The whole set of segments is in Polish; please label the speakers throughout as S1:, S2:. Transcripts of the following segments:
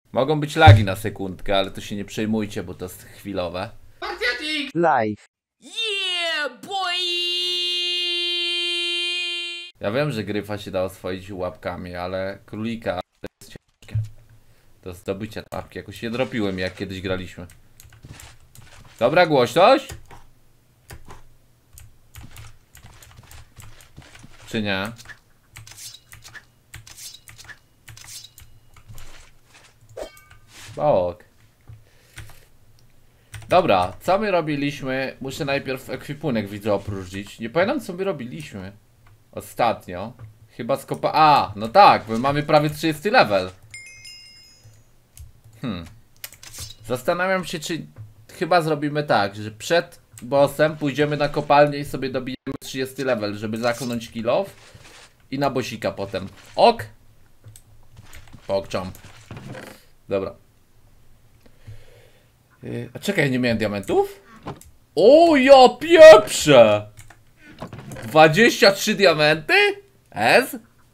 S1: Mogą być lagi na sekundkę, ale to się nie przejmujcie, bo to jest chwilowe.
S2: Live.
S1: Yeah, boy! Ja wiem, że gryfa się da oswoić łapkami, ale królika to jest ciężkie. Do zdobycia łapki. Jakoś nie dropiłem, jak kiedyś graliśmy. Dobra głośność? Czy nie? Ok. Dobra, co my robiliśmy? Muszę najpierw ekwipunek widzę opróżnić. Nie pamiętam co my robiliśmy ostatnio. Chyba skopa... A, no tak, my mamy prawie 30 level. Zastanawiam się, czy chyba zrobimy tak, że przed bossem pójdziemy na kopalnię i sobie dobijemy 30 level, żeby zakonąć kill off i na bossika potem. Ok? Pokczam. Dobra. A czekaj, nie miałem diamentów? O, ja pieprzę! 23 diamenty? Ez?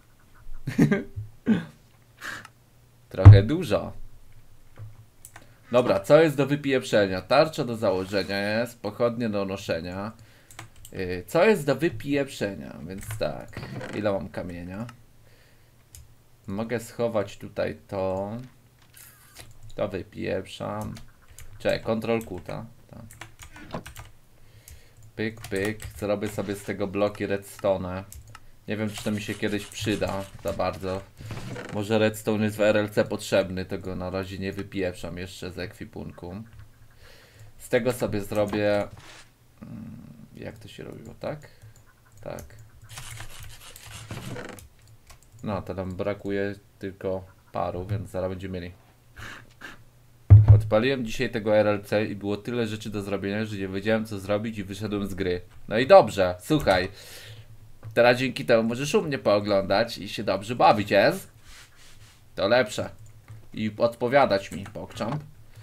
S1: Trochę dużo. Dobra, co jest do wypieprzenia? Tarcza do założenia jest, pochodnie do noszenia. Co jest do wypieprzenia? Więc tak, ile mam kamienia? Mogę schować tutaj to. To wypieprzam. Czekaj, Ctrl Q, ta. Pyk, pyk. Zrobię sobie z tego bloki redstone. Nie wiem, czy to mi się kiedyś przyda za bardzo. Może redstone jest w RLC potrzebny, tego na razie nie wypieprzam jeszcze z ekwipunku. Z tego sobie zrobię... Jak to się robiło, tak? Tak. No, to nam brakuje tylko paru, więc zaraz będziemy mieli. Odpaliłem dzisiaj tego RLC i było tyle rzeczy do zrobienia, że nie wiedziałem co zrobić i wyszedłem z gry. No i dobrze, słuchaj. Teraz dzięki temu możesz u mnie pooglądać i się dobrze bawić, jest? To lepsze. I odpowiadać mi, pokczam.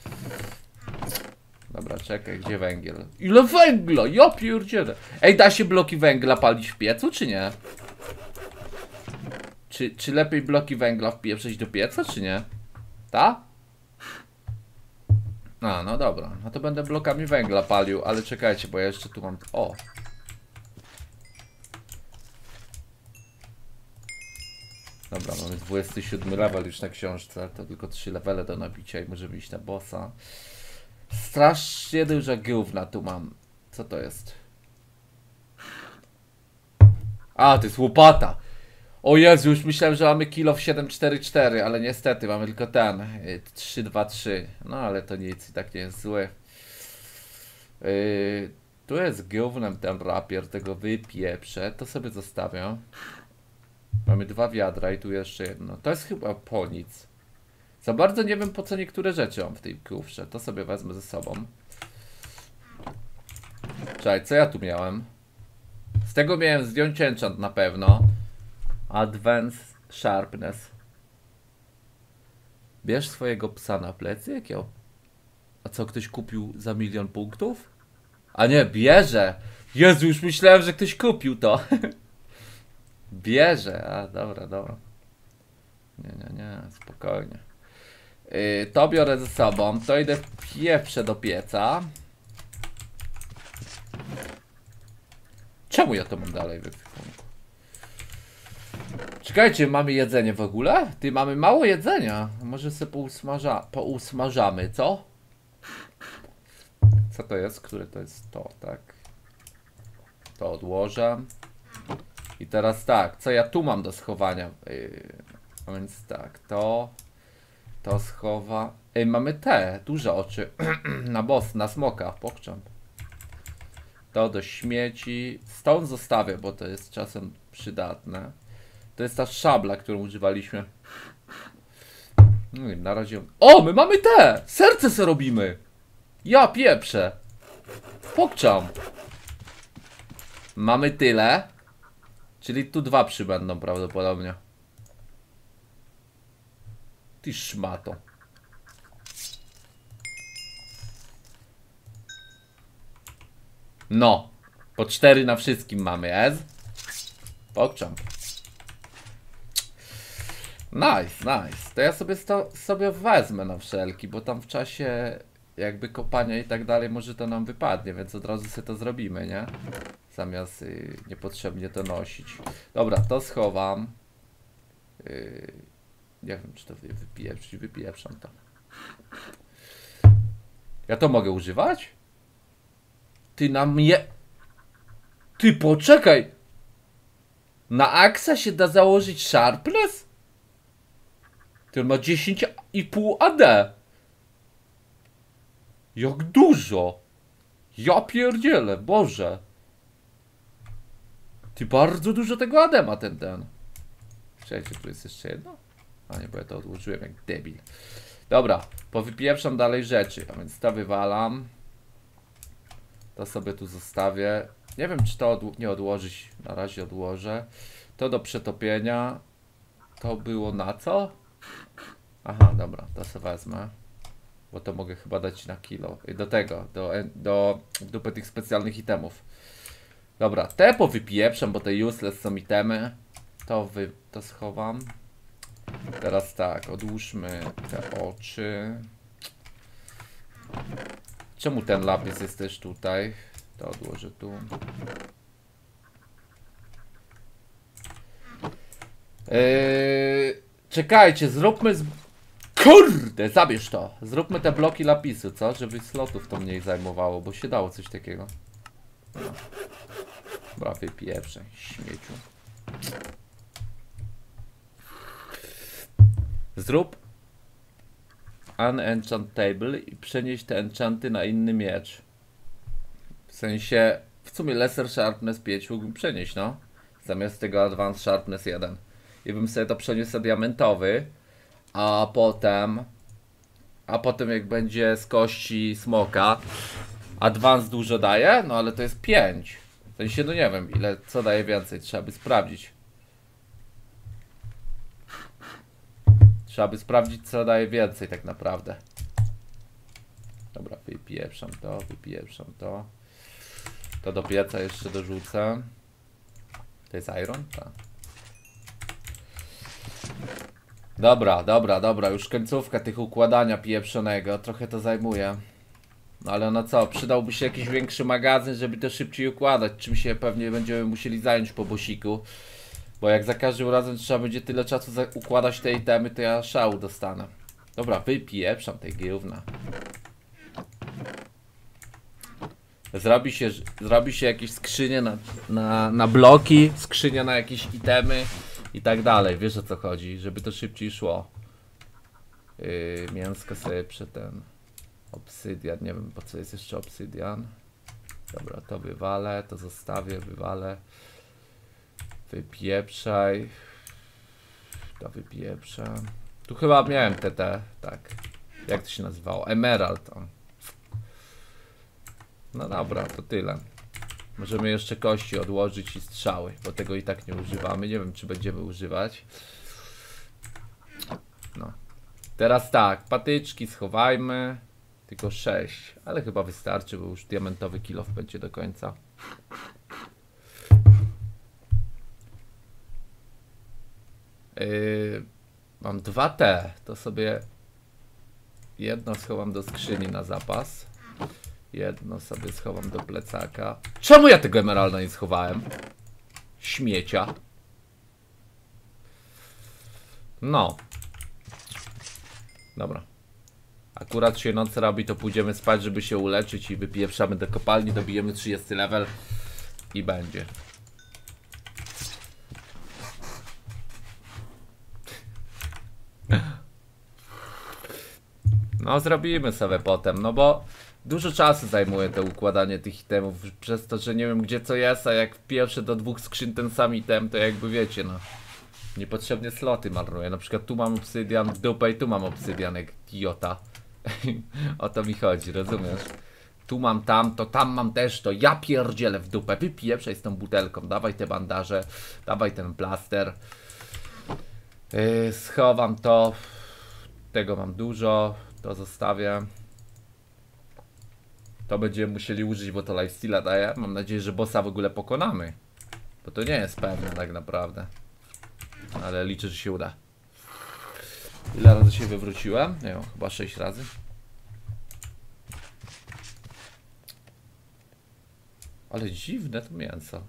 S1: Dobra, czekaj, gdzie węgiel? Ile węgla? Ja pierdzielę. Ej, da się bloki węgla palić w piecu, czy nie? Czy lepiej bloki węgla wpieprzyć do pieca, czy nie? Ta? A, no dobra. No to będę blokami węgla palił, ale czekajcie, bo ja jeszcze tu mam... O! Dobra, mamy 27 level już na książce. To tylko 3 levele do nabicia i możemy iść na bossa. Strasznie dużo gówna tu mam. Co to jest? A, to jest łopata! O Jezu, już myślałem, że mamy kill of 744, ale niestety mamy tylko ten 323. No ale to nic, i tak nie jest zły. Tu jest gównem ten rapier, tego wypieprzę. To sobie zostawię. Mamy 2 wiadra i tu jeszcze jedno. To jest chyba po nic. Za bardzo nie wiem po co niektóre rzeczy mam w tej kufrze. To sobie wezmę ze sobą. Czekaj, co ja tu miałem? Z tego miałem zdjąć enchant na pewno. Advance Sharpness. Bierz swojego psa na plecy? Jakiego? A co, ktoś kupił za 1 000 000 punktów? A nie, bierze! Jezu, już myślałem, że ktoś kupił to. Bierze, a dobra, dobra. Nie, spokojnie. To biorę ze sobą, to idę pieprzę do pieca. Czemu ja to mam dalej w ekwipunku? Czekajcie, mamy jedzenie w ogóle? Ty, mamy mało jedzenia. Może sobie pousmażamy, co? Co to jest? Które to jest to, tak? To odłożę. I teraz tak, co ja tu mam do schowania? A więc tak, to schowa. Ej, mamy te duże oczy na boss, na smoka, pokczam. To do śmieci. Stąd zostawię, bo to jest czasem przydatne. To jest ta szabla, którą używaliśmy. No i na razie... O, my mamy te! Serce se robimy! Ja pieprzę! Pokczam! Mamy tyle. Czyli tu 2 przybędą prawdopodobnie. Ty szmato. No. Po 4 na wszystkim mamy, ez? Pokczam. Nice. To ja sobie wezmę na wszelki, bo tam w czasie jakby kopania i tak dalej może to nam wypadnie, więc od razu sobie to zrobimy, nie? Zamiast niepotrzebnie to nosić. Dobra, to schowam. Nie wiem, czy to wypieprzam to. Ja to mogę używać? Ty na mnie... Ty poczekaj! Na Axa się da założyć Sharpness? Ty ma 10,5 AD. Jak dużo! Ja pierdzielę, Boże! Ty bardzo dużo tego AD ma ten. Czekajcie, tu jest jeszcze jedno? A nie, bo ja to odłożyłem jak debil. Dobra, powypieprzam dalej rzeczy, a więc to wywalam. To sobie tu zostawię. Nie wiem, czy to nie odłożyć. Na razie odłożę. To do przetopienia. To było na co? Aha, dobra, to sobie wezmę. Bo to mogę chyba dać na kilo. I do tego, do dupy tych specjalnych itemów. Dobra, te powypieprzam, bo te useless są itemy. To schowam. Teraz tak, odłóżmy te oczy. Czemu ten lapis jest też tutaj? To odłożę tu. Czekajcie, zróbmy Kurde, zabierz to. Zróbmy te bloki lapisu, co? Żeby slotów to mniej zajmowało, bo się dało coś takiego. No. Dobra, wypieprzę, śmieciu. Zrób Unenchant Table i przenieś te enchanty na inny miecz. W sensie, w sumie Lesser Sharpness 5 mógłbym przenieść, no. Zamiast tego Advanced Sharpness 1. I bym sobie to przeniósł na diamentowy. A potem jak będzie z kości smoka, Advance dużo daje, no ale to jest 5. W sensie, no nie wiem, co daje więcej, trzeba by sprawdzić. Trzeba by sprawdzić, co daje więcej tak naprawdę. Dobra, wypieprzam to. To do pieca jeszcze dorzucę. To jest iron? Tak. Dobra, już końcówka tych układania pieprzonego, trochę to zajmuje. No ale no co, przydałby się jakiś większy magazyn, żeby to szybciej układać, czym się pewnie będziemy musieli zająć po bosiku. Bo jak za każdym razem trzeba będzie tyle czasu układać te itemy, to ja szału dostanę. Dobra, wypieprzam tej gówna. Zrobi się jakieś skrzynie na bloki, skrzynia na jakieś itemy i tak dalej. Wiesz, o co chodzi, żeby to szybciej szło. Mięsko sobie obsydian, nie wiem po co jest jeszcze obsydian. Dobra, to wywalę, to zostawię, wywalę. Wypieprzaj. To wypieprzę. Tu chyba miałem tak. Jak to się nazywało? Emerald. No dobra, to tyle. Możemy jeszcze kości odłożyć i strzały, bo tego i tak nie używamy. Nie wiem, czy będziemy używać. No. Teraz tak, patyczki schowajmy. Tylko 6, ale chyba wystarczy, bo już diamentowy kill off będzie do końca. Mam 2T, to sobie jedno schowam do skrzyni na zapas. Jedno sobie schowam do plecaka. Czemu ja tego emeralda nie schowałem? Śmiecia. No. Dobra. Akurat się noc robi, to pójdziemy spać, żeby się uleczyć i wypieprzamy do kopalni, dobijemy 30 level i będzie. No zrobimy sobie potem, no bo dużo czasu zajmuje to układanie tych itemów, przez to, że nie wiem gdzie co jest, a jak pierwsze do 2 skrzyn ten sam item, to jakby wiecie, no niepotrzebnie sloty marnuję. Na przykład tu mam obsydian w dupę i tu mam obsydian jak idiota. O to mi chodzi, rozumiesz? Tu mam tamto, tam mam też to. Ja pierdzielę w dupę, wypieprzaj z tą butelką. Dawaj te bandaże, dawaj ten plaster. Schowam to. Tego mam dużo. To zostawię. To będziemy musieli użyć, bo to lifesteala daje. Mam nadzieję, że bossa w ogóle pokonamy. Bo to nie jest pewne tak naprawdę. Ale liczę, że się uda. Ile razy się wywróciłem? Nie wiem, chyba 6 razy. Ale dziwne to mięso.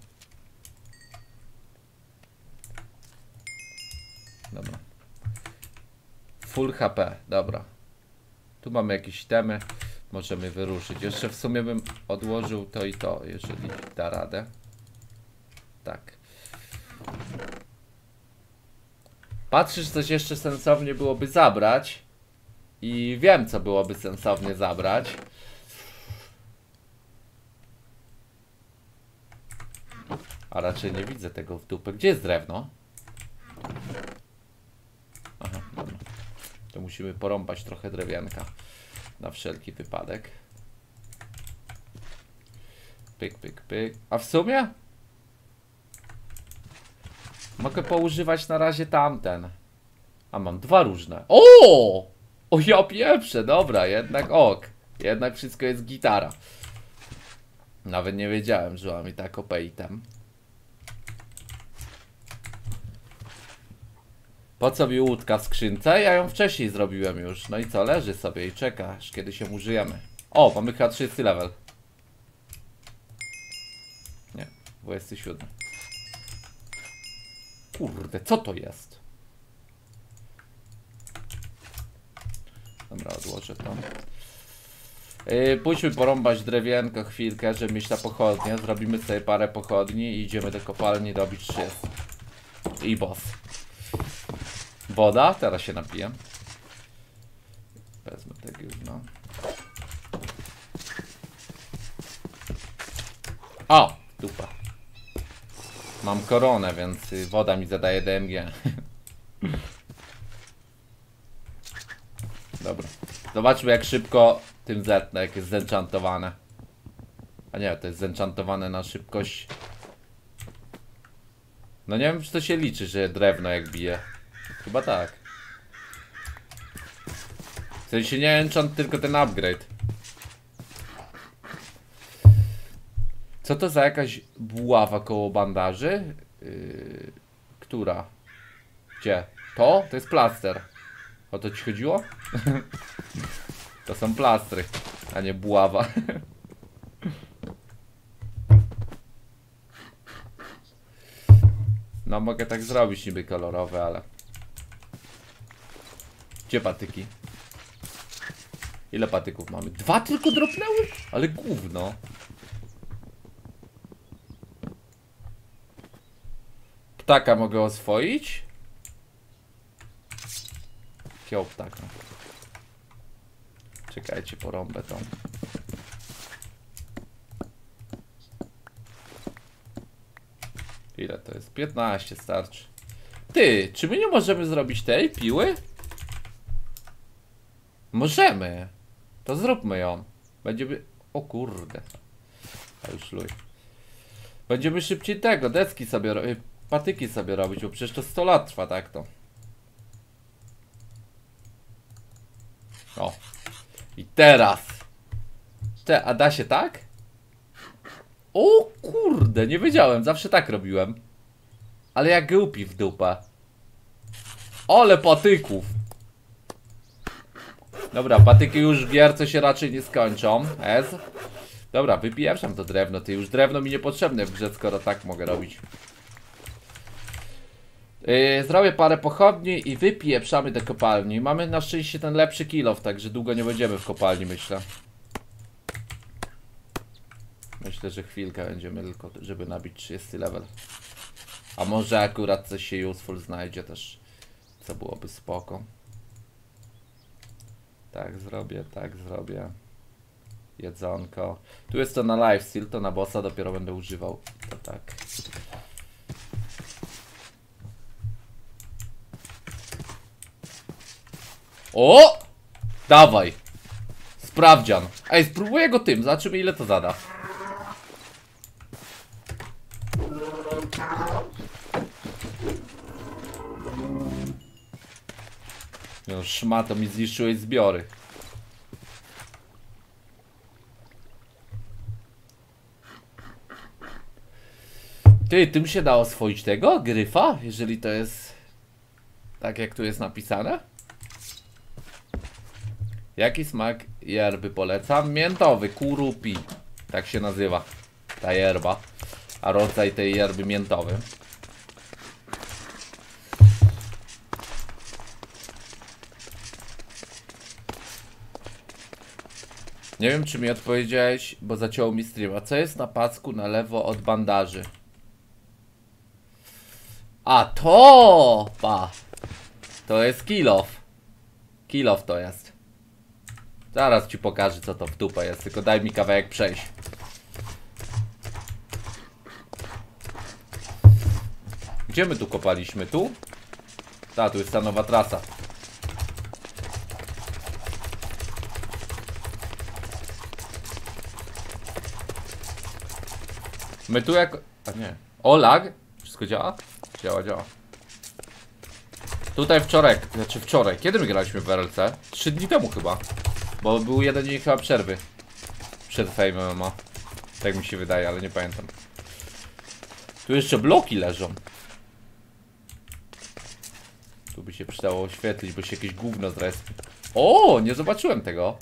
S1: Dobra. Full HP, dobra. Tu mamy jakieś temy. Możemy wyruszyć. Jeszcze w sumie bym odłożył to i to, jeżeli da radę. Tak. Patrzysz, coś jeszcze sensownie byłoby zabrać. I wiem, co byłoby sensownie zabrać. A raczej nie widzę tego w dupę. Gdzie jest drewno? Aha, dobra. To musimy porąbać trochę drewienka. Na wszelki wypadek. Pyk, pyk, pyk. A w sumie? Mogę poużywać na razie tamten. A mam dwa różne. O! O ja pieprzę, dobra, jednak ok. Jednak wszystko jest gitara. Nawet nie wiedziałem, że mam i tak OP item. Po co mi łódka w skrzynce? Ja ją wcześniej zrobiłem już. No i co? Leży sobie i czeka, aż kiedy się użyjemy. O, mamy chyba 30 level. Nie, 27. Kurde, co to jest? Dobra, odłożę to. Pójdźmy porąbać drewienko chwilkę, żeby mieć na pochodnie. Zrobimy sobie parę pochodni i idziemy do kopalni robić 30. I boss. Woda, teraz się napiję. Wezmę tego gówno. O! Dupa. Mam koronę, więc woda mi zadaje DMG. Dobra. Zobaczmy, jak szybko tym zetnę, jak jest zenchantowane. A nie, to jest zenchantowane na szybkość. No nie wiem, czy to się liczy, że drewno jak bije. Chyba tak. W sensie nie enchant, tylko ten upgrade. Co to za jakaś buława koło bandaży? Która? Gdzie? To? To jest plaster. O to ci chodziło? To są plastry, a nie buława. No mogę tak zrobić niby kolorowe, ale... Gdzie patyki? Ile patyków mamy? 2 tylko dropnęły? Ale gówno. Ptaka mogę oswoić? Jakiego ptaka? Czekajcie, porąbę tą. Ile to jest? 15 starczy. Ty, czy my nie możemy zrobić tej piły? Możemy. To zróbmy ją. Będziemy... O kurde. A już luj. Będziemy szybciej tego, deski sobie patyki sobie robić, bo przecież to 100 lat trwa, tak to. O. I teraz. A da się tak? O kurde, nie wiedziałem, zawsze tak robiłem. Ale jak głupi w dupę. Ole patyków. Dobra, patyki już w gierce się raczej nie skończą. Dobra, wypieprzam to drewno. Ty już drewno mi niepotrzebne w grze, skoro tak mogę robić. Zrobię parę pochodni i wypieprzamy do kopalni. Mamy na szczęście ten lepszy kill off, także długo nie będziemy w kopalni, myślę. Myślę, że chwilkę będziemy tylko, żeby nabić 30 level. A może akurat coś się useful znajdzie też, co byłoby spoko. Tak zrobię, tak zrobię. Jedzonko. Tu jest to na lifesteal, to na bossa dopiero będę używał. To tak. O! Dawaj! Sprawdzian. Ej, spróbuję go tym, zobaczymy ile to zada. No szmato, mi zniszczyłeś zbiory. Ty, tym się dało oswoić tego? Gryfa? Jeżeli to jest tak jak tu jest napisane? Jaki smak yerby polecam? Miętowy, kurupi. Tak się nazywa ta yerba. A rodzaj tej yerby miętowy. Nie wiem, czy mi odpowiedziałeś, bo zaciął mi streama. Co jest na pasku na lewo od bandaży? A to! Pa! To jest kill off. Kill off to jest. Zaraz ci pokażę, co to w dupę jest. Tylko daj mi kawałek przejść. Gdzie my tu kopaliśmy? Tu? Ta, tu jest ta nowa trasa. My tu jako... A nie. O, lag? Wszystko działa? Działa, działa. Tutaj wczoraj. Kiedy my graliśmy w RLC? 3 dni temu chyba. Bo był jeden dzień chyba przerwy. Przed Fame MMA. Tak mi się wydaje, ale nie pamiętam. Tu jeszcze bloki leżą. Tu by się przydało oświetlić, bo się jakieś gówno zrespi. O, nie zobaczyłem tego.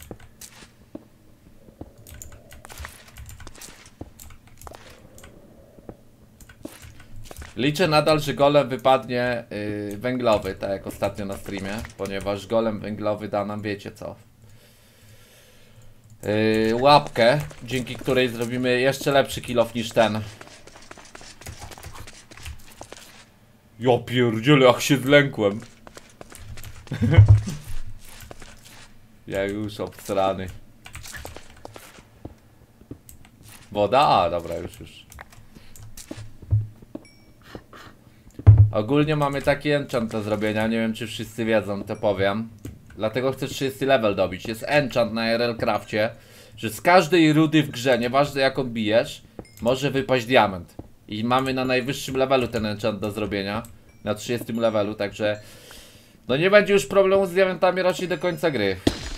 S1: Liczę nadal, że golem wypadnie węglowy, tak jak ostatnio na streamie. Ponieważ golem węglowy da nam, wiecie co, łapkę, dzięki której zrobimy jeszcze lepszy kill off niż ten. Ja pierdzielę, jak się zlękłem. Ja już obstrany. Woda? A, dobra, już. Ogólnie mamy taki enchant do zrobienia, nie wiem czy wszyscy wiedzą, to powiem. Dlatego chcę 30 level dobić. Jest enchant na RL Crafcie, że z każdej rudy w grze, nieważne jaką bijesz, może wypaść diament. I mamy na najwyższym levelu ten enchant do zrobienia. Na 30 levelu, także... No nie będzie już problemu z diamentami raczej do końca gry.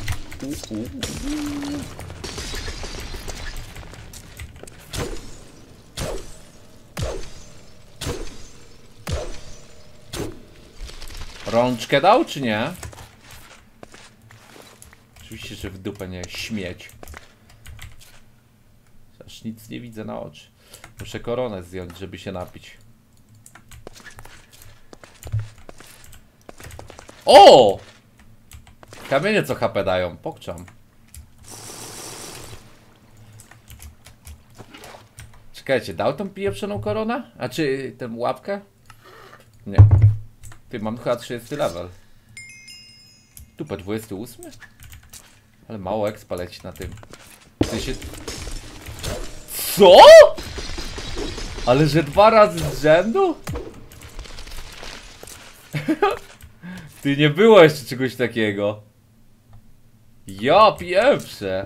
S1: Rączkę dał, czy nie? Oczywiście, że w dupę nie śmieć. Aż nic nie widzę na oczy. Muszę koronę zdjąć, żeby się napić. O! Kamienie co HP dają, pokczam. Czekajcie, dał tą pieprzoną koronę? A czy tę łapkę? Nie. Ty, mam chyba 30 level. Tupę 28? Ale mało expa leci na tym. W sensie... Co?! Ale że 2 razy z rzędu? Ty, nie było jeszcze czegoś takiego. Ja pieprzę.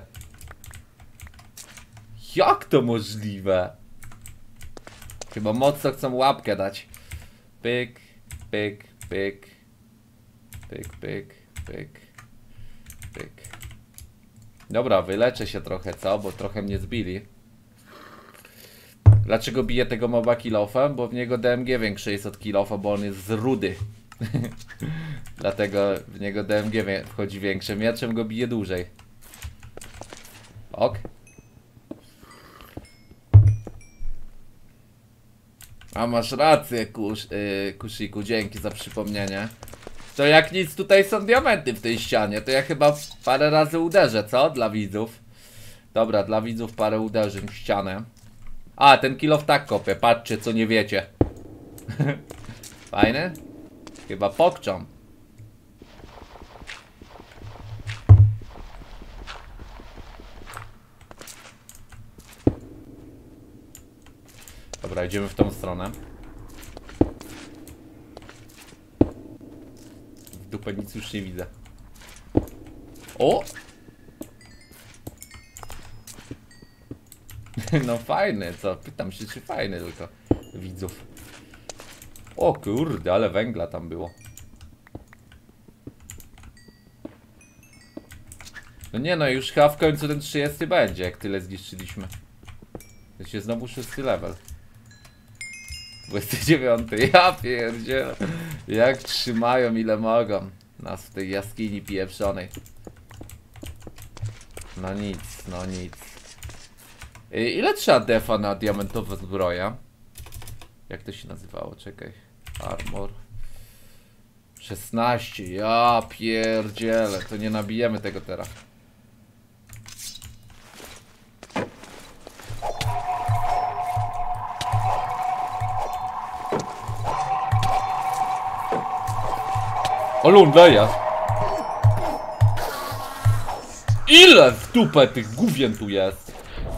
S1: Jak to możliwe? Chyba mocno chcą łapkę dać. Pyk, pyk, pyk. Pyk, pyk, pyk. Pyk. Dobra, wyleczę się trochę, co? Bo trochę mnie zbili. Dlaczego biję tego moba kill-offem? Bo w niego DMG większe jest od kill-offa, bo on jest z rudy. Dlatego w niego DMG wchodzi większe. Mieczem go bije dłużej. Ok. A masz rację, Kushiku, dzięki za przypomnienie. To jak nic, tutaj są diamenty w tej ścianie. To ja chyba parę razy uderzę, co? Dla widzów. Dobra, dla widzów parę uderzeń w ścianę. A, ten kill off tak kopie, patrzcie co nie wiecie. Fajny? Chyba pokczam. Dobra, idziemy w tą stronę. W dupę nic już nie widzę. O! No fajny, co? Pytam się, czy fajny tylko widzów. O kurde, ale węgla tam było. No nie no, już chyba w końcu ten 30 będzie, jak tyle zniszczyliśmy. To się znowu 6 level. 29, ja pierdzielę. Jak trzymają ile mogą nas w tej jaskini pieprzonej. No nic, no nic. Ile trzeba defa na diamentowe zbroje? Jak to się nazywało? Czekaj. Armor. 16. Ja pierdzielę. To nie nabijemy tego teraz. O lunda jest. Ile w dupę tych gówien tu jest?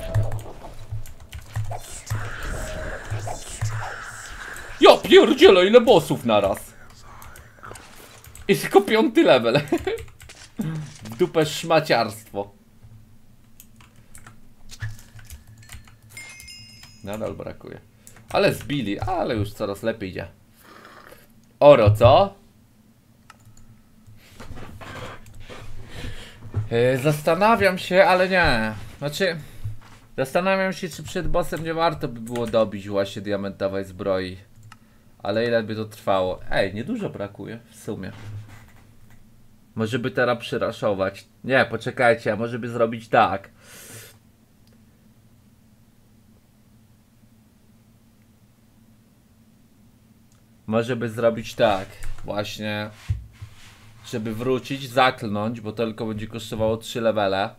S1: Ja pierdzielę, ile bossów naraz. I tylko 5. level. W dupę szmaciarstwo. Nadal brakuje. Ale zbili, ale już coraz lepiej idzie. Oro, co? Zastanawiam się, ale nie. Znaczy, zastanawiam się, czy przed bossem nie warto by było dobić właśnie diamentowej zbroi. Ale ile by to trwało? Ej, niedużo brakuje w sumie. Może by teraz przyraszować. Nie, poczekajcie, a może by zrobić tak. Może by zrobić tak. Właśnie. Żeby wrócić, zaklnąć, bo to tylko będzie kosztowało 3 levele.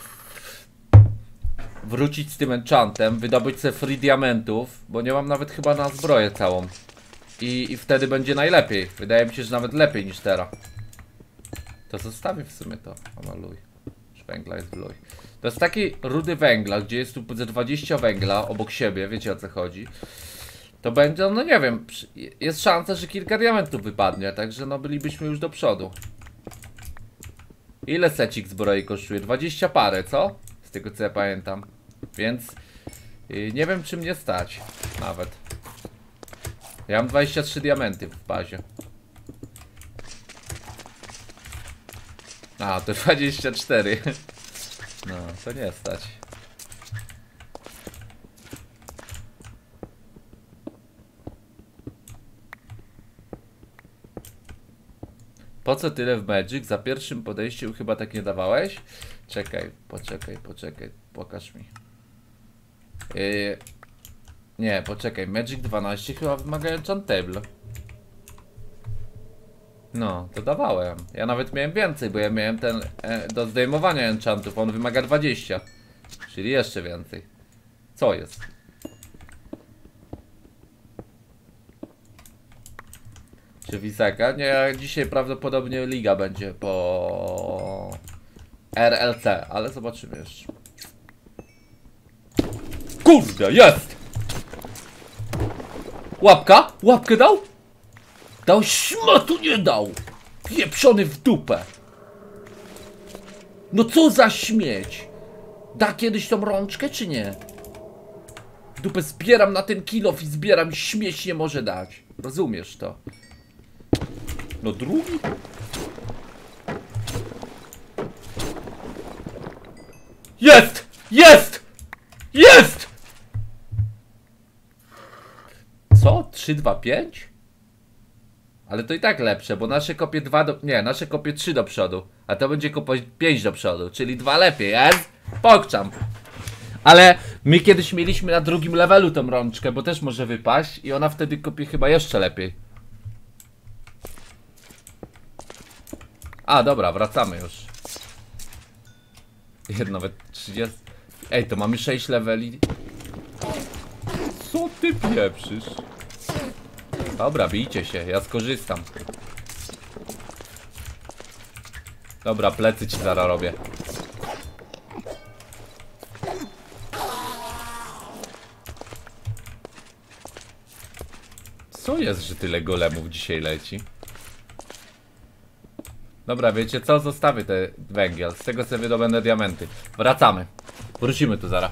S1: Wrócić z tym enchantem, wydobyć sobie free diamentów, bo nie mam nawet chyba na zbroję całą. I wtedy będzie najlepiej. Wydaje mi się, że nawet lepiej niż teraz. To zostawię w sumie to. Amaluj. Już węgla jest wluj. To jest taki rudy węgla, gdzie jest tu 20 węgla obok siebie, wiecie o co chodzi. To będzie, no nie wiem, jest szansa, że kilka diamentów wypadnie, także no bylibyśmy już do przodu. Ile secik zbroi kosztuje? 20 parę, co? Z tego co ja pamiętam. Więc nie wiem, czy mnie stać nawet. Ja mam 23 diamenty w bazie. A, to 24. No, to nie stać. Po co tyle w Magic? Za pierwszym podejściem chyba tak nie dawałeś? Czekaj, poczekaj, pokaż mi. Nie, poczekaj, Magic 12 chyba wymaga enchantable. No, to dawałem. Ja nawet miałem więcej, bo ja miałem ten do zdejmowania enchantów, on wymaga 20. Czyli jeszcze więcej. Co jest? Czy Wisaka? Nie, dzisiaj prawdopodobnie liga będzie po RLC, ale zobaczymy jeszcze. Kurde, jest! Łapka? Łapkę dał? Dał śmatu, nie dał! Pieprzony w dupę! No co za śmieć! Da kiedyś tą rączkę, czy nie? W dupę zbieram na ten kilof i zbieram, śmieć nie może dać. Rozumiesz to? No drugi? Jest! Jest! Jest! Co? 3, 2, 5? Ale to i tak lepsze, bo nasze kopie 2 do... Nie, nasze kopie 3 do przodu. A to będzie kopie 5 do przodu, czyli 2 lepiej, jest? Pokczam. Ale my kiedyś mieliśmy na drugim levelu tą rączkę, bo też może wypaść i ona wtedy kopie chyba jeszcze lepiej. A, dobra, wracamy już. Nawet 30... Ej, to mamy 6 leveli. Co ty pieprzysz? Dobra, bijcie się, ja skorzystam. Dobra, plecy ci zaraz robię. Co jest, że tyle golemów dzisiaj leci? Dobra, wiecie co? Zostawię te węgiel. Z tego sobie wydobędę diamenty. Wracamy. Wrócimy tu zaraz.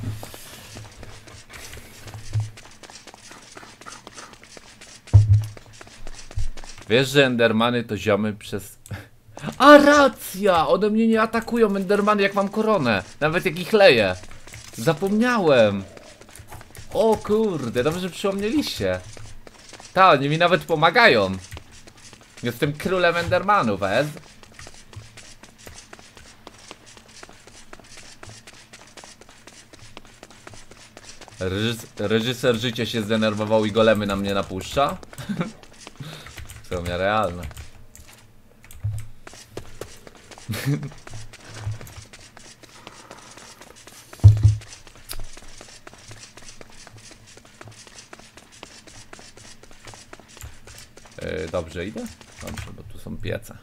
S1: Wiesz, że endermany to ziomy przez... A racja! One mnie nie atakują, endermany, jak mam koronę. Nawet jak ich leję. Zapomniałem. O kurde, dobrze przypomnieliście. Ta, oni mi nawet pomagają. Jestem królem endermanów, Reżyser życie się zdenerwował i golemy na mnie napuszcza? To nierealne. Dobrze idę? Dobrze, bo tu są piece.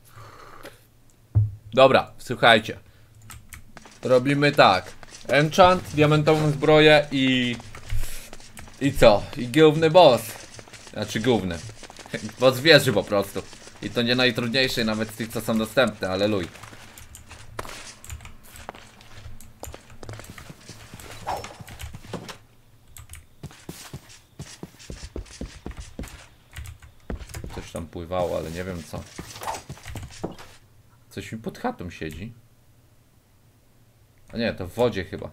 S1: Dobra, słuchajcie. Robimy tak. Enchant, diamentową zbroję i... I co? I główny boss. Znaczy główny. Boss wieży po prostu. I to nie najtrudniejszy nawet z tych, co są dostępne, ale luj. Coś tam pływało, ale nie wiem co. Coś mi pod chatą siedzi. A nie, to w wodzie chyba.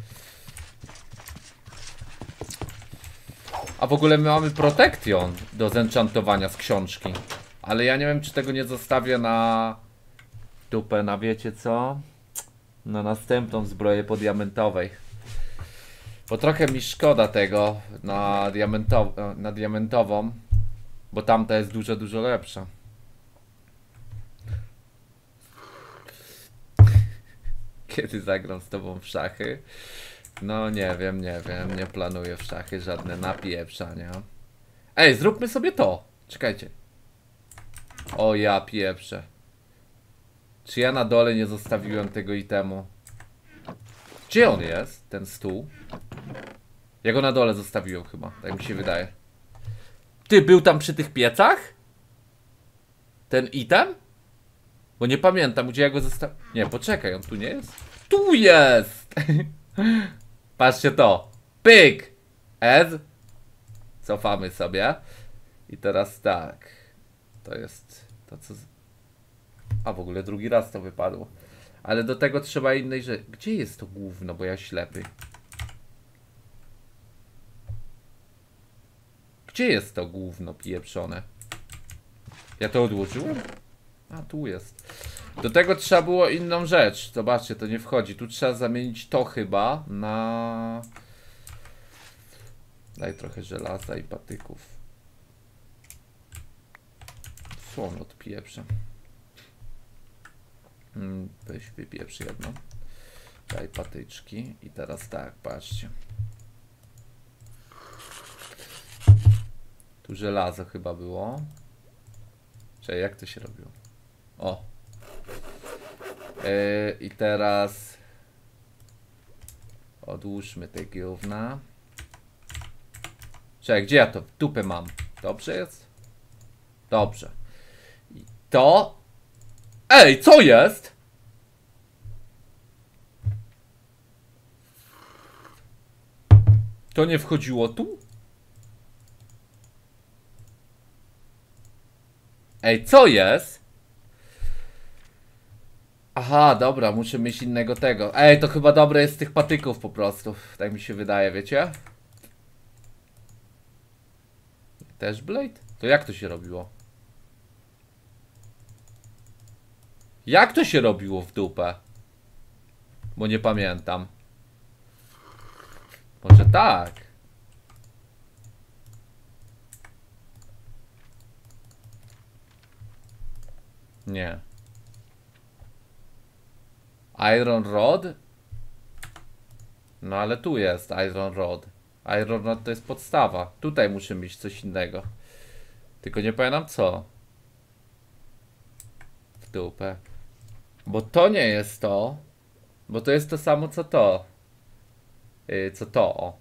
S1: A w ogóle my mamy protection do zenchantowania z książki. Ale ja nie wiem, czy tego nie zostawię na dupę, na wiecie co? Na następną zbroję po diamentowej. Bo trochę mi szkoda tego na diamentową. Bo tamta jest dużo, dużo lepsza. Kiedy zagram z tobą w szachy? No nie wiem, nie planuję w szachy żadne napieprzania. Ej, zróbmy sobie to. Czekajcie. O ja pieprzę. Czy ja na dole nie zostawiłem tego itemu? Gdzie on jest? Ten stół? Ja go na dole zostawiłem chyba, tak mi się wydaje. Ty, był tam przy tych piecach? Ten item? Bo nie pamiętam, gdzie ja go zostawiłem. Nie, poczekaj, on tu nie jest? Tu jest! Patrzcie to. Pyk! Cofamy sobie. I teraz tak. To jest to co... A w ogóle drugi raz to wypadło. Ale do tego trzeba innej rzeczy. Gdzie jest to gówno, bo ja ślepy. Gdzie jest to gówno pieprzone? Ja to odłożyłem? A tu jest. Do tego trzeba było inną rzecz. Zobaczcie, to nie wchodzi. Tu trzeba zamienić to chyba na... Daj trochę żelaza i patyków. Słon odpieprzę. Weź wypieprz jedno. Daj patyczki. I teraz tak, patrzcie. Tu żelazo chyba było. Czekaj, jak to się robiło? O. I teraz odłóżmy te gówna. Czekaj, gdzie ja to w dupę mam? Dobrze jest? Dobrze. I to... Ej, co jest? To nie wchodziło tu? Ej, co jest? Aha, dobra, muszę mieć innego tego. Ej, to chyba dobre jest z tych patyków po prostu. Tak mi się wydaje, wiecie? Też blade? To jak to się robiło? Jak to się robiło w dupę? Bo nie pamiętam. Może tak. Nie. Iron Rod? No ale tu jest Iron Rod. Iron Rod to jest podstawa. Tutaj muszę mieć coś innego. Tylko nie pamiętam co. W dupę. Bo to nie jest to. Bo to jest to samo co to. Co to, o.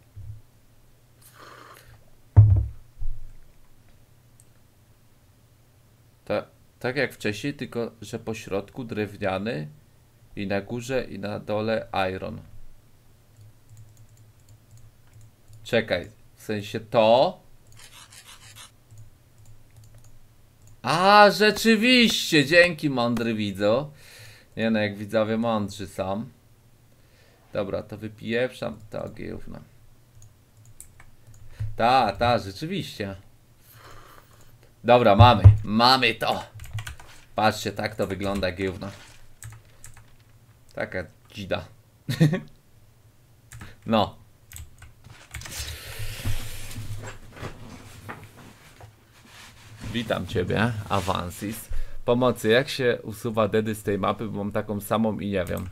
S1: Tak jak wcześniej, tylko że po środku drewniany i na górze i na dole iron. Czekaj, w sensie to. A, rzeczywiście, dzięki mądry widzu. Nie no, jak widzowie mądrzy są. Dobra, to wypieprzam to gówno. Ta, rzeczywiście. Dobra, mamy to. Patrzcie, tak to wygląda gówno. Taka dzida. No. Witam ciebie, Avansis. Pomocy, jak się usuwa deady z tej mapy, bo mam taką samą i nie wiem.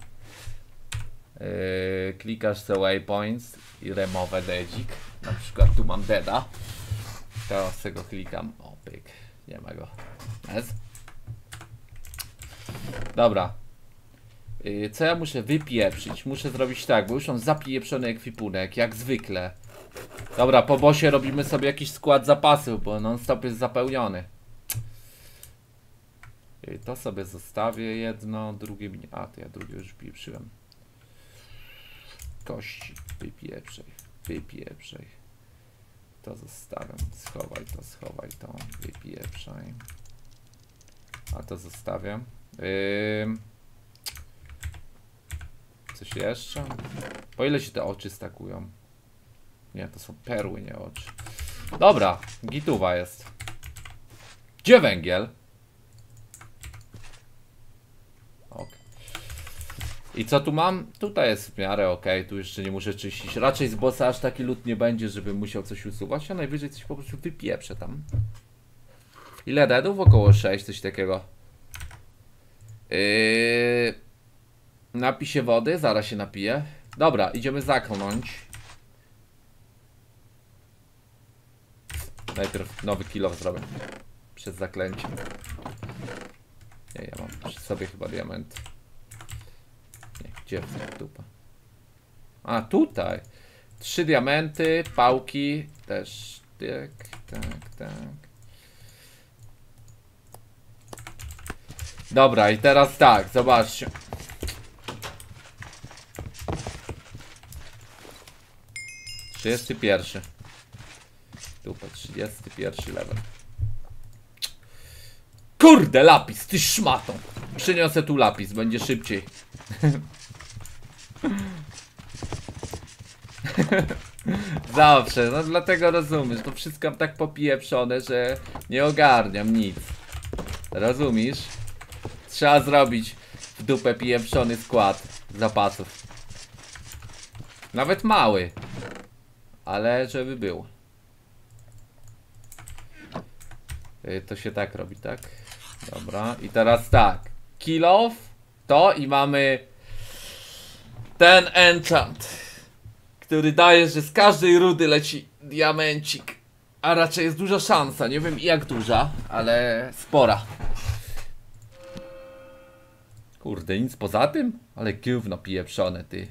S1: Klikasz se waypoints i remove dedzik. Na przykład tu mam deada. Teraz tego klikam. O, pyk. Nie ma go. Jest. Dobra. Co ja muszę wypieprzyć? Muszę zrobić tak, bo już mam zapieprzony ekwipunek, jak zwykle. Dobra, po bossie robimy sobie jakiś skład zapasów, bo non-stop jest zapełniony. To sobie zostawię jedno, drugie mi... A, to ja drugie już pieprzyłem. Kości, wypieprzej. To zostawiam, schowaj to, wypieprzaj. A to zostawiam. Coś jeszcze? Po ile się te oczy stakują? Nie, to są perły, nie oczy. Dobra, gituwa jest. Gdzie węgiel? Ok. I co tu mam? Tutaj jest w miarę ok, tu jeszcze nie muszę czyścić. Raczej z bossa aż taki lód nie będzie, żebym musiał coś usuwać, a najwyżej coś po prostu wypieprzę tam. Ile deadów? Około 6, coś takiego. Napij się wody, zaraz się napiję. Dobra, idziemy zakląć. Najpierw nowy kill off zrobię. Przez zaklęcie. Nie, ja mam przy sobie chyba diament. Nie, gdzie w dupa? A, tutaj. 3 diamenty, pałki. Też. Tak. Dobra, i teraz tak, zobaczcie. Pierwszy. Dupa, 31 level. Kurde, lapis, ty szmatą. Przyniosę tu lapis, będzie szybciej. Zawsze, no dlatego rozumiesz, to wszystko tak popieprzone, że nie ogarniam nic. Rozumiesz? Trzeba zrobić w dupę pieprzony skład zapasów. Nawet mały. Ale żeby był. To się tak robi, tak? Dobra, i teraz tak. Kill off to i mamy ten enchant, który daje, że z każdej rudy leci diamencik. A raczej jest duża szansa, nie wiem jak duża, ale spora. Kurde, nic poza tym? Ale gówno pieprzone, ty.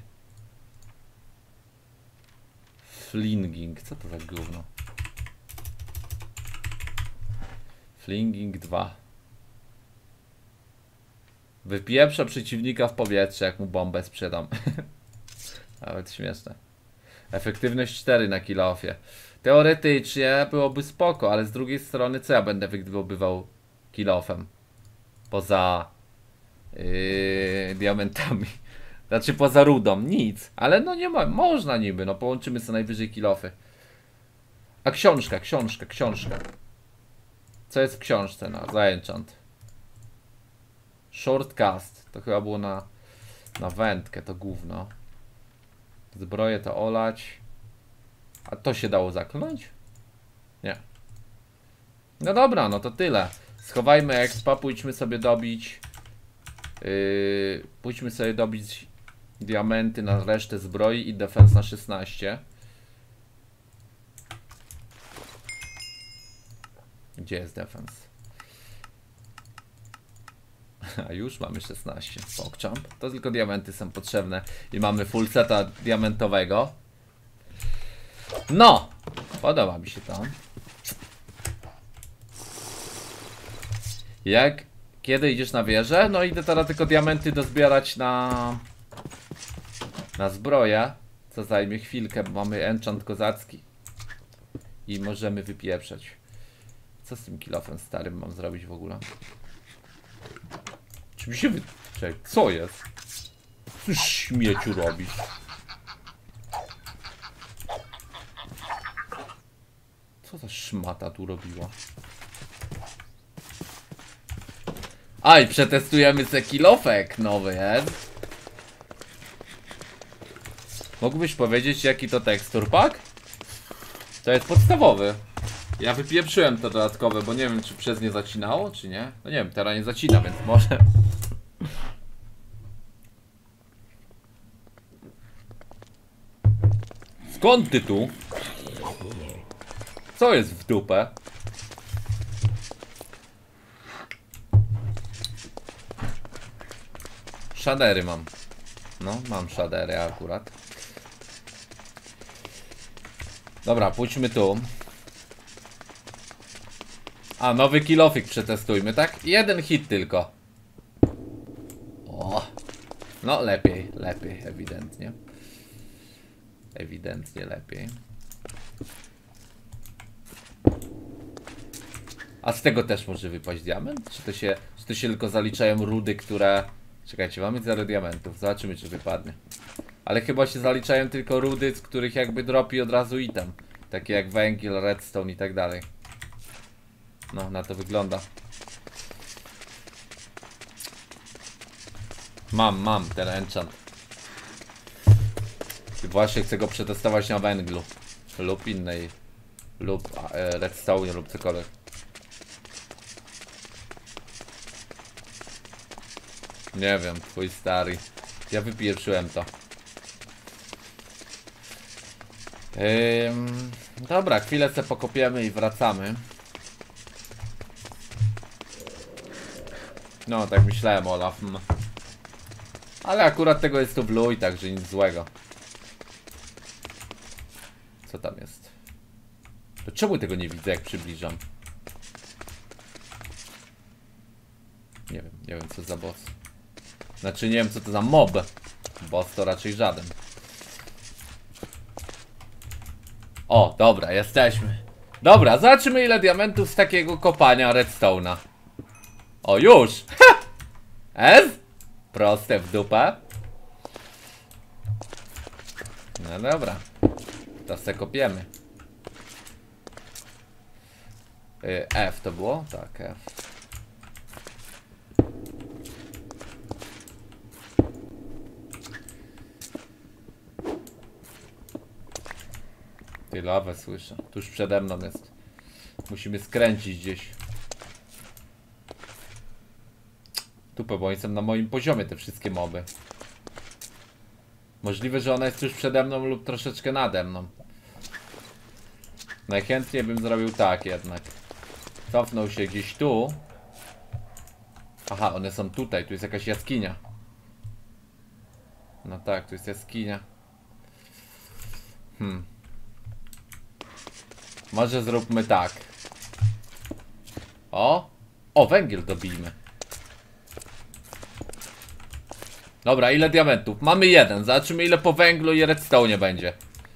S1: Flinging, co to za gówno? Flinging 2. Wypieprza przeciwnika w powietrze, jak mu bombę sprzedam. Nawet śmieszne. Efektywność 4 na kill-offie. Teoretycznie byłoby spoko, ale z drugiej strony co ja będę wydobywał kill-offem? Poza diamentami. Znaczy poza rudą, nic. Ale no nie ma, można niby, no połączymy co najwyżej kill-offy. A książka. Co jest w książce za enchant? Shortcast. To chyba było na wędkę, to gówno. Zbroję to olać. A to się dało zakląć? Nie. No dobra, no to tyle. Schowajmy expa, pójdźmy sobie dobić. Pójdźmy sobie dobić diamenty na resztę zbroi i defense na 16. Gdzie jest defense? A już mamy 16. PogChamp. To tylko diamenty są potrzebne. I mamy full seta diamentowego. No! Podoba mi się to. Kiedy idziesz na wieżę? No idę teraz tylko diamenty dozbierać na zbroję. Co zajmie chwilkę, bo mamy enchant kozacki. I możemy wypieprzeć. Co z tym kill-offem starym mam zrobić w ogóle? Czy mi się Czekaj, co jest? Cóż śmieciu robisz? Co ta szmata tu robiła? A i przetestujemy se kill-offek nowy, jest? Mógłbyś powiedzieć jaki to tekstur pack? To jest podstawowy. Ja wypieprzyłem to dodatkowe, bo nie wiem, czy przez nie zacinało, czy nie. No nie wiem, teraz nie zacina, więc może. Skąd ty tu? Co jest w dupę? Shadery mam. No, mam shadery akurat. Dobra, pójdźmy tu. A, nowy kilofik przetestujmy, tak? Jeden hit tylko. O. No, lepiej, ewidentnie. Ewidentnie lepiej. A z tego też może wypaść diament? Czy to się tylko zaliczają rudy, które... Czekajcie, mamy 0 diamentów. Zobaczymy, czy wypadnie. Ale chyba się zaliczają tylko rudy, z których jakby dropi od razu item. Takie jak węgiel, redstone i tak dalej. No, na to wygląda. Mam ten enchant. I właśnie chcę go przetestować na węglu. Lub innej. Lub redstone lub cokolwiek. Nie wiem, twój stary. Ja wypieprzyłem to. Dobra, chwilę sobie pokopiemy i wracamy. No, tak myślałem, Olaf. Ale akurat tego jest tu w luj, także nic złego. Co tam jest? To czemu tego nie widzę, jak przybliżam? Nie wiem co za boss. Znaczy nie wiem co to za mob. Boss to raczej żaden. O, dobra, jesteśmy. Dobra, zobaczymy ile diamentów z takiego kopania redstone'a. O, już! S? Proste w dupę. No dobra. To se kopiemy. F to było? Tak, F. Ty, lawę słyszę. Tuż przede mną jest. Musimy skręcić gdzieś. Tupę, bo oni są na moim poziomie, te wszystkie moby. Możliwe, że ona jest tuż przede mną lub troszeczkę nade mną. Najchętniej bym zrobił tak jednak. Cofnął się gdzieś tu. Aha, one są tutaj, tu jest jakaś jaskinia. No tak, tu jest jaskinia. Może zróbmy tak. O, węgiel dobijmy. Dobra, ile diamentów? Mamy jeden. Zobaczymy ile po węglu i redstone będzie.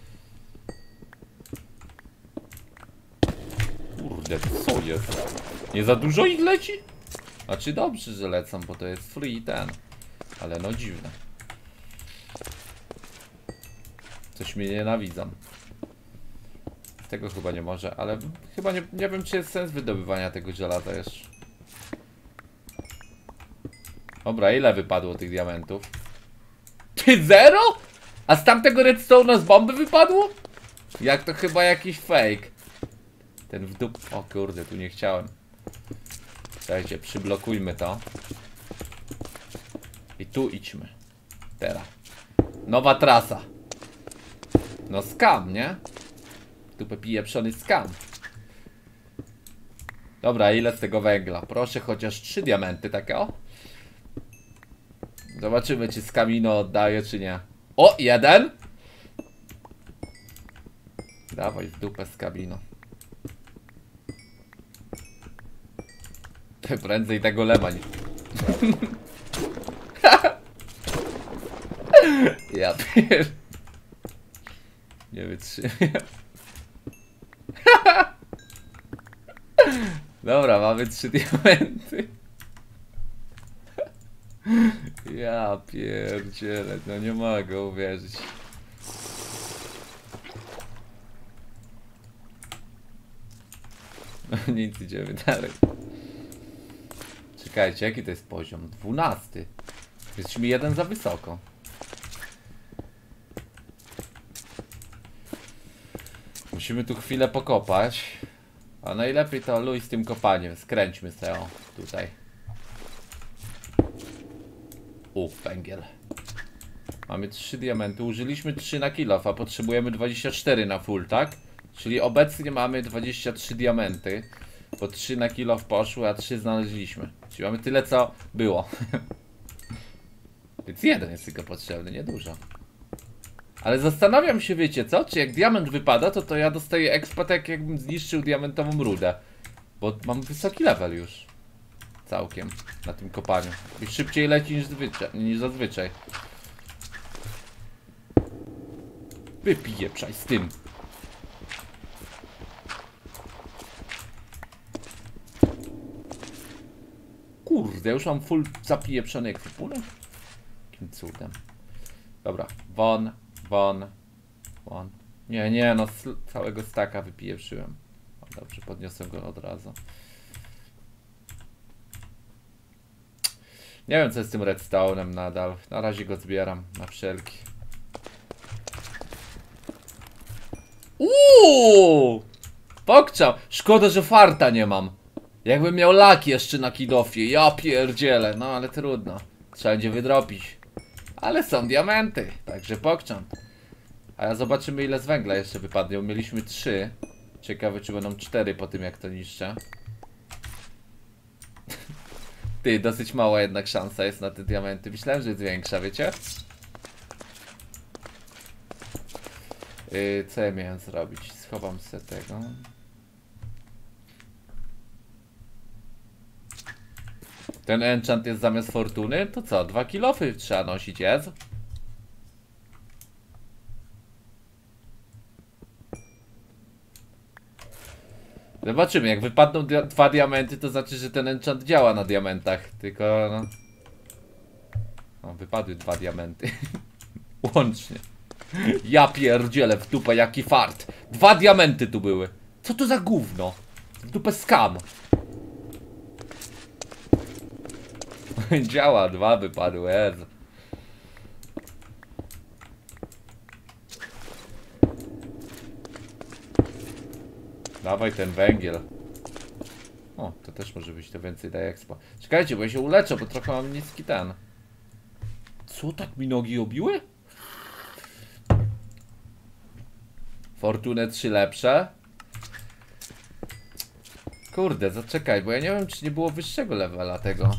S1: Kurde, co jest? Nie za dużo ich leci? Znaczy dobrze, że lecą, bo to jest free ten. Ale no dziwne. Coś mnie nienawidzą. Tego chyba nie może, ale chyba nie wiem czy jest sens wydobywania tego żelaza jeszcze. Dobra, ile wypadło tych diamentów? Ty 0? A z tamtego redstone'a z bomby wypadło? Jak to chyba jakiś fake. Ten w dup... O kurde, tu nie chciałem. Słuchajcie, przyblokujmy to. I tu idźmy. Teraz. Nowa trasa. No skam, nie? Dupę pieprzony skam. Dobra, ile z tego węgla? Proszę chociaż 3 diamenty, takie o. Zobaczymy, czy skamino oddaje, czy nie. O, jeden! Dawaj w dupę skamino. Prędzej tego lemań. Ja pier... Nie wytrzymię. Dobra, mamy 3 diamenty. Ja pierdzielę, no nie mogę uwierzyć. No nic, idziemy dalej. Czekajcie, jaki to jest poziom? 12. Jesteśmy jeden za wysoko. Musimy tu chwilę pokopać. A najlepiej to luj z tym kopaniem. Skręćmy se o tutaj. Węgiel. Mamy 3 diamenty. Użyliśmy 3 na kilof, a potrzebujemy 24 na full, tak? Czyli obecnie mamy 23 diamenty. Bo 3 na kilof poszły, a 3 znaleźliśmy. Czyli mamy tyle, co było. Więc jeden jest tylko potrzebny, nie dużo. Ale zastanawiam się, wiecie co? Czy jak diament wypada, to ja dostaję expa tak jakbym zniszczył diamentową rudę. Bo mam wysoki level już. Całkiem. Na tym kopaniu. I szybciej leci niż zazwyczaj. Wypiję przaj z tym. Kurde, już mam full zapieprzony ekwipunek. Jakim cudem. Dobra, won. Nie, no całego staka wypieprzyłem. O, dobrze, podniosłem go od razu. Nie wiem, co jest z tym redstone'em nadal. Na razie go zbieram, na wszelki. Pokczam! Szkoda, że farta nie mam. Jakbym miał laki jeszcze na kidofie, ja pierdzielę. No ale trudno. Trzeba będzie wydropić. Ale są diamenty, także pokczam. A ja zobaczymy, ile z węgla jeszcze wypadnie. Mieliśmy 3. Ciekawe, czy będą 4 po tym, jak to niszczę. Ty, dosyć mała jednak szansa jest na te diamenty. Myślałem, że jest większa, wiecie? Co ja miałem zrobić? Schowam sobie tego. Ten enchant jest zamiast fortuny? To co? 2 kilofy trzeba nosić, jest? Zobaczymy, jak wypadną 2 diamenty, to znaczy, że ten enchant działa na diamentach. Tylko no... O, wypadły 2 diamenty. Łącznie. Ja pierdzielę w dupę, jaki fart. 2 diamenty tu były. Co to za gówno? W dupę skam. Działa, 2 wypadły, Jezu. Dawaj ten węgiel. O, to też może być, to więcej daje expo. Czekajcie, bo ja się uleczę, bo trochę mam niski ten. Co, tak mi nogi obiły? Fortunę 3 lepsze. Kurde, zaczekaj, bo ja nie wiem, czy nie było wyższego levela tego.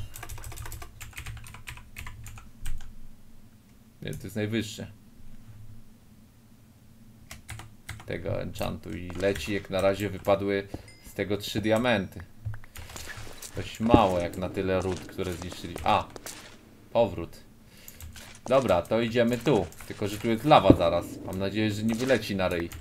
S1: Nie, to jest najwyższy. Tego enchantu i leci, jak na razie wypadły z tego 3 diamenty. Dość mało jak na tyle ród, które zniszczyli. A! Powrót. Dobra, to idziemy tu. Tylko, że tu jest lawa zaraz. Mam nadzieję, że nie wyleci na ryj.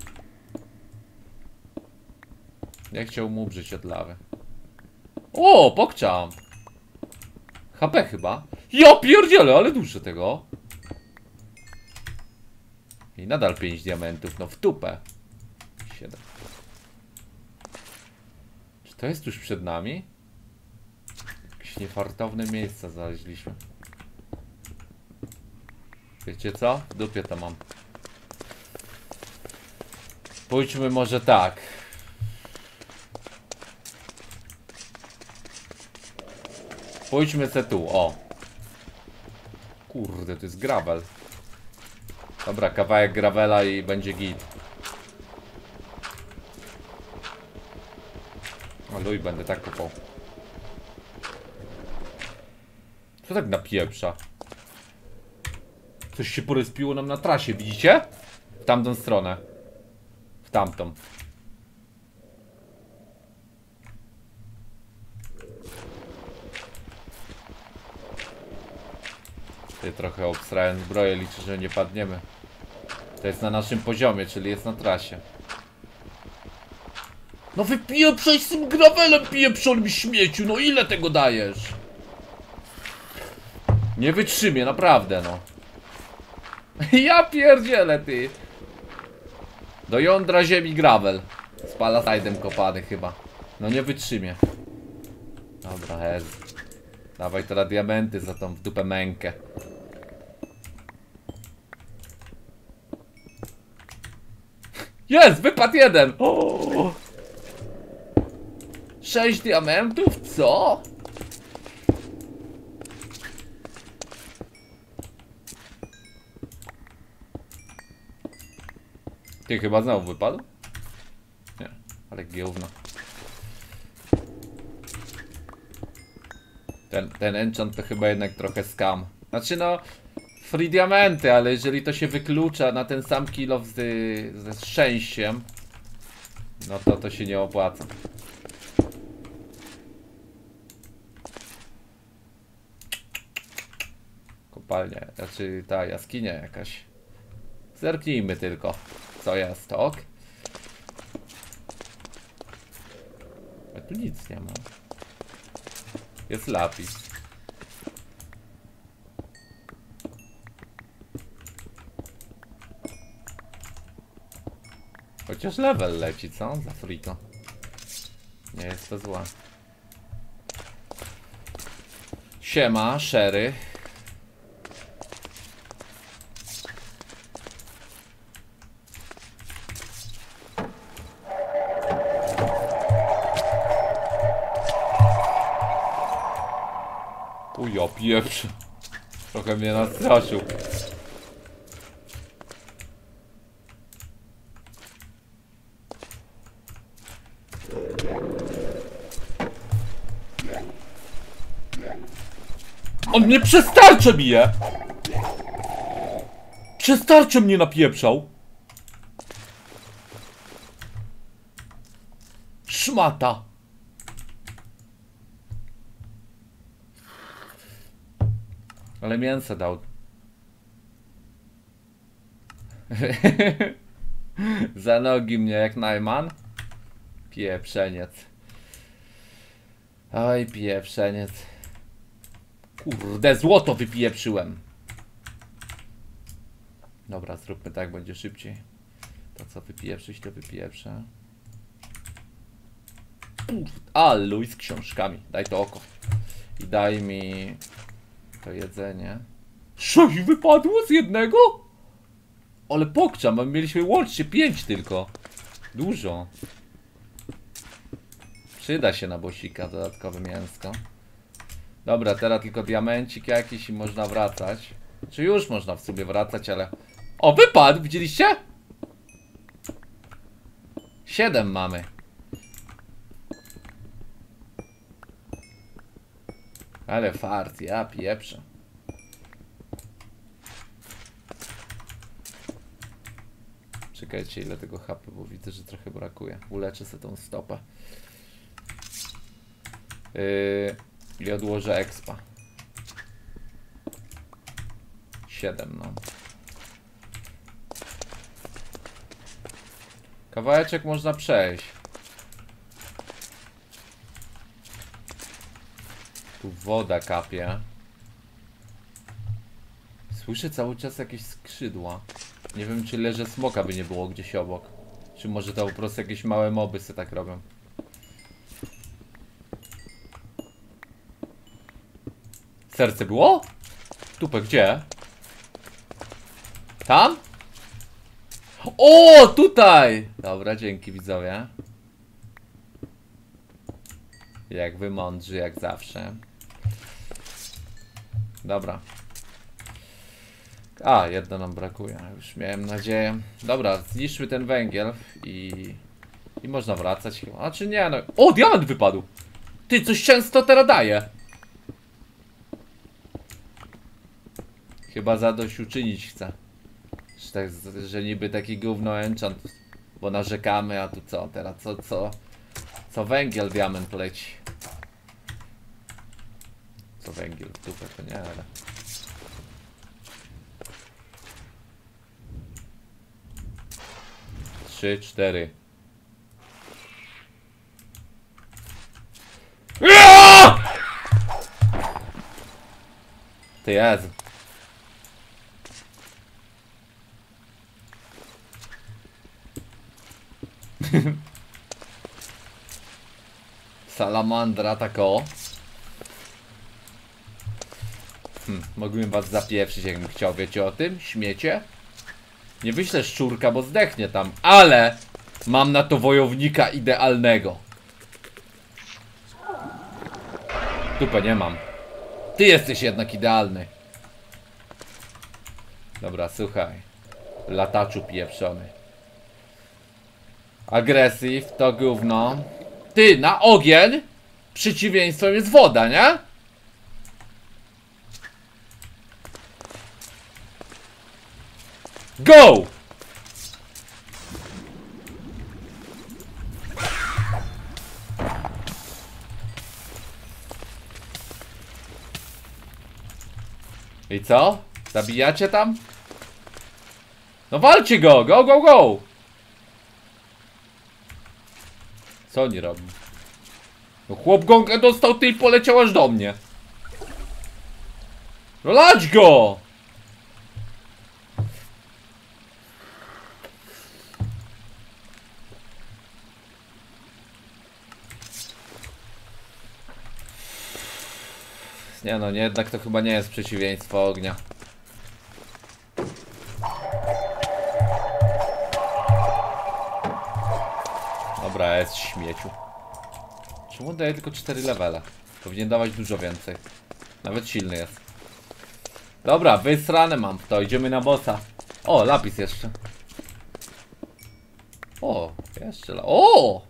S1: Nie chciał mu umrzeć od lawy. O, pokczam! HP chyba. Ja pierdzielę, ale dużo tego. I nadal 5 diamentów, no w tupę. 7. Czy to jest tuż przed nami? Jakieś niefartowne miejsca znaleźliśmy. Wiecie co? W dupie to mam. Pójdźmy może tak. Pójdźmy se tu, o. Kurde, to jest gravel. Dobra, kawałek gravela i będzie git. O luj, będę tak kopał. Co tak napieprza? Coś się poryspiło nam na trasie, widzicie? W tamtą stronę. W tamtą. Ty trochę obstrałem zbroję, liczę, że nie padniemy. To jest na naszym poziomie, czyli jest na trasie. No wypieprzaj z tym gravelem, pieprzonym śmieciu, no ile tego dajesz? Nie wytrzymie, naprawdę no. Ja pierdzielę, ty. Do jądra ziemi gravel. Z palasajdem kopany chyba. No nie wytrzymie. Dobra, hez. Dawaj teraz diamenty za tą w dupę mękę. Jest, wypadł jeden. O! 6 diamentów? Co? Ty chyba znowu wypadł? Nie, ale gówno. Ten enchant to chyba jednak trochę scam. Znaczy no, free diamenty, ale jeżeli to się wyklucza na ten sam kill off ze szczęściem, no to się nie opłaca. Kopalnia, znaczy ta jaskinia jakaś. Zerknijmy tylko, co jest, ok? A tu nic nie ma. Jest lapis. Chociaż level leci, co? Za frito. Nie jest to złe. Siema, Sherry. Ja pieprz. Trochę mnie nastraszył. On mnie przez tarczę bije! Przez tarczę mnie napieprzał! Szmata! Ale mięso dał. Za nogi mnie jak Najman. Pieprzeniec. Oj, pieprzeniec. Kurde, złoto wypieprzyłem. Dobra, zróbmy tak, będzie szybciej. To co wypieprzyć, to wypieprzę. Alluj z książkami. Daj to oko. I daj mi to jedzenie. 6 wypadło z jednego? Ale pokczam, a mieliśmy łącznie 5 tylko. Dużo. Przyda się na bosika dodatkowe mięsko. Dobra, teraz tylko diamencik jakiś i można wracać. Czy już można w sumie wracać, ale... O, wypadł! Widzieliście? 7 mamy. Ale fart, ja pieprzę. Czekajcie, ile tego HP, bo widzę, że trochę brakuje. Uleczę sobie tą stopę. I odłożę expa. 7, no. Kawałeczek można przejść. Tu woda kapie. Słyszę cały czas jakieś skrzydła. Nie wiem, czy leże smoka by nie było gdzieś obok. Czy może to po prostu jakieś małe moby se tak robią. Serce było? Tupę, gdzie? Tam? O, tutaj! Dobra, dzięki widzowie. Jak wy mądrzy, jak zawsze. Dobra. A, jedno nam brakuje. Już miałem nadzieję. Dobra, zniszczmy ten węgiel i można wracać chyba. A czy nie, no. O, diament wypadł! Ty, coś często teraz daje. Chyba zadośćuczynić chcę. Że, tak, że niby taki gówno enchant. Bo narzekamy, a tu co? Teraz co węgiel diament leci. Co węgiel w dupę, to nie, ale... Trzy, 4. Ty Jezu. Salamandra tako. Mogłem was zapieprzyć, jakbym chciał, wiecie o tym? Śmiecie? Nie wyślę szczurka, bo zdechnie tam, ale mam na to wojownika idealnego. Dupę nie mam. Ty jesteś jednak idealny. Dobra, słuchaj. Lataczu pieprzony. Agresyw to gówno. Ty, na ogień przeciwieństwem jest woda, nie? Go! I co? Zabijacie tam? No walcie go! Go, go, go! Co oni robią? No chłop gąkę dostał, ty i poleciał aż do mnie. No lać go! Nie no, nie, jednak to chyba nie jest przeciwieństwo ognia. Dobra, jest śmieciu. Czemu daje tylko 4 levele? Powinien dawać dużo więcej. Nawet silny jest. Dobra, wysrane mam w to, idziemy na bossa. O, lapis jeszcze. O, jeszcze o!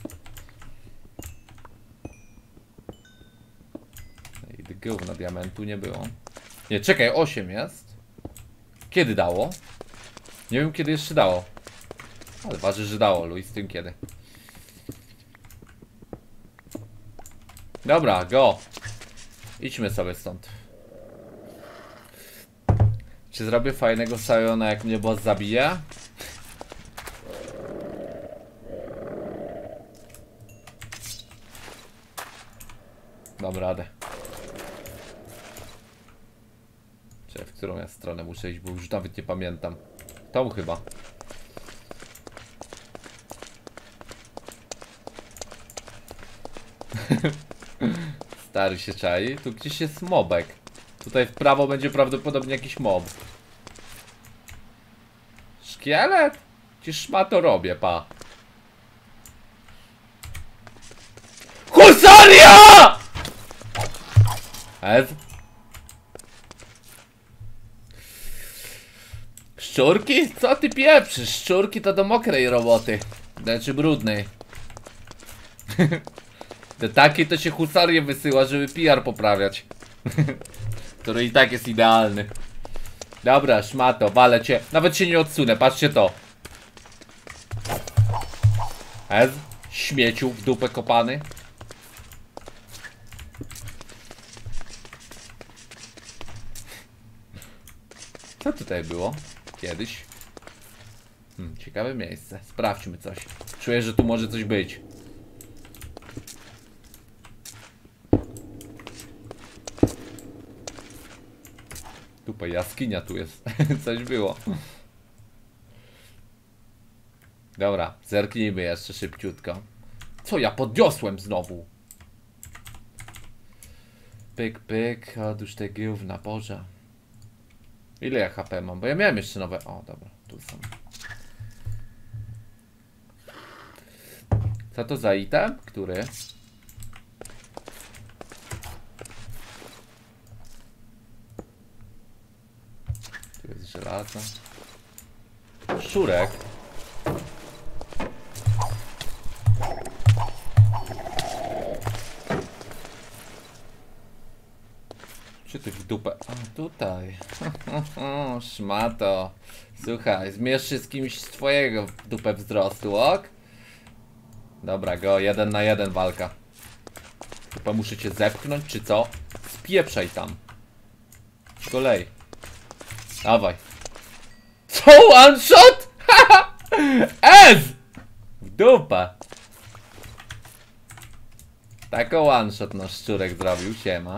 S1: I gówna diamentu nie było. Nie, czekaj, 8 jest. Kiedy dało? Nie wiem kiedy jeszcze dało. Ale waży, że dało, Luis, z tym kiedy. Dobra, go. Idźmy sobie stąd. Czy zrobię fajnego Sayona, jak mnie boss zabije? Dam radę. Czy w którą ja stronę muszę iść, bo już nawet nie pamiętam. Tą chyba. Stary się czai. Tu gdzieś jest mobek. Tutaj w prawo będzie prawdopodobnie jakiś mob. Szkielet? Ciż ma to robię, pa. Husaria! Szczurki? Co ty pieprzysz? Szczurki to do mokrej roboty. Znaczy brudnej. Do takiej to się husarię wysyła, żeby PR poprawiać. Który i tak jest idealny. Dobra, szmato, walę cię. Nawet się nie odsunę, patrzcie to. Śmieciu w dupę kopany. Co tutaj było? Kiedyś. Ciekawe miejsce. Sprawdźmy coś. Czuję, że tu może coś być. Dupa, jaskinia tu jest. Coś było. Dobra, zerknijmy jeszcze szybciutko. Co ja podniosłem znowu? Pyk, pyk. Otóż te gówna, Boże. Ile ja HP mam? Bo ja miałem jeszcze nowe... O, dobra, tu są. Co to za item? Który? Tu jest żelazo. Szczurek. Czy ty w dupę? A, tutaj. Szmato. Słuchaj, zmierz się z kimś z twojego w dupę wzrostu, ok? Dobra, go, 1 na 1 walka. Chyba muszę cię zepchnąć, czy co? Spieprzaj tam. Kolej. Dawaj. Co? One shot? Ez! W dupę. Taką one shot nasz szczurek zrobił, siema.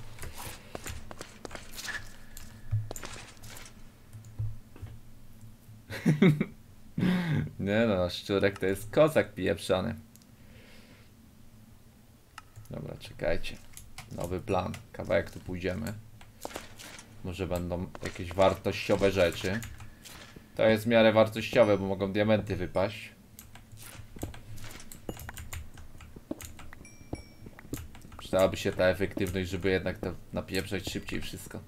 S1: Nie no, szczurek to jest kozak pieprzony. Dobra, czekajcie. Nowy plan. Kawałek tu pójdziemy. Może będą jakieś wartościowe rzeczy. To jest w miarę wartościowe, bo mogą diamenty wypaść. Przydałaby się ta efektywność, żeby jednak to napieprzać szybciej wszystko.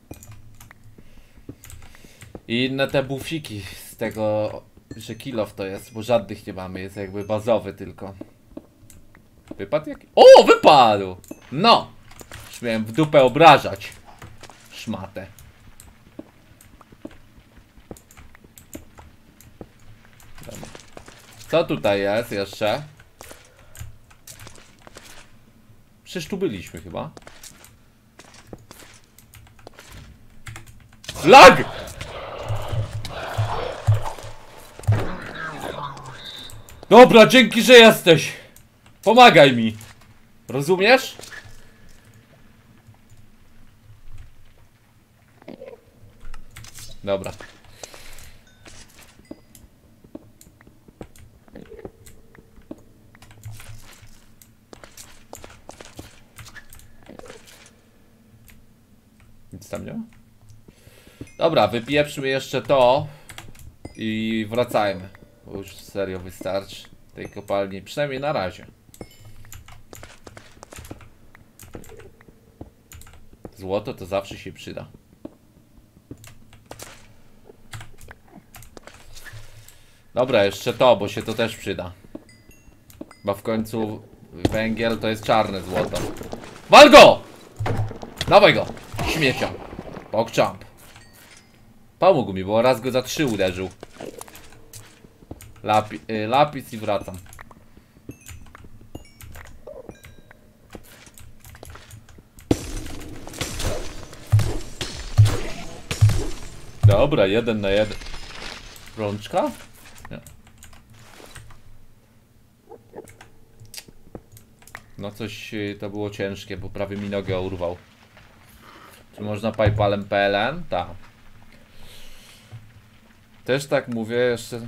S1: I inne te bufiki z tego, że kill off to jest, bo żadnych nie mamy, jest jakby bazowy tylko. Wypadł jaki? O, wypadł! No! Już miałem w dupę obrażać. Szmatę. Dobra. Co tutaj jest jeszcze? Przecież tu byliśmy chyba. Lag! Dobra, dzięki, że jesteś. Pomagaj mi. Rozumiesz? Dobra. Nic tam nie ma? Dobra, wypieprzmy jeszcze to i wracajmy. Bo już serio wystarczy tej kopalni, przynajmniej na razie. Złoto to zawsze się przyda. Dobra, jeszcze to, bo się to też przyda. Bo w końcu węgiel to jest czarne złoto. Wal go! Dawaj go! Śmiecia. Pokczamp. Pomógł mi, bo raz go za 3 uderzył. Lapis i wracam. Dobra, 1 na 1. Rączka? Nie. No coś to było ciężkie, bo prawie mi nogę urwał. Czy można PayPalem PLN? Tak. Też tak mówię jeszcze.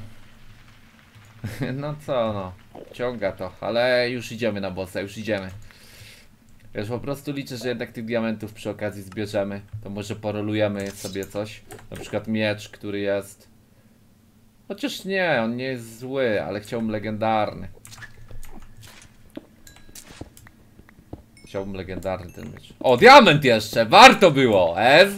S1: No co no. Ciąga to, ale już idziemy na bossa, już idziemy. Wiesz, po prostu liczę, że jednak tych diamentów przy okazji zbierzemy. To może porolujemy sobie coś. Na przykład miecz, który jest... Chociaż nie, on nie jest zły, ale chciałbym legendarny. Chciałbym legendarny ten miecz. O, diament jeszcze! Warto było!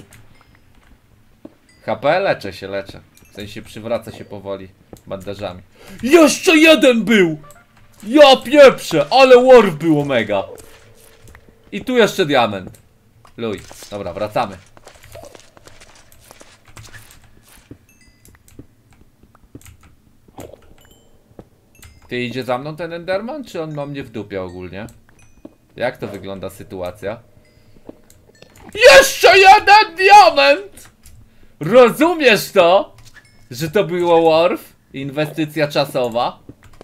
S1: HP? Leczę się, leczę. W sensie przywraca się powoli bandażami. Jeszcze jeden był! Ja pieprzę! Ale warf było mega! I tu jeszcze diament. Luj. Dobra, wracamy. Ty idzie za mną ten Enderman, czy on ma mnie w dupie ogólnie? Jak to wygląda sytuacja? Jeszcze jeden diament! Rozumiesz to? Że to było warf? Inwestycja czasowa?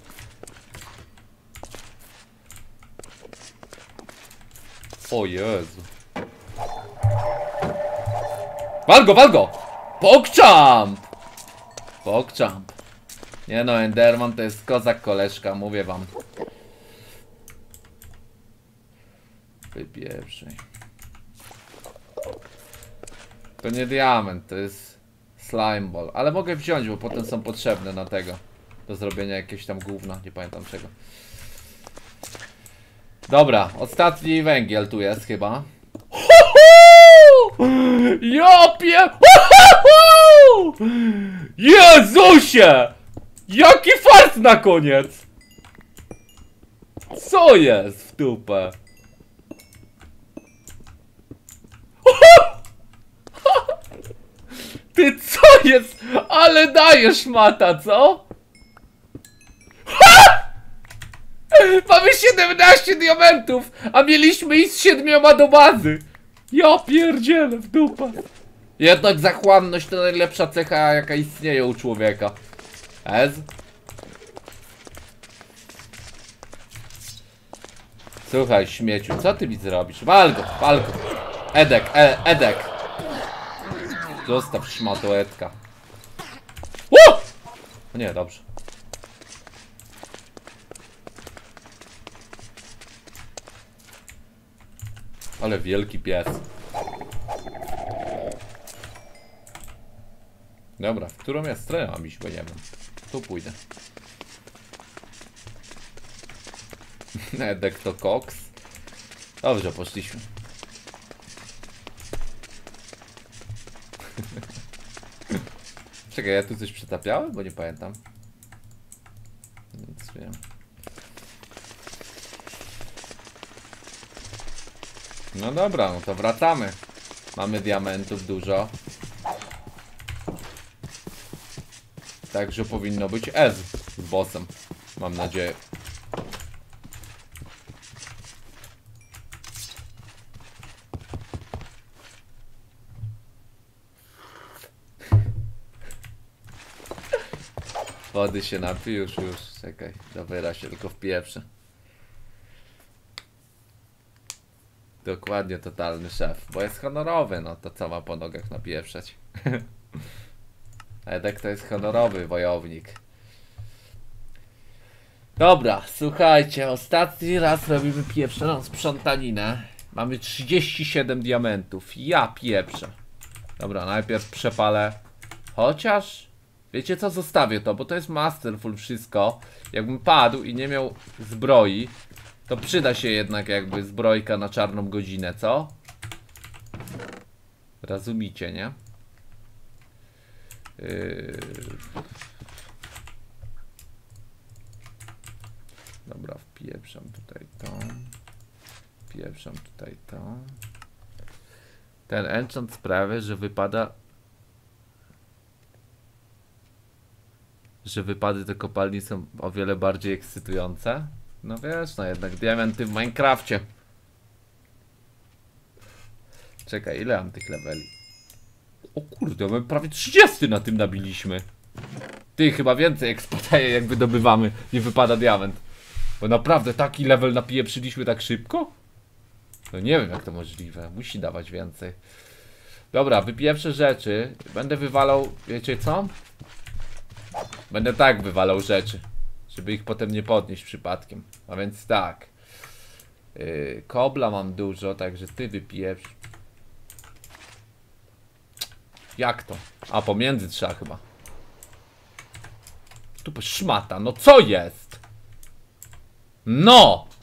S1: O Jezu. Wal go, wal go! Pokczamp! Pokczamp. Nie no, Enderman to jest kozak koleżka, mówię wam. Wypieprzej. To nie diament, to jest slime ball. Ale mogę wziąć, bo potem są potrzebne na tego. Do zrobienia jakiegoś tam gówna, nie pamiętam czego. Dobra, ostatni węgiel tu jest chyba. Jopie! Jezusie! Jaki fart na koniec! Co jest w dupę? Ty co jest? Ale dajesz mata, co? Mamy 17 diamentów, a mieliśmy iść z 7 do bazy. Ja pierdzielę w dupę. Jednak zachłanność to najlepsza cecha, jaka istnieje u człowieka. Słuchaj, śmieciu, co ty mi zrobisz? Wal go, wal go. Edek. Zostaw szmato Edka. Nie, dobrze. Ale wielki pies. Dobra, w którą ja stronę mam iść, bo nie wiem. Tu pójdę. Edek to koks. Dobrze, poszliśmy. Czekaj, ja tu coś przetapiałem? Bo nie pamiętam. Nic wiem. No dobra, no to wracamy. Mamy diamentów dużo. Także powinno być Ez z bossem. Mam nadzieję. Wody się napij, już. Czekaj, dobra, się tylko wpieprzę. Dokładnie, totalny szef. Bo jest honorowy, no to co ma po nogach napieprzać? Edek to jest honorowy wojownik. Dobra, słuchajcie, ostatni raz robimy pieprzoną sprzątaninę. Mamy 37 diamentów. Ja pieprzę. Dobra, najpierw przepalę. Chociaż, wiecie co, zostawię to, bo to jest masterful wszystko. Jakbym padł i nie miał zbroi, to przyda się jednak jakby zbrojka na czarną godzinę, co? Rozumicie, nie? Dobra, wpieprzam tutaj to. Wpieprzam tutaj to. Ten enchant sprawia, że wypady te kopalni są o wiele bardziej ekscytujące. No wiesz, no jednak diamenty w Minecrafcie. Czekaj, ile mam tych leveli? O kurde, my prawie 30 na tym nabiliśmy. Ty, chyba więcej eksploataje jak wydobywamy, nie wypada diament. Bo naprawdę taki level napieprzyliśmy tak szybko? No nie wiem jak to możliwe, musi dawać więcej. Dobra, wypieprzę rzeczy. Będę wywalał, wiecie co? Będę tak wywalał rzeczy, żeby ich potem nie podnieść przypadkiem. A więc tak. Kobla mam dużo, także ty wypieprz. Jak to? A, pomiędzy trzeba chyba. Tu szmata, no co jest? No!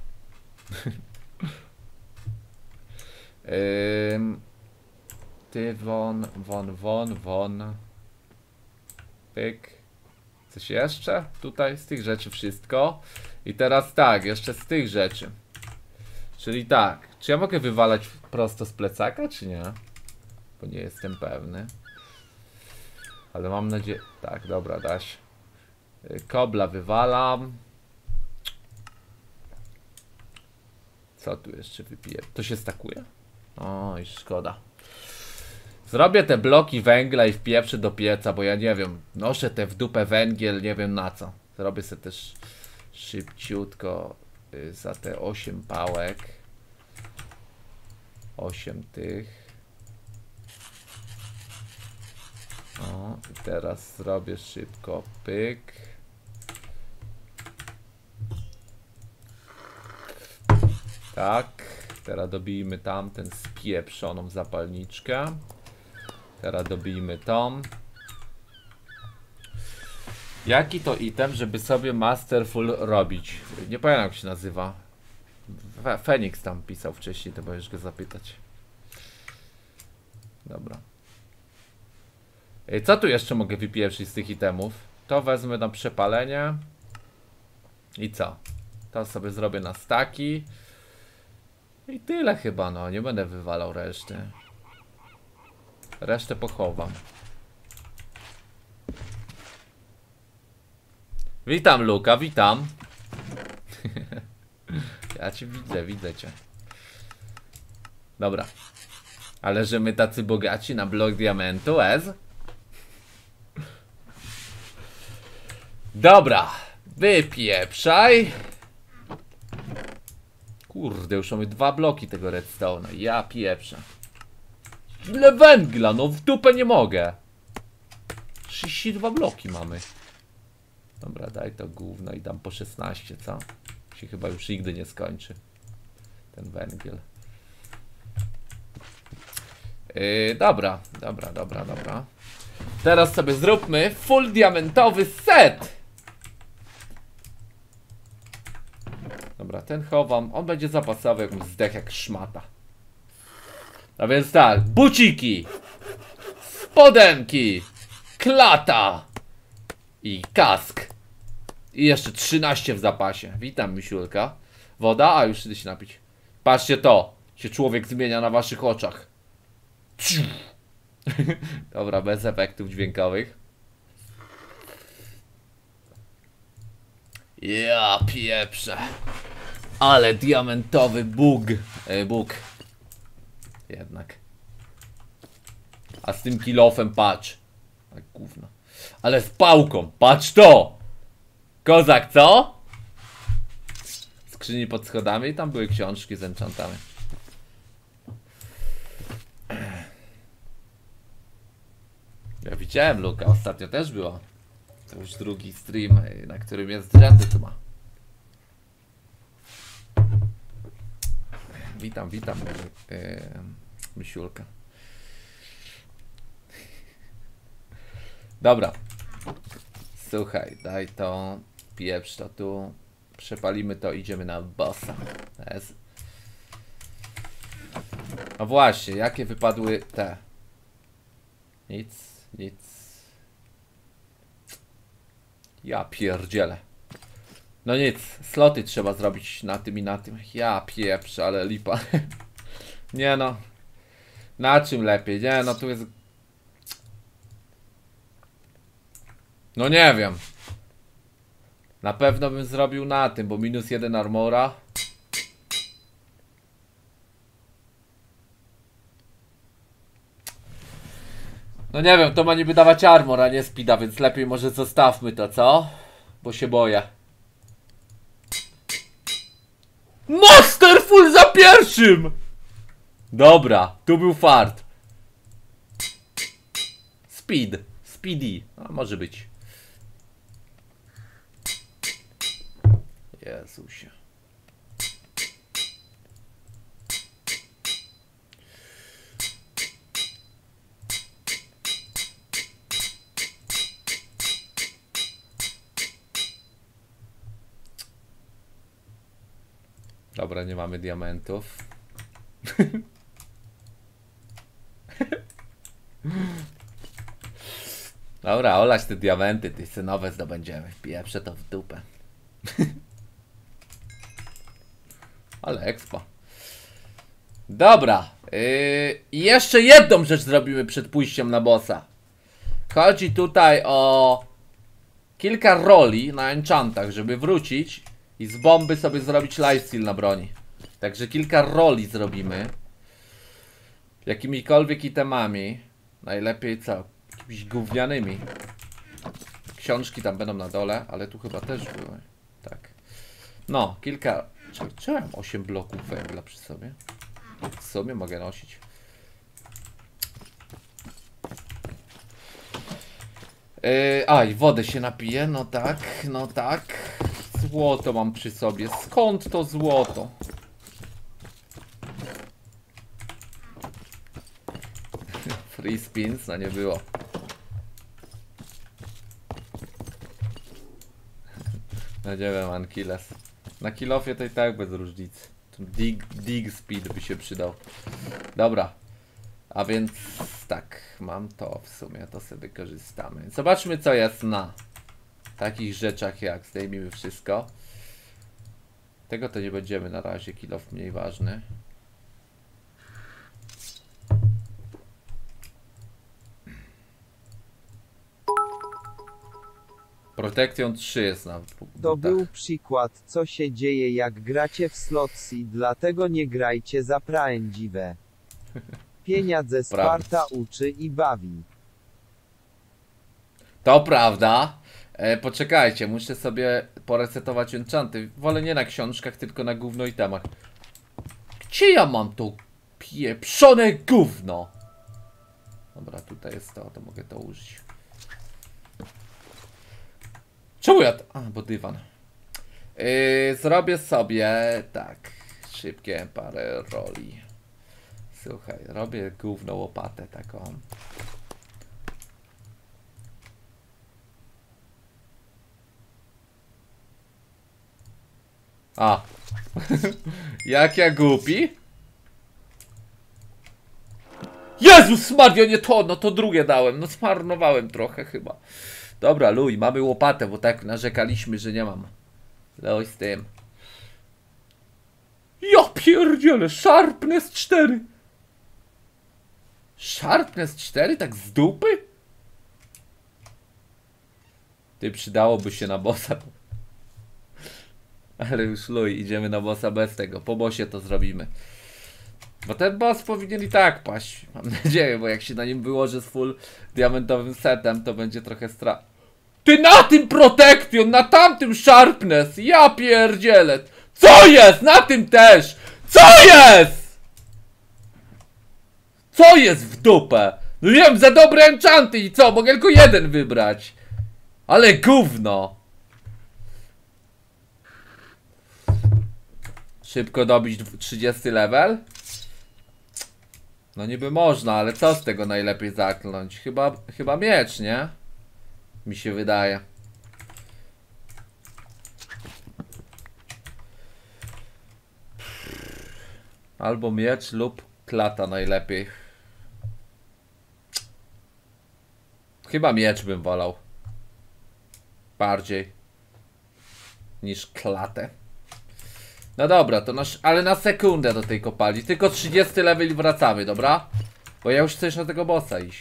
S1: Ty won. Pyk. Coś jeszcze? Tutaj z tych rzeczy wszystko. I teraz tak, jeszcze z tych rzeczy. Czyli tak, czy ja mogę wywalać prosto z plecaka, czy nie? Bo nie jestem pewny. Ale mam nadzieję... Tak, dobra, da się. Kobla wywalam. Co tu jeszcze wypiję? To się stakuje? Oj, szkoda. Zrobię te bloki węgla i wpieprzę do pieca, bo ja nie wiem. Noszę te w dupę węgiel, nie wiem na co. Zrobię sobie też szybciutko za te 8 pałek. 8 tych. O, i teraz zrobię szybko pyk. Tak, teraz dobijmy tamten spieprzoną zapalniczkę. Teraz dobijmy tą. Jaki to item, żeby sobie masterful robić? Nie pamiętam jak się nazywa. Fenix tam pisał wcześniej, to możesz go zapytać. Dobra. Co tu jeszcze mogę wypieprzyć z tych itemów? To wezmę na przepalenie. I co? To sobie zrobię na staki. I tyle chyba, no. Nie będę wywalał reszty. Resztę pochowam. Witam, Luka, witam. Ja cię widzę cię. Dobra. Ale że my tacy bogaci na blok diamentu, Dobra. Wypieprzaj. Kurde, już mamy 2 bloki tego redstone'a. Ja pieprzę. Ile węgla, no w dupę nie mogę. 32 bloki mamy. Dobra, daj to gówno i dam po 16, co? Się chyba już nigdy nie skończy. Ten węgiel. Dobra. Teraz sobie zróbmy full diamentowy set. Dobra, ten chowam. On będzie zapasowy, jak mu zdech jak szmata. A więc tak, buciki, spodenki, klata i kask. I jeszcze 13 w zapasie. Witam, misiulka. Woda? A, już idę się napić. Patrzcie to. Się człowiek zmienia na waszych oczach. Dobra, bez efektów dźwiękowych. Ja pieprzę. Ale diamentowy Bóg. Jednak. A z tym kilofem patrz. Tak gówno. Ale z pałką, patrz to! Kozak, co? Skrzyni pod schodami i tam były książki z enchantami. Ja widziałem Luka, ostatnio też było. To już drugi stream, na którym jest rzędy chyba. Witam, misiulka. Dobra. Słuchaj, daj to, pieprz to tu, przepalimy to, idziemy na bossa. No właśnie, jakie wypadły te? Nic. Ja pierdzielę. No nic, sloty trzeba zrobić na tym i na tym. Ja pieprzę, ale lipa. Nie no. Na czym lepiej? Nie no, tu jest... No nie wiem. Na pewno bym zrobił na tym, bo -1 armora. No nie wiem, to ma niby dawać armor, a nie speeda, więc lepiej może zostawmy to, co? Bo się boję. Masterful za pierwszym! Dobra, tu był fart. Speedy, a może być. Jezusie. Dobra, nie mamy diamentów. Dobra, olać te diamenty, te synowe zdobędziemy. Pieprze to w dupę. Ale expa. Dobra. I jeszcze jedną rzecz zrobimy przed pójściem na bossa. Chodzi tutaj o kilka roli na enchantach, żeby wrócić i z bomby sobie zrobić lifesteal na broni. Także kilka roli zrobimy. Jakimikolwiek itemami. Najlepiej co? Jakimiś gównianymi. Książki tam będą na dole, ale tu chyba też były. Tak. No, kilka... Czy mam 8 bloków węgla przy sobie? W sumie mogę nosić. I wodę się napiję, no tak. Złoto mam przy sobie. Skąd to złoto? Free spins, no nie było. No nie wiem, Ankiles. Na kilofie to i tak bez różnicy. Dig speed by się przydał. Dobra. A więc tak, mam to w sumie, to sobie korzystamy. Zobaczmy, co jest na takich rzeczach jak zdejmijmy wszystko. Tego to nie będziemy na razie, kilof mniej ważny. Protection 3 jest na butach.
S2: To był przykład, co się dzieje jak gracie w slotsy, dlatego nie grajcie za prawdziwe. Pieniądze Sparta uczy i bawi.
S1: To prawda. Poczekajcie, muszę sobie poresetować enchanty. Wolę nie na książkach, tylko na gówno i temach. Gdzie ja mam to pieprzone gówno? Dobra, tutaj jest to mogę to użyć. Czemu ja to... A, bo dywan. Zrobię sobie tak, szybkie parę roli. Słuchaj, robię gówno łopatę taką. A, Jak ja głupi? Jezus Maria, nie to, no to drugie dałem. No zmarnowałem trochę chyba. Dobra, luj, mamy łopatę, bo tak narzekaliśmy, że nie mam. Luj z tym. Ja pierdzielę, Sharpness 4. Sharpness 4? Tak z dupy? Ty, przydałoby się na bossa. Ale już luj, idziemy na bossa bez tego. Po bossie to zrobimy. Bo ten boss powinien i tak paść. Mam nadzieję, bo jak się na nim wyłoży z full diamentowym setem, to będzie trochę strach. Ty, na tym Protection, na tamtym Sharpness. Ja pierdzielę. Co jest? Na tym też. Co jest? Co jest w dupę? No wiem, za dobre enchanty i co? Mogę tylko jeden wybrać. Ale gówno. Szybko dobić 30 level? No niby można, ale co z tego najlepiej zakląć? Chyba miecz, nie? Mi się wydaje. Albo miecz lub klata najlepiej. Chyba miecz bym wolał. Bardziej. Niż klatę. No dobra, to ale na sekundę do tej kopalni. Tylko 30 level i wracamy, dobra? Bo ja już chcę na tego bossa iść.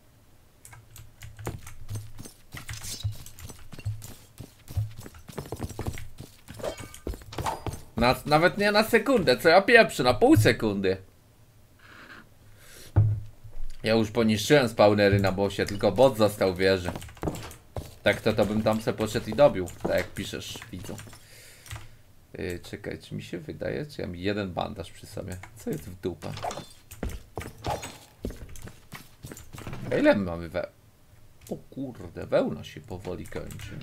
S1: Nawet nie na sekundę, co ja pieprzę, na pół sekundy. Ja już poniszczyłem spawnery na bossie, tylko bot został w wieży. Tak to bym tam se poszedł i dobił. Tak jak piszesz, widzu. Czekaj, czy mi się wydaje, czy ja mam jeden bandaż przy sobie? Co jest w dupę? A ile my mamy O kurde, wełna się powoli kończy.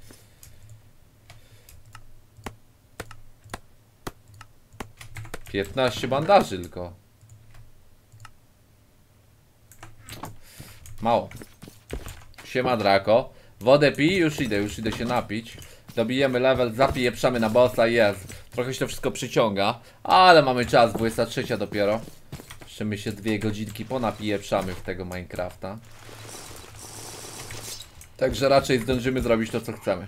S1: Piętnaście bandaży tylko. Mało. Siema Draco. Wodę pij, już idę się napić. Dobijemy level, zapieprzamy na bossa, jest. Trochę się to wszystko przyciąga, ale mamy czas, 23 dopiero. Jeszcze my się 2 godzinki ponapieprzamy w tego Minecrafta. Także raczej zdążymy zrobić to, co chcemy.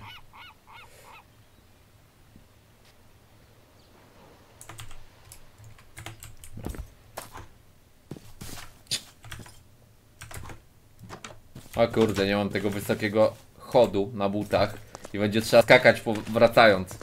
S1: O kurde, nie mam tego wysokiego chodu na butach i będzie trzeba skakać wracając.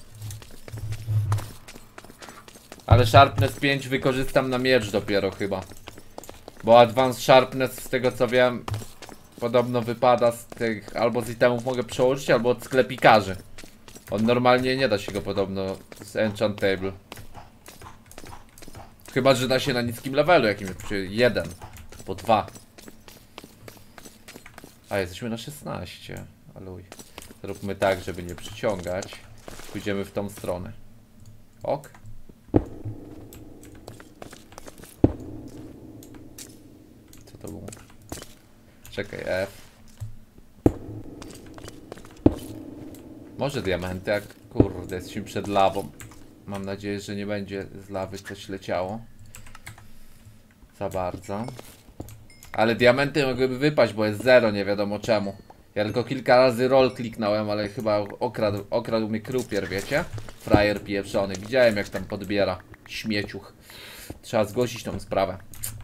S1: Ale Sharpness 5 wykorzystam na miecz dopiero chyba. Bo Advanced Sharpness, z tego co wiem, podobno wypada z tych, albo z itemów mogę przełożyć, albo od sklepikarzy. On normalnie nie da się go podobno z Enchant Table. Chyba że da się na niskim levelu jakimś, przy 1 po 2. A jesteśmy na 16. Aluj. Zróbmy tak, żeby nie przyciągać. Pójdziemy w tą stronę. Ok. Co to było? Czekaj, F. Może diamenty, jak kurde, jesteśmy przed lawą. Mam nadzieję, że nie będzie z lawy coś leciało. Za bardzo. Ale diamenty mogłyby wypaść, bo jest 0, nie wiadomo czemu. Ja tylko kilka razy roll kliknąłem, ale chyba okradł mnie krupier, wiecie? Frajer pieprzony. Widziałem, jak tam podbiera śmieciuch. Trzeba zgłosić tą sprawę.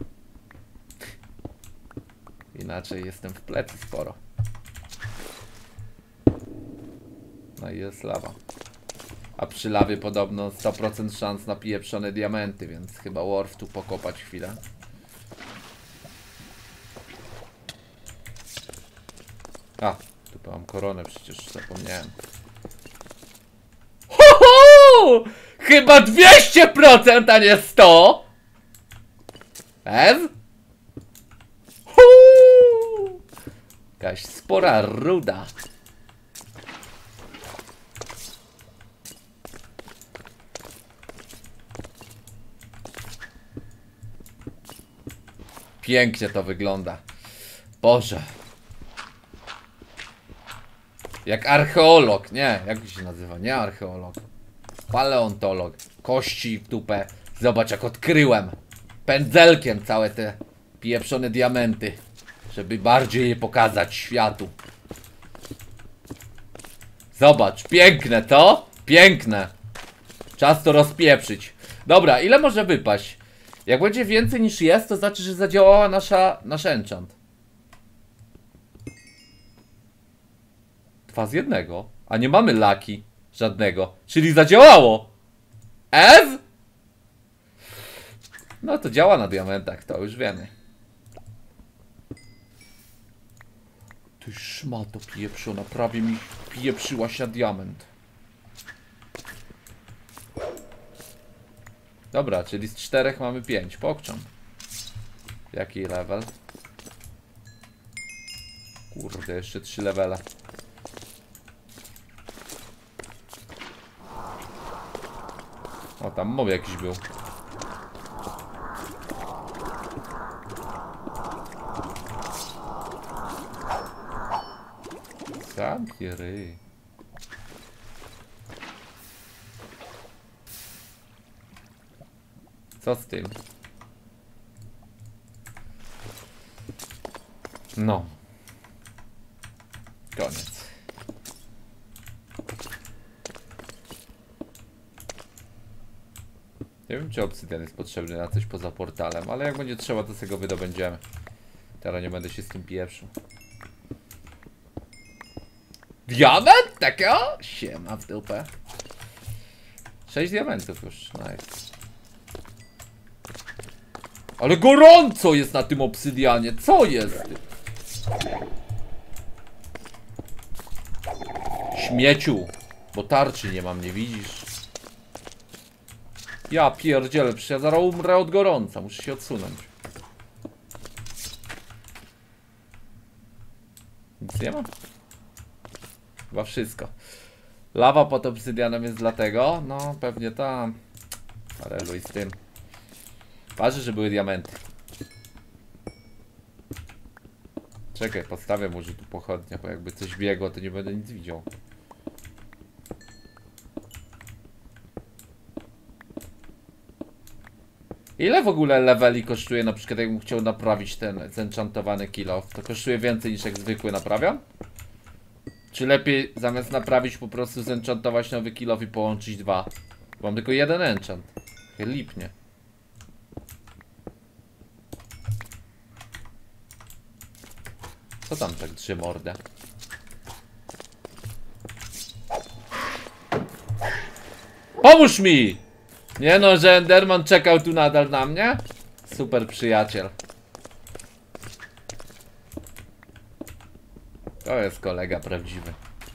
S1: Inaczej jestem w plecy sporo. No i jest lawa. A przy lawie podobno 100% szans na pieprzone diamenty, więc chyba worth tu pokopać chwilę. A, tu mam koronę, przecież zapomniałem. Ho! Chyba 200%, a nie 100! Ew? Jakaś spora ruda. Pięknie to wygląda. Boże. Jak archeolog, nie, jak się nazywa? Nie archeolog. Paleontolog. Kości w dupę. Zobacz jak odkryłem. Pędzelkiem całe te pieprzone diamenty. Żeby bardziej je pokazać światu. Zobacz, piękne to? Piękne. Czas to rozpieprzyć. Dobra, ile może wypaść? Jak będzie więcej niż jest, to znaczy, że zadziałała nasz enchant. 2 z 1. A nie mamy laki żadnego. Czyli zadziałało. Ew? No to działa na diamentach, to już wiemy. Ty szmato pieprzona, prawie mi pieprzyła się diament. Dobra, czyli z 4 mamy 5. Pokczam. Jaki level? Kurde, jeszcze 3 levele. O, tam mob jakiś był. Zamknij ryj. Co z tym? No. Koniec. Nie wiem, czy obsydian jest potrzebny na coś poza portalem, ale jak będzie trzeba, to sobie go wydobędziemy. Teraz nie będę się z tym pieprzył. Diament? Taka? Siema w dupę. 6 diamentów już, nice. Ale gorąco jest na tym obsydianie, co jest? Śmieciu, bo tarczy nie mam, nie widzisz? Ja pierdzielę, przecież ja zaraz umrę od gorąca, muszę się odsunąć. Nic nie ma? Chyba wszystko. Lawa pod obsydianem jest dlatego? No, pewnie tam. Ale luj z tym. Ważne, że były diamenty. Czekaj, postawię może tu pochodnia, bo jakby coś biegło, to nie będę nic widział. Ile w ogóle leveli kosztuje, na przykład jakbym chciał naprawić ten zenchantowany kill off? To kosztuje więcej niż jak zwykły naprawiam? Czy lepiej zamiast naprawić po prostu zenchantować nowy kill off i połączyć 2? Mam tylko 1 enchant. Lipnie. Co tam tak drze mordę? Pomóż mi! Nie no, że Enderman czekał tu nadal na mnie? Super przyjaciel. To jest kolega prawdziwy.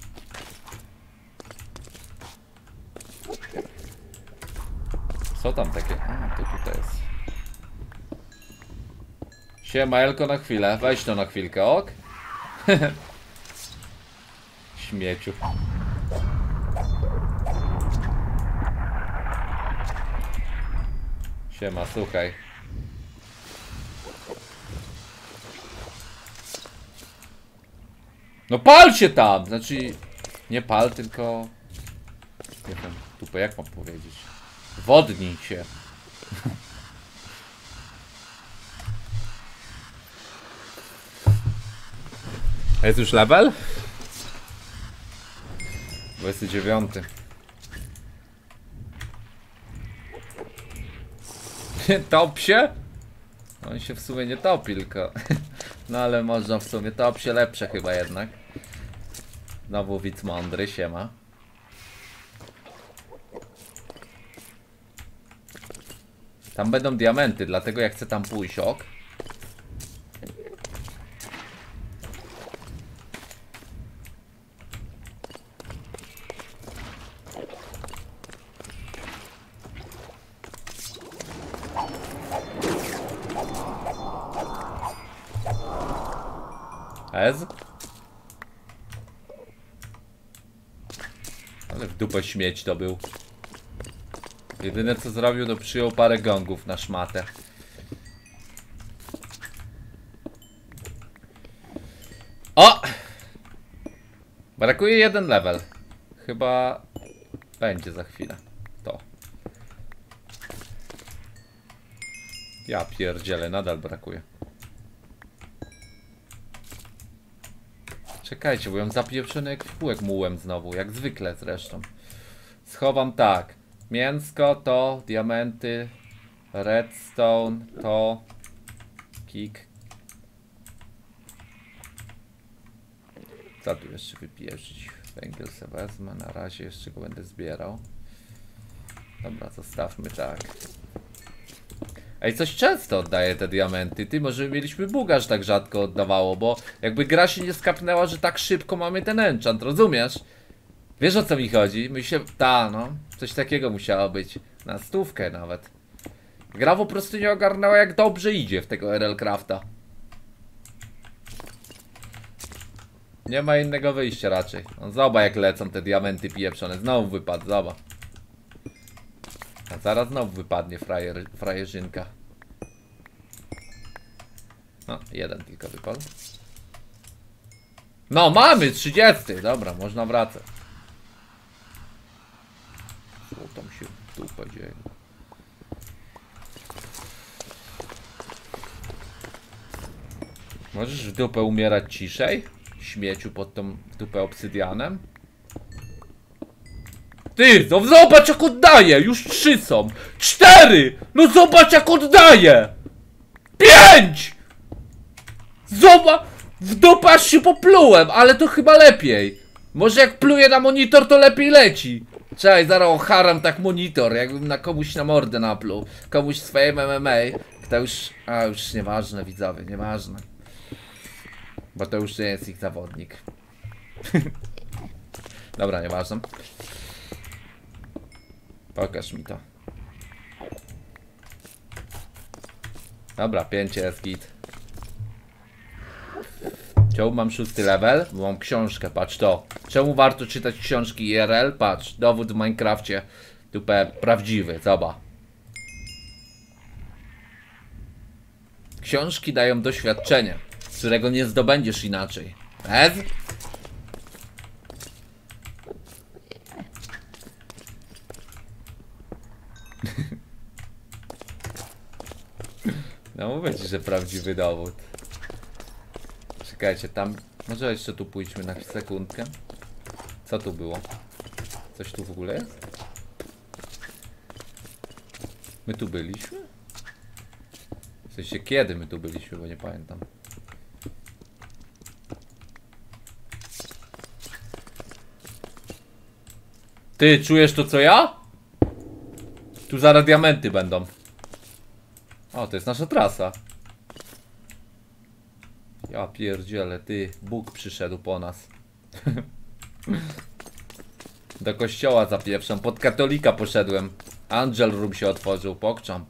S1: Co tam takie? A, to tutaj jest. Siema, Elko, na chwilę. Weź to na chwilkę, ok? Śmieciu. Siema, słuchaj. No pal się tam! Znaczy... Nie pal, tylko... Nie wiem, tupę, jak mam powiedzieć? Wodnij się. A jest już level? 29. Top się? On się w sumie nie topi, tylko... No ale można w sumie, top się lepsze chyba jednak. Znowu widz mądry, siema. Tam będą diamenty, dlatego ja chcę tam pójść, ok? Ez? Ale w dupę śmieć to był. Jedyne co zrobił, to przyjął parę gongów na szmatę. O! Brakuje 1 level. Chyba będzie za chwilę. To. Ja pierdzielę, nadal brakuje. Czekajcie, bo ją zapieprzony ekwipułek mułem znowu, jak zwykle zresztą. Schowam tak. Mięsko to, diamenty, redstone to, kick. Co tu jeszcze wypieprzyć? Węgiel se wezmę, na razie jeszcze go będę zbierał. Dobra, zostawmy tak. Ej, coś często oddaje te diamenty. Ty, może mieliśmy buga, że tak rzadko oddawało, bo jakby gra się nie skapnęła, że tak szybko mamy ten enchant, rozumiesz? Wiesz, o co mi chodzi? My się... no. Coś takiego musiało być. Na 100 nawet. Gra po prostu nie ogarnęła, jak dobrze idzie w tego RL Crafta. Nie ma innego wyjścia raczej. No, zobacz, jak lecą te diamenty pieprzone. Znowu wypadł, zobacz. A zaraz znowu wypadnie frajerzynka. No, jeden tylko wypadł. No, mamy 30. Dobra, można wracać. Co tam się w dupę dzieje? Możesz w dupę umierać ciszej? Śmieciu pod tą dupę obsydianem? Ty, no zobacz, jak oddaje! Już 3 są! 4! No zobacz, jak oddaje! 5! Zobacz! W dupę aż się poplułem, ale to chyba lepiej. Może jak pluję na monitor, to lepiej leci. Czekaj, zaraz ocharam tak monitor, jakbym na komuś na mordę napluł. Komuś swoje MMA. To już... A, już nieważne, widzowie, nieważne. Bo to już nie jest ich zawodnik. Dobra, nieważne. Pokaż mi to. Dobra, 5 jest git. Czemu mam 6 level? Bo mam książkę, patrz to. Czemu warto czytać książki IRL? Patrz, dowód w Minecrafcie. Tupę prawdziwy, zobacz. Książki dają doświadczenie, którego nie zdobędziesz inaczej. Ez? No mówię ci, że prawdziwy dowód. Czekajcie, tam... Może jeszcze tu pójdźmy na sekundkę. Co tu było? Coś tu w ogóle jest? My tu byliśmy? W sensie, kiedy my tu byliśmy, bo nie pamiętam. Ty, czujesz to co ja? Tu zaraz diamenty będą. O, to jest nasza trasa. Ja pierdzielę, ty, Bóg przyszedł po nas. Do kościoła zapieprzam, pod katolika poszedłem. Angel Room się otworzył, pokczam.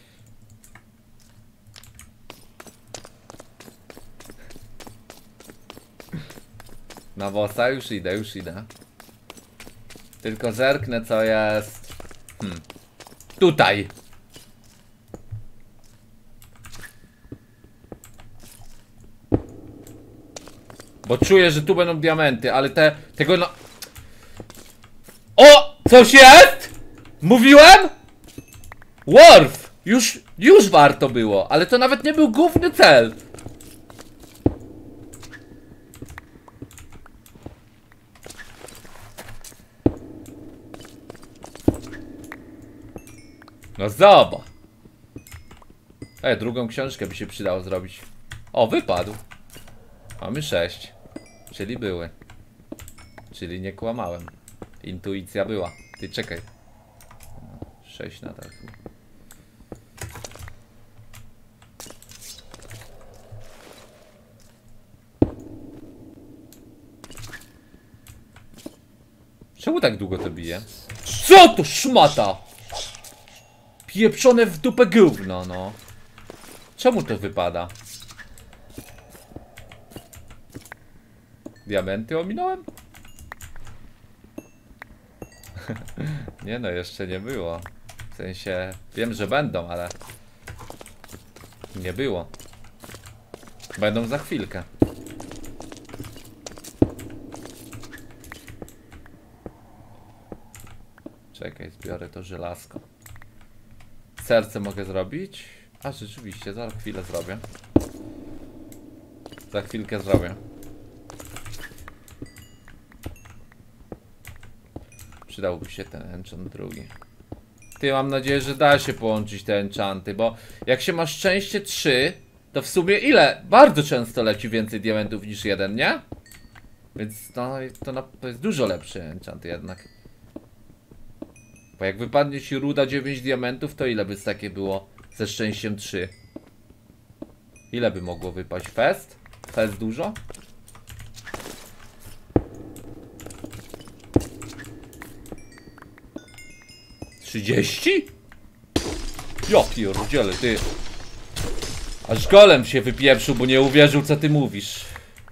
S1: Na wosa już idę, już idę. Tylko zerknę co jest. Tutaj. Bo czuję, że tu będą diamenty, ale tego no... O! Coś jest? Mówiłem? Wharf! Już warto było, ale to nawet nie był główny cel. No zobacz. Drugą książkę by się przydało zrobić. O, wypadł. Mamy 6. Czyli były. Czyli nie kłamałem. Intuicja była. Ty czekaj. 6 nadal. Czemu tak długo to bije? Co to szmata? Pieprzone w dupę gówno, no. Czemu to wypada? Diamenty ominąłem? Nie no, jeszcze nie było. W sensie, wiem, że będą, ale nie było. Będą za chwilkę. Czekaj, zbiorę to żelazko. Serce mogę zrobić? A rzeczywiście, za chwilę zrobię. Za chwilkę zrobię. Przydałby się ten enchant drugi. Ty, mam nadzieję, że da się połączyć te enchanty, bo jak się ma szczęście 3, to w sumie ile? Bardzo często leci więcej diamentów niż jeden, nie? Więc no, to jest dużo lepszy enchant jednak. Bo jak wypadnie ci ruda 9 diamentów, to ile by z takie było ze szczęściem 3? Ile by mogło wypaść? Fest? Fest dużo? Trzydzieści? Ja pierdzielę, ty. Aż golem się wypieprzył, bo nie uwierzył, co ty mówisz.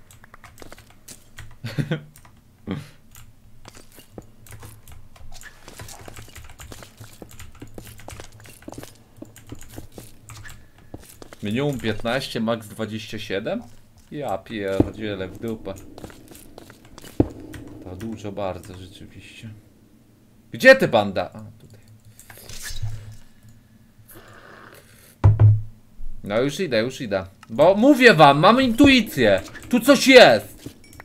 S1: Minimum 15, max 27? Ja pierdzielę w dupę. To dużo bardzo rzeczywiście. Gdzie ty, banda? A, tutaj. No już idę, już idę. Bo mówię wam, mam intuicję. Tu coś jest.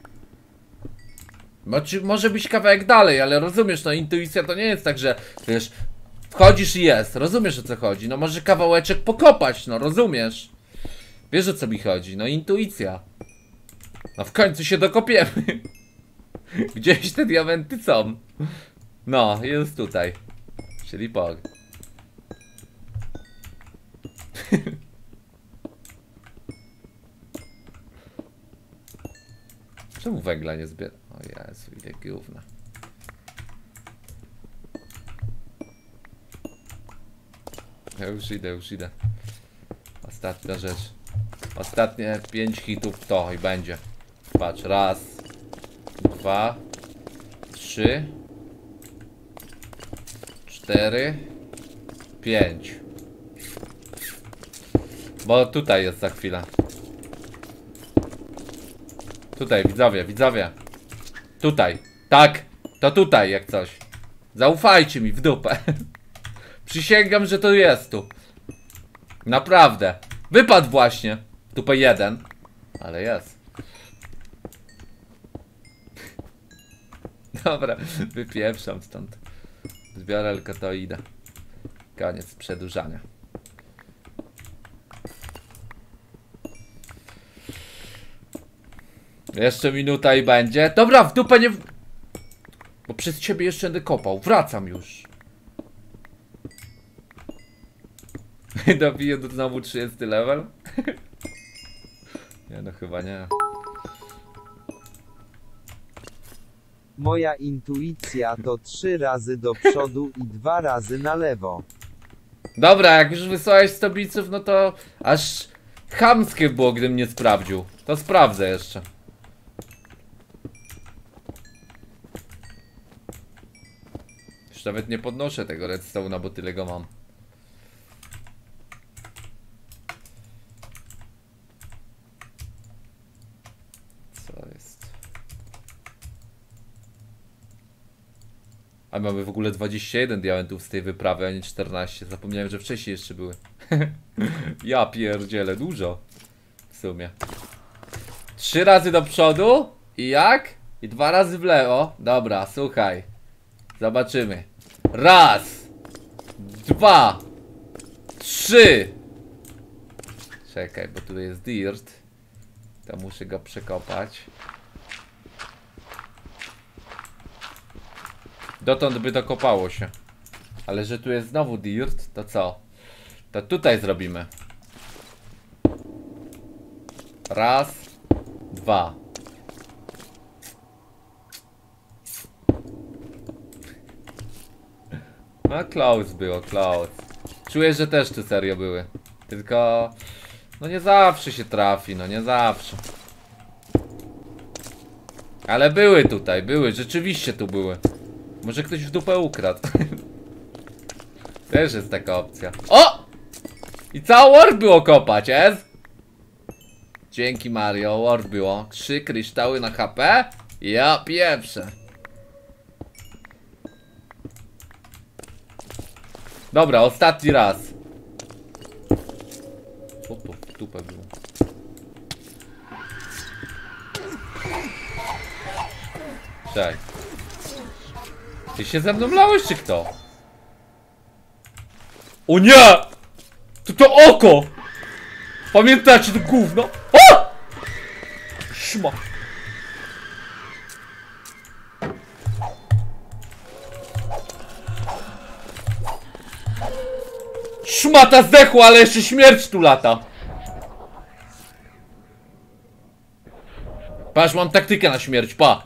S1: Może być kawałek dalej, ale rozumiesz, no intuicja to nie jest tak, że wiesz, wchodzisz i jest, rozumiesz, o co chodzi. No może kawałeczek pokopać, no rozumiesz. Wiesz, o co mi chodzi, no intuicja. No w końcu się dokopiemy. Gdzieś te diamenty są. No, jest tutaj. Czyli pog. Czemu węgla nie zbiera? O Jezu, ile gówna. Ja już idę. Ostatnia rzecz. Ostatnie 5 hitów to i będzie. Patrz, raz, 2, 3, 4, 5. Bo tutaj jest za chwilę. Tutaj, widzowie. Tutaj. Tak, to tutaj jak coś. Zaufajcie mi w dupę. Przysięgam, że to jest tu. Naprawdę. Wypadł właśnie. Tupę jeden. Ale jest. Dobra, wypieprzam stąd. Zbiorę tylko to i idę. Koniec przedłużania. Jeszcze minuta i będzie. Dobra, w dupę nie... Bo przez ciebie jeszcze będę kopał. Wracam już. Dobiję do znowu 30 level? Nie, no chyba nie.
S2: Moja intuicja to 3 razy do przodu i 2 razy na lewo.
S1: Dobra, jak już wysłałeś 100 biców, no to aż chamskie było, gdybym nie sprawdził. To sprawdzę jeszcze. Już nawet nie podnoszę tego redstone'a, bo tyle go mam. Co jest? A mamy w ogóle 21 diamentów z tej wyprawy, a nie 14. Zapomniałem, że wcześniej jeszcze były. Ja pierdzielę, dużo. W sumie. 3 razy do przodu. I jak? I 2 razy w lewo. Dobra, słuchaj. Zobaczymy. Raz. 2. 3. Czekaj, bo tu jest dirt. To muszę go przekopać. Dotąd by dokopało się. Ale że tu jest znowu dirt, to co? To tutaj zrobimy. Raz. 2. No close było, close. Czuję, że też tu serio były. Tylko... No nie zawsze się trafi, no nie zawsze. Ale były tutaj, były, rzeczywiście tu były. Może ktoś w dupę ukradł. Też jest taka opcja. O! I cały warp było kopać, jest? Dzięki Mario, warp było. 3 kryształy na HP? Ja pieprzę. Dobra, ostatni raz. Co to w dupę było? Cześć. Ty się ze mną lałeś, czy kto? O nie! To oko! Pamiętacie to gówno? O! Szma. Szmata zdechła, ale jeszcze śmierć tu lata. Patrz, mam taktykę na śmierć, pa.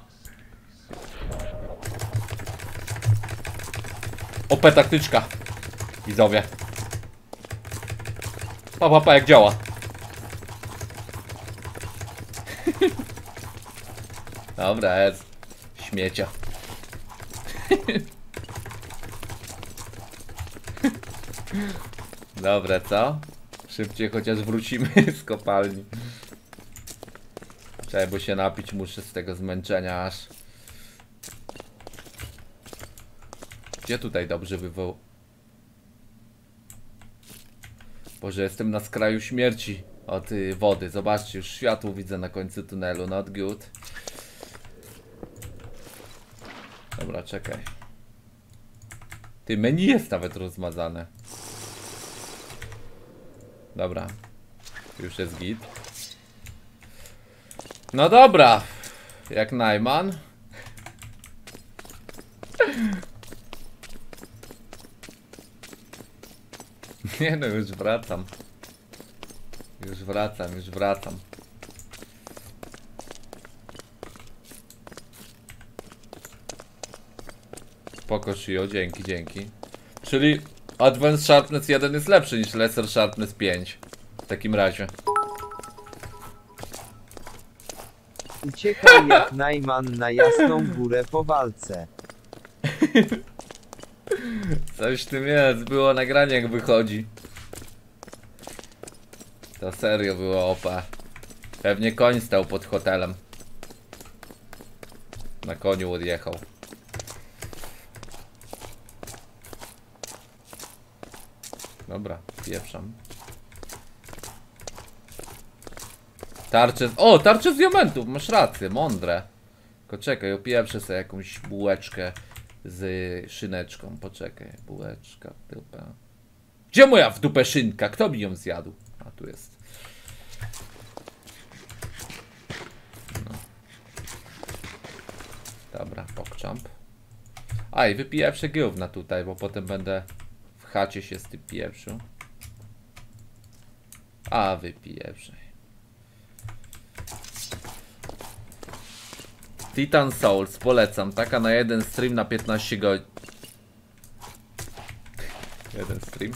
S1: OP taktyczka. Widzowie. Pa, jak działa. Dobra, jest. Śmiecia. Dobra, co? Szybciej chociaż wrócimy z kopalni. Czekaj, bo się napić muszę z tego zmęczenia aż. Gdzie tutaj dobrze wywoł? Boże, jestem na skraju śmierci od wody. Zobaczcie, już światło widzę na końcu tunelu. Not good. Dobra, czekaj. Ty, menu jest nawet rozmazane. Dobra. Już jest git. No dobra. Jak Najman. Nie no, już wracam. Już wracam. Spoko, Shio, dzięki. Czyli Advanced Sharpness 1 jest lepszy niż Lesser Sharpness 5. W takim razie.
S2: Uciekał jak Najman na Jasną Górę po walce.
S1: Coś w tym jest, było nagranie jak wychodzi. To serio było OP. Pewnie koń stał pod hotelem. Na koniu odjechał. Dobra, pieprzam. Tarcze... O, tarcze z diamentów, masz rację, mądre. Tylko czekaj, opieprzę sobie jakąś bułeczkę z szyneczką. Poczekaj, bułeczka w dupę. Gdzie moja w dupę szynka? Kto mi ją zjadł? A, tu jest. No. Dobra, pokczamp. A, i wypieprzę gówna tutaj, bo potem będę w chacie się z tym pieprzył. A, wypieprzaj. Titan Souls, polecam. Taka na jeden stream na 15 godzin. Jeden stream.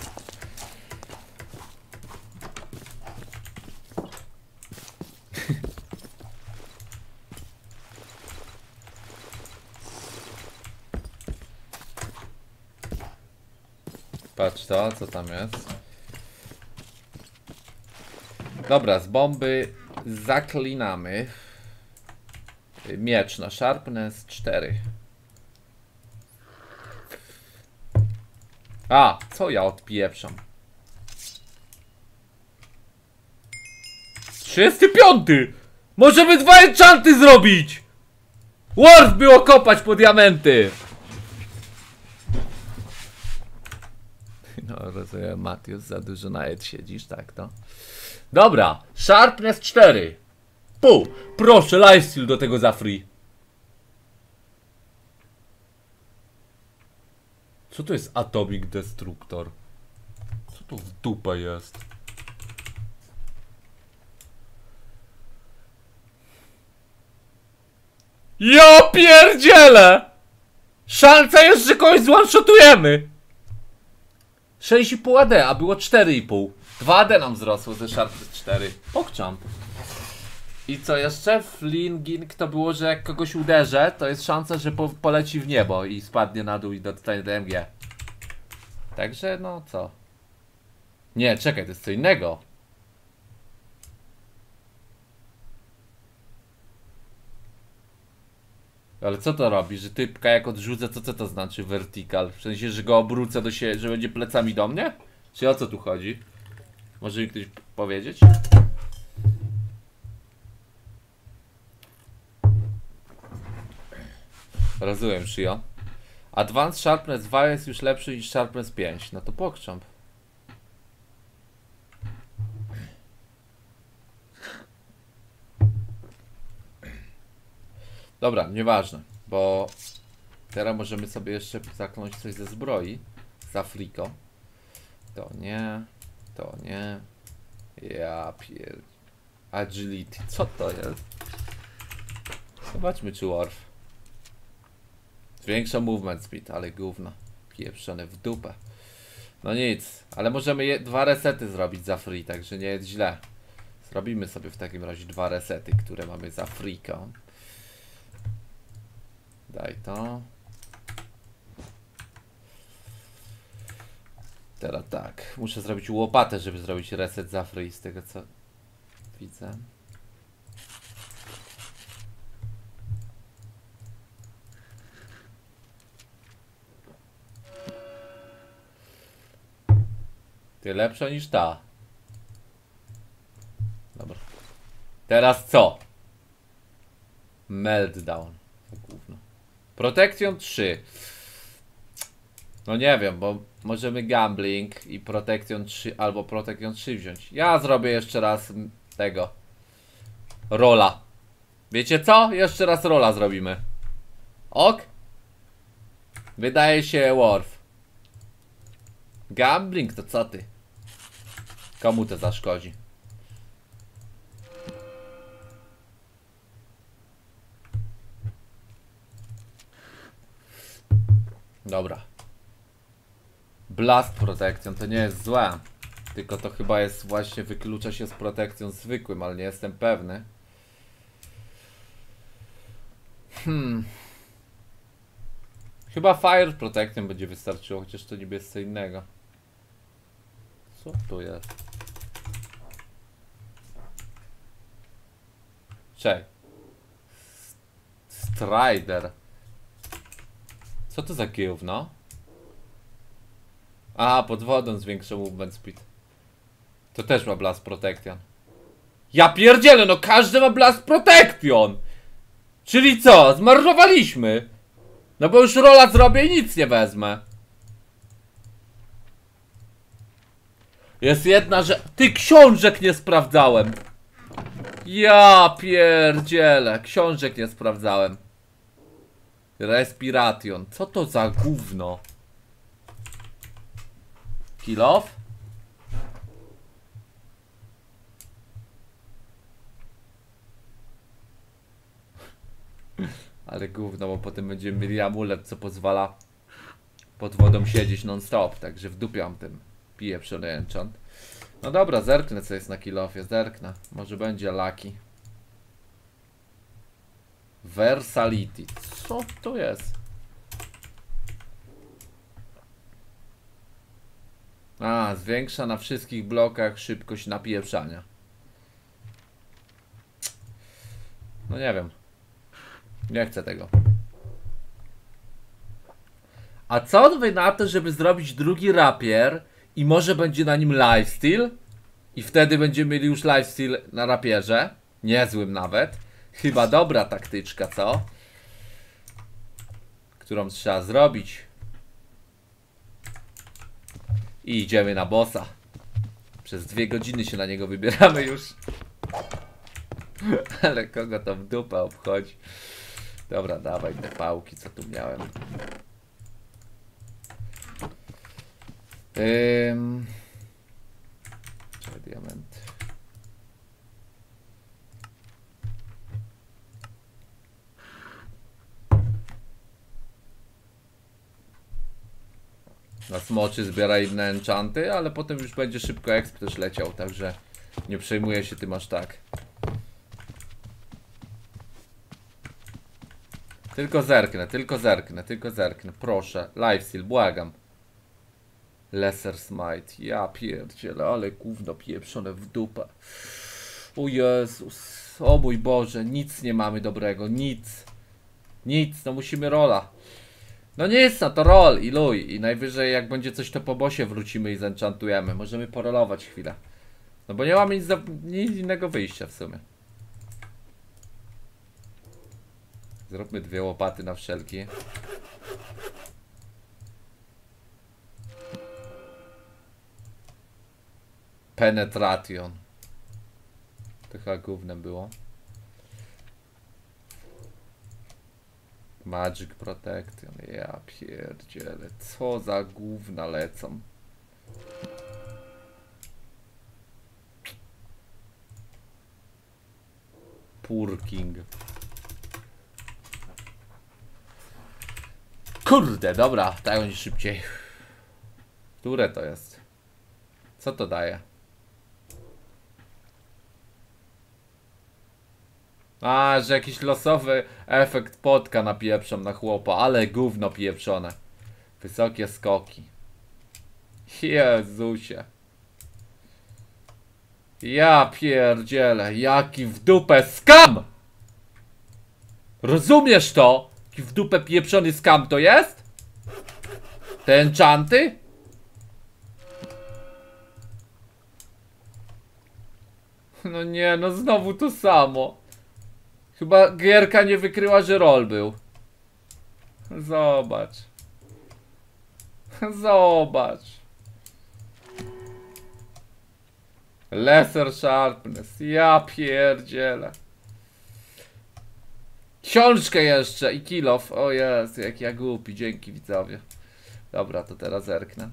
S1: Patrz to, co tam jest. Dobra, z bomby zaklinamy. Miecz na Sharpness 4. A, co ja odpieprzam? 35! Możemy 2 enchanty zrobić! Worth było kopać po diamenty! No rozumiem, Matius, za dużo na ed siedzisz, tak to? Dobra, Sharpness 4. Pół. Proszę, lifesteal do tego za free. Co to jest Atomic Destructor? Co to w dupę jest? Ja pierdzielę! Szansa jest, że kogoś zone-shotujemy! 6,5 AD, a było 4,5. 2 AD nam wzrosło ze Sharpness 4. Pokczam. I co jeszcze? Flinging to było, że jak kogoś uderzę, to jest szansa, że poleci w niebo i spadnie na dół i dostanie DMG. Także no co? Nie, czekaj, to jest co innego. Ale co to robi? Że typka jak odrzucę, to co to znaczy vertical? W sensie, że go obrócę do siebie, że będzie plecami do mnie? Czy o co tu chodzi? Może mi ktoś powiedzieć? Rozumiem, Shio. Advanced Sharpness 2 jest już lepszy niż Sharpness 5. No to pokrzamp. Dobra, nieważne, bo teraz możemy sobie jeszcze zakląć coś ze zbroi. Z Afriko. To nie. To nie. Ja pier... Agility. Co to jest? Zobaczmy, czy Worf. Zwiększa movement speed, ale gówno. Pieprzone w dupę. No nic, ale możemy 2 resety zrobić za free, także nie jest źle. Zrobimy sobie w takim razie 2 resety, które mamy za freeką. Daj to. Teraz tak, muszę zrobić łopatę, żeby zrobić reset za free, z tego co widzę. Ty lepsza niż ta. Dobra. Teraz co? Meltdown. Gówno. Protection 3. No nie wiem, bo możemy gambling i Protection 3 albo Protection 3 wziąć. Ja zrobię jeszcze raz tego. Rola. Wiecie co? Jeszcze raz rola zrobimy. Ok? Wydaje się Worf. Gambling to co ty? Komu to zaszkodzi? Dobra. Blast Protection to nie jest złe. Tylko to chyba jest właśnie, wyklucza się z protekcją zwykłym, ale nie jestem pewny. Chyba Fire Protection będzie wystarczyło, chociaż to niby jest co innego. Co tu jest? Czekaj. Strider. Co to za gówno? A, pod wodą zwiększa movement speed. To też ma Blast Protection. Ja pierdzielę, no każdy ma Blast Protection! Czyli co? Zmarnowaliśmy! No bo już rola zrobię i nic nie wezmę. Jest jedna, że... Ty, książek nie sprawdzałem! Ja pierdzielę, książek nie sprawdzałem. Respiration. Co to za gówno? Kill off? Ale gówno, bo potem będziemy mieli amulet, co pozwala pod wodą siedzieć non stop. Także wdupiam tym. Piję enchant. No dobra, zerknę co jest na kill offie. Zerknę. Może będzie lucky. Versality. Co to jest? A, zwiększa na wszystkich blokach szybkość napieprzania. No nie wiem. Nie chcę tego. A co wy na to, żeby zrobić drugi rapier i może będzie na nim lifesteal? I wtedy będziemy mieli już lifesteal na rapierze. Niezłym nawet. Chyba dobra taktyczka, co? Którą trzeba zrobić. I idziemy na bossa. Przez 2 godziny się na niego wybieramy już. Ale kogo to w dupę obchodzi. Dobra, dawaj te pałki, co tu miałem. Czekaj, diament. Na smoczy zbiera inne enchanty, ale potem już będzie szybko exp też leciał, także nie przejmuję się tym aż tak. Tylko zerknę, tylko zerknę, tylko zerknę. Proszę, lifesteal, błagam. Lesser smite, ja pierdzielę, ale gówno pieprzone w dupę. O Jezus, o mój Boże, nic nie mamy dobrego, nic. Nic, no musimy rola. No nie jest, no to roll i luj. I najwyżej jak będzie coś to po bossie wrócimy i zenchantujemy. Możemy porolować chwilę. No bo nie mamy nic innego wyjścia w sumie. Zróbmy 2 łopaty na wszelki. Penetration. To chyba gównem było. Magic Protection. Ja pierdzielę. Co za gówna lecą. Purking. Kurde, dobra, tak będzie szybciej. Które to jest? Co to daje? A, że jakiś losowy efekt potka napieprzą na chłopa, ale gówno pieprzone. Wysokie skoki. Jezusie. Ja pierdzielę, jaki w dupę skam! Rozumiesz to? Jaki w dupę pieprzony skam to jest? Te enchanty? No nie, no znowu to samo. Chyba gierka nie wykryła, że roll był. Zobacz. Zobacz. Lesser sharpness. Ja pierdzielę. Książkę jeszcze i kill off. O jest, jak ja głupi. Dzięki widzowie. Dobra, to teraz zerknę.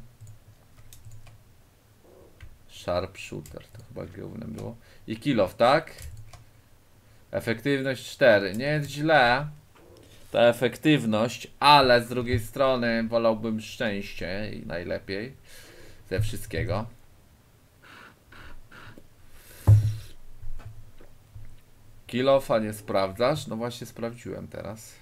S1: Sharpshooter. To chyba gównem było. I kill off, tak? Efektywność 4. Nie jest źle. Ta efektywność, ale z drugiej strony wolałbym szczęście i najlepiej ze wszystkiego. Kill offa nie sprawdzasz? No właśnie sprawdziłem teraz.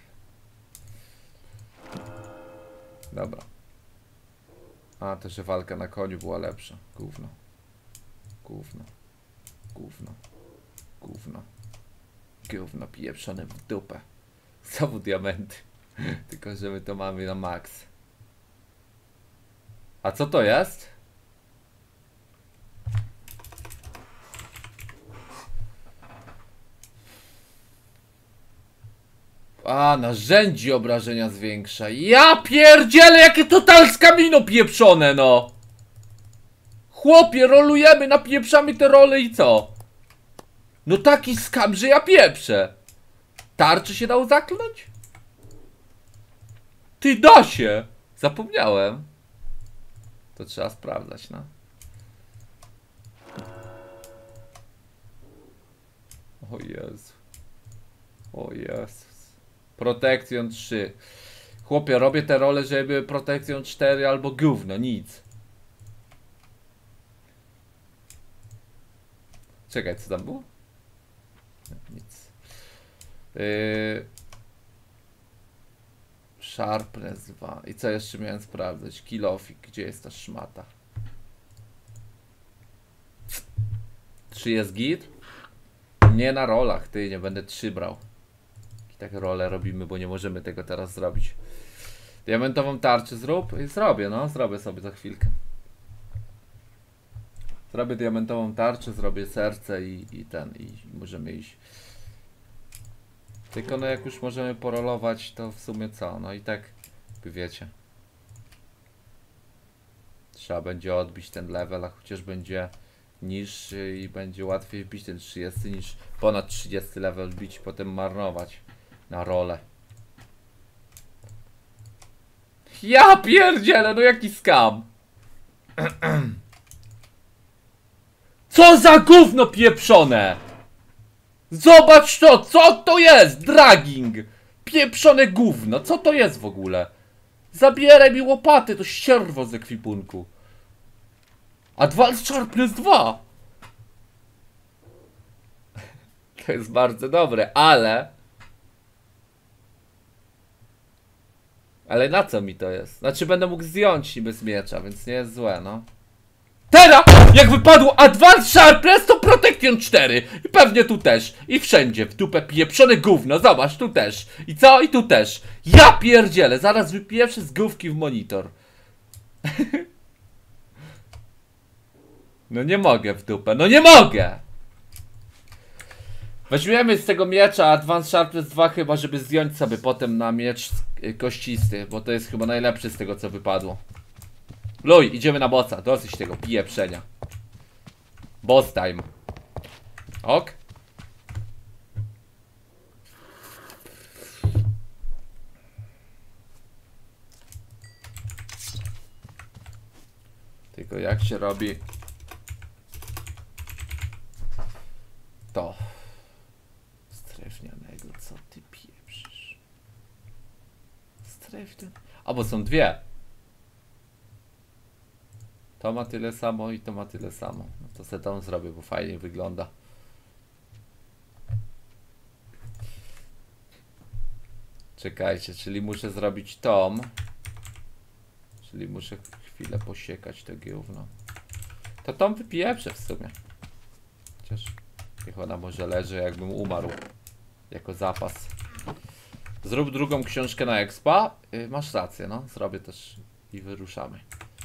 S1: Dobra. A, to że walka na koniu była lepsza. Gówno. Gówno. Gówno. Gówno. Gówno pieprzone w dupę. Znowu diamenty. Tylko, że my to mamy na max. A co to jest? A, narzędzi obrażenia zwiększa. Ja pierdzielę, jakie total skamino pieprzone, no! Chłopie, rolujemy, napieprzamy te role i co? No taki skam, że ja pieprzę. Tarczy się dało zakląć? Ty, da się! Zapomniałem. To trzeba sprawdzać, no. O Jezu. O Jezus. Protection 3. Chłopie, robię te role, żeby były Protection 4 albo gówno, nic. Czekaj, co tam było? Nic. Sharpness 2. I co jeszcze miałem sprawdzać? Kill off. Gdzie jest ta szmata? 3 jest git? Nie na rolach, ty, nie będę 3 brał. I tak role robimy, bo nie możemy tego teraz zrobić. Diamentową tarczę zrób? I zrobię, no, zrobię sobie za chwilkę. Zrobię diamentową tarczę, zrobię serce i możemy iść. Tylko no jak już możemy porolować, to w sumie co? No i tak, wy wiecie. Trzeba będzie odbić ten level, a chociaż będzie niższy i będzie łatwiej wbić ten 30 niż ponad 30 level wbić i potem marnować na rolę. Ja pierdzielę, no jaki skam! Co za gówno pieprzone! Zobacz to, co to jest? Dragging! Pieprzone gówno, co to jest w ogóle? Zabieraj mi łopaty, to ścierwo z ekwipunku. Advanced Sharpness 2! To jest bardzo dobre, ale... Ale na co mi to jest? Znaczy będę mógł zdjąć niby z miecza, więc nie jest złe, no. Teraz, jak wypadło Advanced Sharpness, to Protection 4. I pewnie tu też. I wszędzie. W dupę pieprzone gówno. Zobacz, tu też. I co? I tu też. Ja pierdzielę. Zaraz wypieprzę z główki w monitor. No nie mogę w dupę, no nie mogę! Weźmiemy z tego miecza Advanced Sharpness 2 chyba, żeby zdjąć sobie potem na miecz kościsty, bo to jest chyba najlepszy z tego co wypadło. Luj, idziemy na bossa, dosyć tego pieprzenia. Boss time. Ok? Tylko jak się robi to strefnianego, co ty pieprzysz? Strefnian. A bo są dwie. To ma tyle samo i to ma tyle samo. No to se tą zrobię, bo fajnie wygląda. Czekajcie, czyli muszę zrobić tom. Czyli muszę chwilę posiekać to gówno. To tom wypieprzę w sumie. Chociaż niech ona może leży, jakbym umarł. Jako zapas. Zrób drugą książkę na expa. Masz rację, no. Zrobię też i wyruszamy.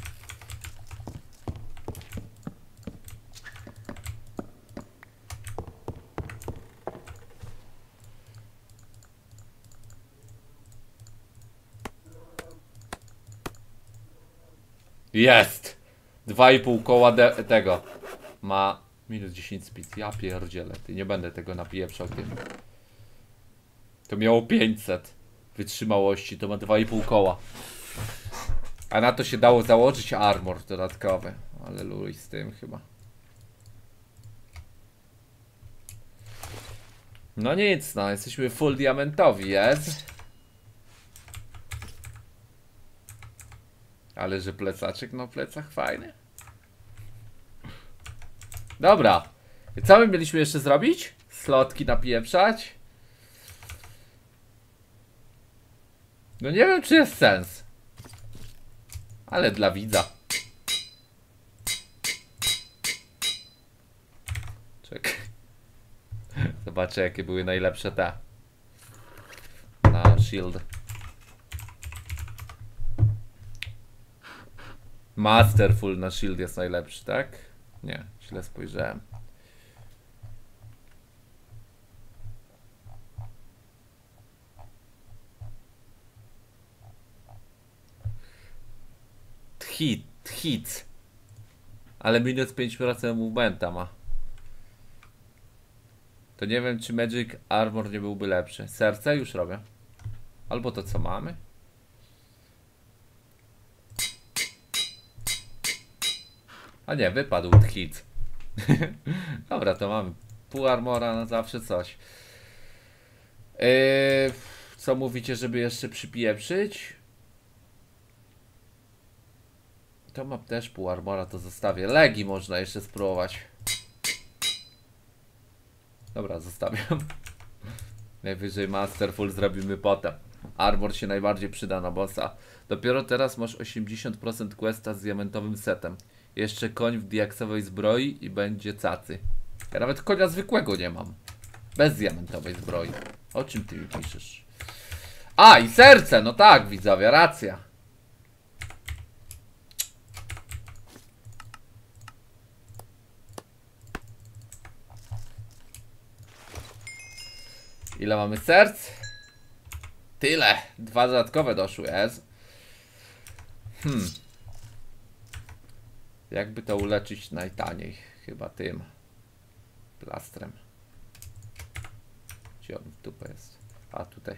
S1: Jest! 2,5 koła tego. Ma minus 10 speed. Ja pierdzielę. Ty nie będę tego napieprzał tym. To miało 500 wytrzymałości. To ma 2,5 koła. A na to się dało założyć armor dodatkowy. Ale luj z tym chyba. No nic, no. Jesteśmy full diamentowi, jest. Ale że plecaczek, no plecach fajny. Dobra. I co my mieliśmy jeszcze zrobić? Slotki napieprzać? No nie wiem, czy jest sens. Ale dla widza. Czekaj. Zobaczę, jakie były najlepsze te. Na shield. Masterful na shield jest najlepszy, tak? Nie, źle spojrzałem. Hit. Ale minus 5% movementa ma. To nie wiem, czy Magic Armor nie byłby lepszy. Serce już robię. Albo to, co mamy. A nie, wypadł hit. Dobra, to mamy pół armora na zawsze coś. Co mówicie, żeby jeszcze przypieprzyć? To mam też pół armora, to zostawię. Legi można jeszcze spróbować. Dobra, zostawiam. Najwyżej Masterful zrobimy potem. Armor się najbardziej przyda na bossa. Dopiero teraz masz 80% questa z diamentowym setem. Jeszcze koń w diaksowej zbroi i będzie cacy. Ja nawet konia zwykłego nie mam. Bez diamentowej zbroi. O czym ty mi piszesz? A, i serce! No tak, widzowie, racja. Ile mamy serc? Tyle. 2 dodatkowe doszły, jest. Jakby to uleczyć najtaniej? Chyba tym plastrem. Gdzie on w dupę jest? A, tutaj.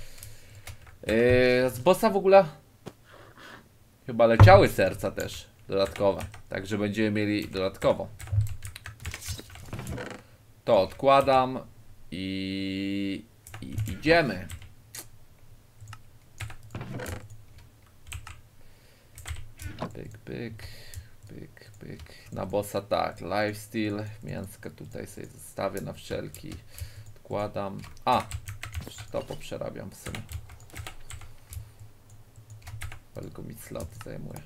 S1: Z bossa w ogóle chyba leciały serca też dodatkowe. Także będziemy mieli dodatkowo. To odkładam i idziemy. Pyk. Na bossa tak, lifesteal, mięska tutaj sobie zostawię na wszelki. Odkładam. A! Jeszcze to poprzerabiam w sumie. Tylko mi slot zajmuje.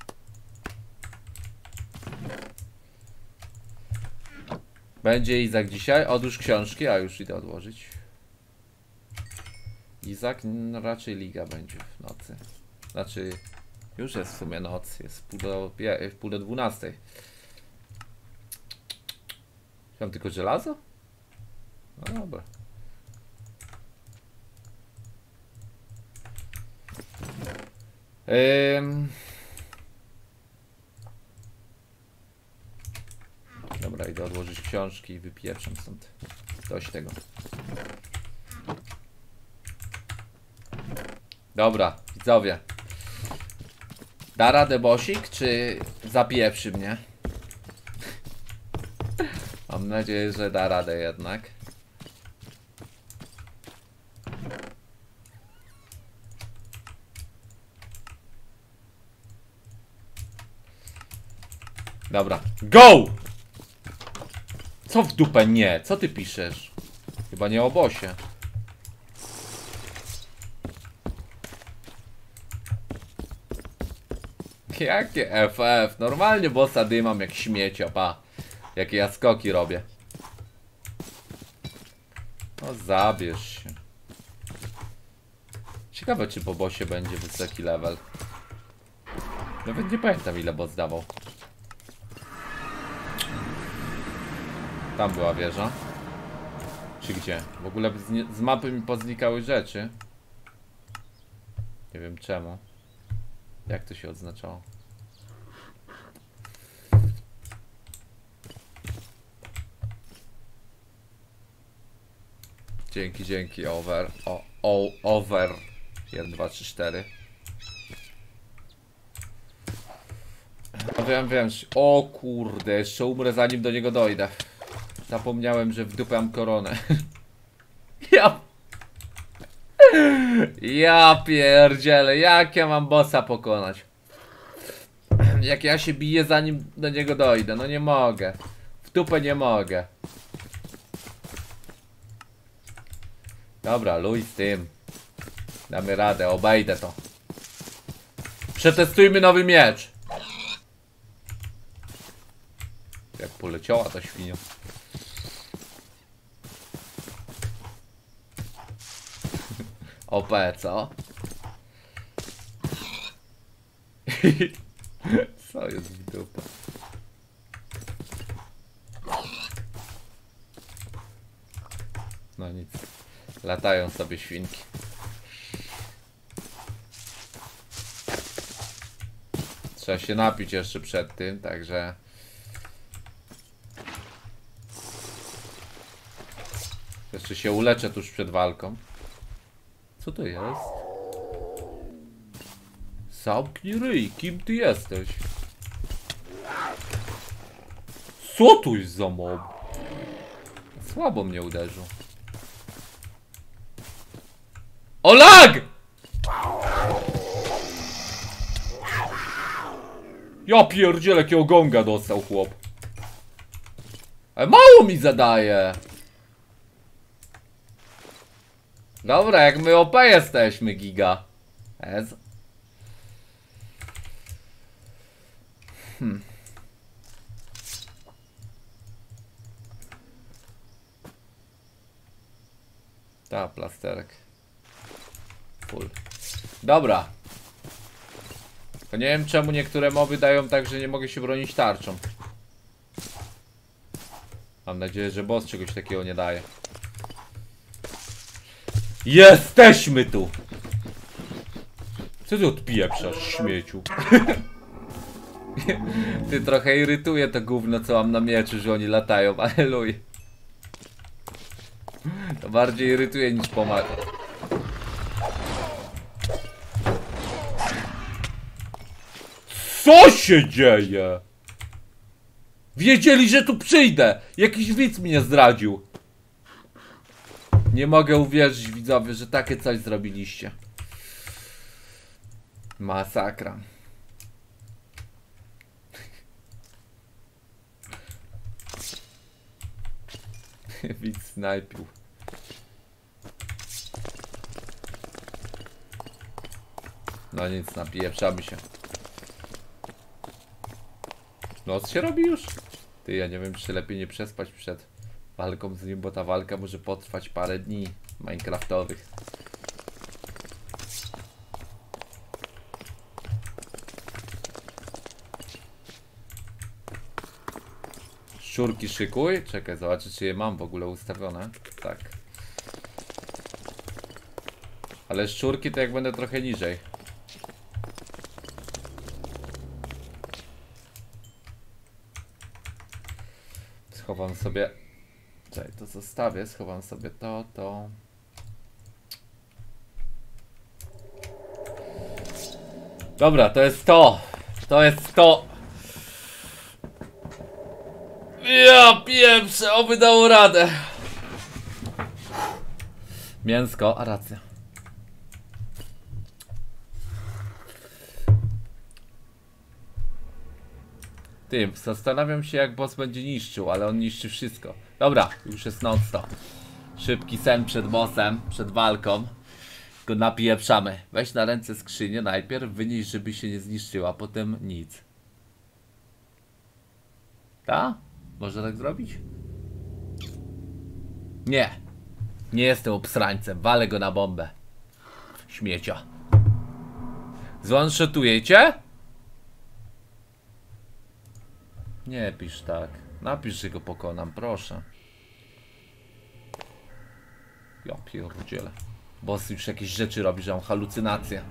S1: Będzie Izak dzisiaj? Odłóż książki, a już idę odłożyć. Izak? No, raczej liga będzie w nocy. Znaczy... Już jest w sumie noc, jest w pół do 12. Mam tylko żelazo? No dobra. Dobra, idę odłożyć książki i wypieprzam stąd. Dość tego. Dobra, widzowie. Da radę Bosik, czy zapieprzy mnie? Mam nadzieję, że da radę jednak. Dobra, go! Co w dupę nie? Co ty piszesz? Chyba nie o bosie. Jakie FF? Normalnie bossa dymam jak śmiecio, pa. Jakie ja skoki robię. No zabierz się. Ciekawe czy po bossie będzie wysoki level. Nawet nie pamiętam ile boss dawał. Tam była wieża. Czy gdzie? W ogóle z mapy mi poznikały rzeczy. Nie wiem czemu. Jak to się odznaczało? Dzięki, over. Over. 1, 2, 3, 4. No wiem. O kurde, jeszcze umrę zanim do niego dojdę. Zapomniałem, że w dupę mam koronę. Ja pierdzielę, jak ja mam bossa pokonać? Jak ja się biję zanim do niego dojdę, no nie mogę. W dupę nie mogę. Dobra, luj z tym. Damy radę, obejdę to. Przetestujmy nowy miecz. Jak poleciała ta świnia. OP, co? Co jest w dupę? No nic. Latają sobie świnki. Trzeba się napić jeszcze przed tym, także... Jeszcze się uleczę tuż przed walką. Co to jest? Zamknij ryj, kim ty jesteś? Co tu jest za mob? Słabo mnie uderzył. O lag! Ja pierdzielę, jakiego gonga dostał chłop. Ale mało mi zadaje. Dobra, jak my OP jesteśmy, giga. Ta, plasterek. Full. Dobra. To nie wiem czemu niektóre moby dają tak, że nie mogę się bronić tarczą. Mam nadzieję, że boss czegoś takiego nie daje. Jesteśmy tu! Co ty odpieprzasz, śmieciu? Ty trochę irytuje to gówno, co mam na mieczu, że oni latają, ale luj. To bardziej irytuje niż pomaga. Co się dzieje? Wiedzieli, że tu przyjdę! Jakiś widz mnie zdradził. Nie mogę uwierzyć, widzowie, że takie coś zrobiliście. Masakra. Widz snajpił. No nic, napieprzamy się. Noc się robi już? Ty, ja nie wiem, czy lepiej nie przespać przed walką z nim, bo ta walka może potrwać parę dni minecraftowych. Szczurki szykuj. Czekaj, zobaczę czy je mam w ogóle ustawione. Tak. Ale szczurki to jak będę trochę niżej. Schowam sobie. Czekaj, to zostawię. Schowam sobie to. Dobra, to jest to. To jest to. Ja pieprzę, oby dało radę. Mięsko, a racja. Ty, zastanawiam się jak boss będzie niszczył, ale on niszczy wszystko. Dobra, już jest non stop. Szybki sen przed bossem, przed walką. Go napieprzamy. Weź na ręce skrzynię najpierw, wynieś żeby się nie zniszczyła, potem nic. Ta? Można tak zrobić? Nie. Nie jestem obsrańcem, walę go na bombę. Śmiecia. Zone-shotujecie? Nie pisz tak. Napisz, że go pokonam, proszę. Ja pierdzielę. Boss już jakieś rzeczy robi, że mam halucynacje.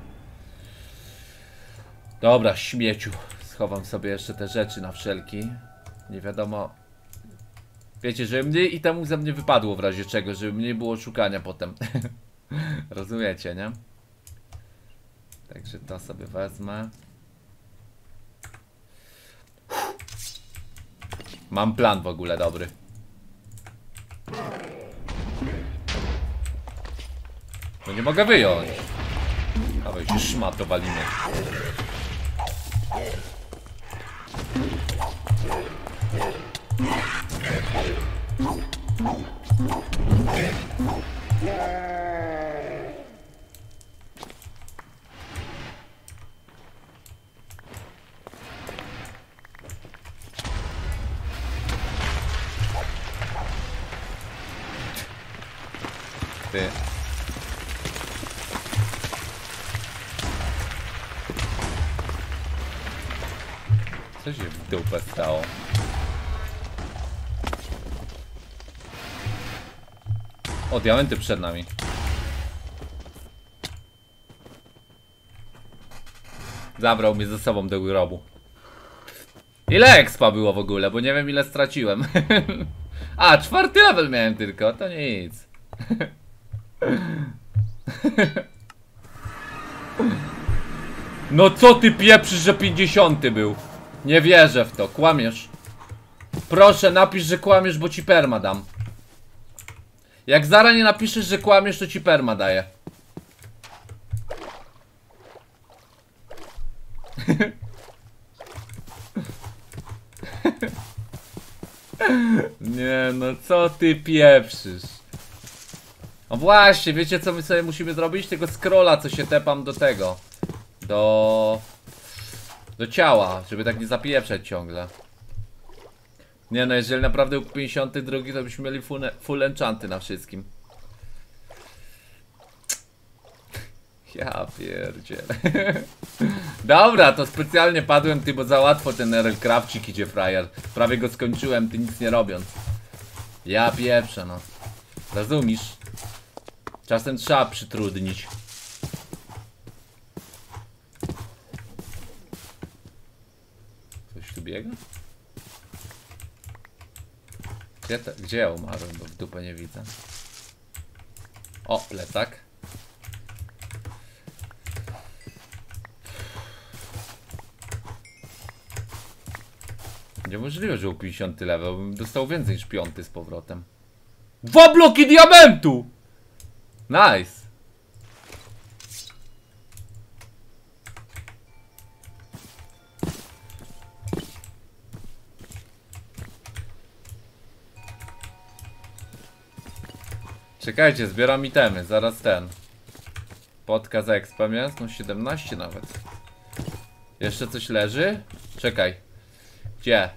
S1: Dobra, śmieciu. Schowam sobie jeszcze te rzeczy na wszelki. Nie wiadomo. Wiecie, żeby mnie i temu ze mnie wypadło w razie czego, żeby mnie było szukania potem. Rozumiecie, nie? Także to sobie wezmę. Mam plan w ogóle dobry. No nie mogę wyjąć. Dawaj się szmato walimy. Ty. Co się w dupę stało? O, diamenty przed nami. Zabrał mnie ze sobą do grobu. Ile expa było w ogóle, bo nie wiem ile straciłem. A, 4. level miałem tylko, to nic. No co ty pieprzysz, że 50 był? Nie wierzę w to, kłamiesz. Proszę napisz, że kłamiesz, bo ci perma dam. Jak zaraz nie napiszesz, że kłamiesz, to ci perma daję. Nie no, co ty pieprzysz? No właśnie, wiecie co my sobie musimy zrobić? Tego scrolla, co się tepam do tego. Do ciała, żeby tak nie zapieprzać ciągle. Nie no, jeżeli naprawdę był 52, to byśmy mieli full enchanty na wszystkim. Ja pierdzielę. Dobra, to specjalnie padłem ty, bo za łatwo ten Crafcik idzie, frajer. Prawie go skończyłem, ty nic nie robiąc. Ja pieprzę, no. Rozumiesz? Czasem trzeba przytrudnić. Coś tu biega? Gdzie ja umarłem, bo w dupę nie widzę. O, plecak. Niemożliwe, że u 50 level, bym dostał więcej niż 5 z powrotem. 2 bloki diamentu! Nice! Czekajcie, zbieram itemy, zaraz ten. Potka za expem jest, no 17 nawet. Jeszcze coś leży? Czekaj. Gdzie?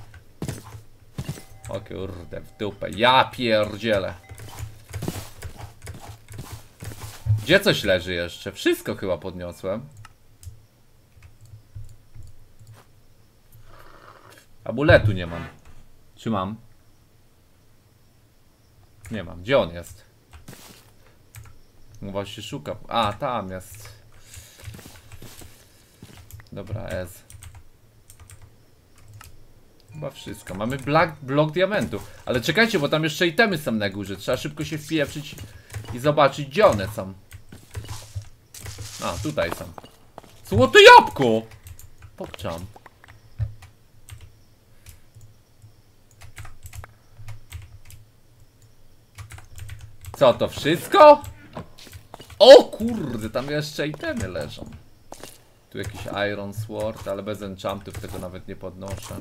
S1: O kurde, w dupę. Ja pierdzielę. Gdzie coś leży jeszcze? Wszystko chyba podniosłem. Amuletu nie mam. Czy mam? Nie mam. Gdzie on jest? No właśnie szukam. A, tam jest. Dobra, S. Chyba wszystko. Mamy blok diamentu. Ale czekajcie, bo tam jeszcze itemy są na górze. Trzeba szybko się wpieprzyć i zobaczyć, gdzie one są. A, tutaj są. Złote jabłko! Popczam. Co, to wszystko? O kurde, tam jeszcze itemy leżą. Tu jakiś Iron Sword, ale bez enchantów tego nawet nie podnoszę.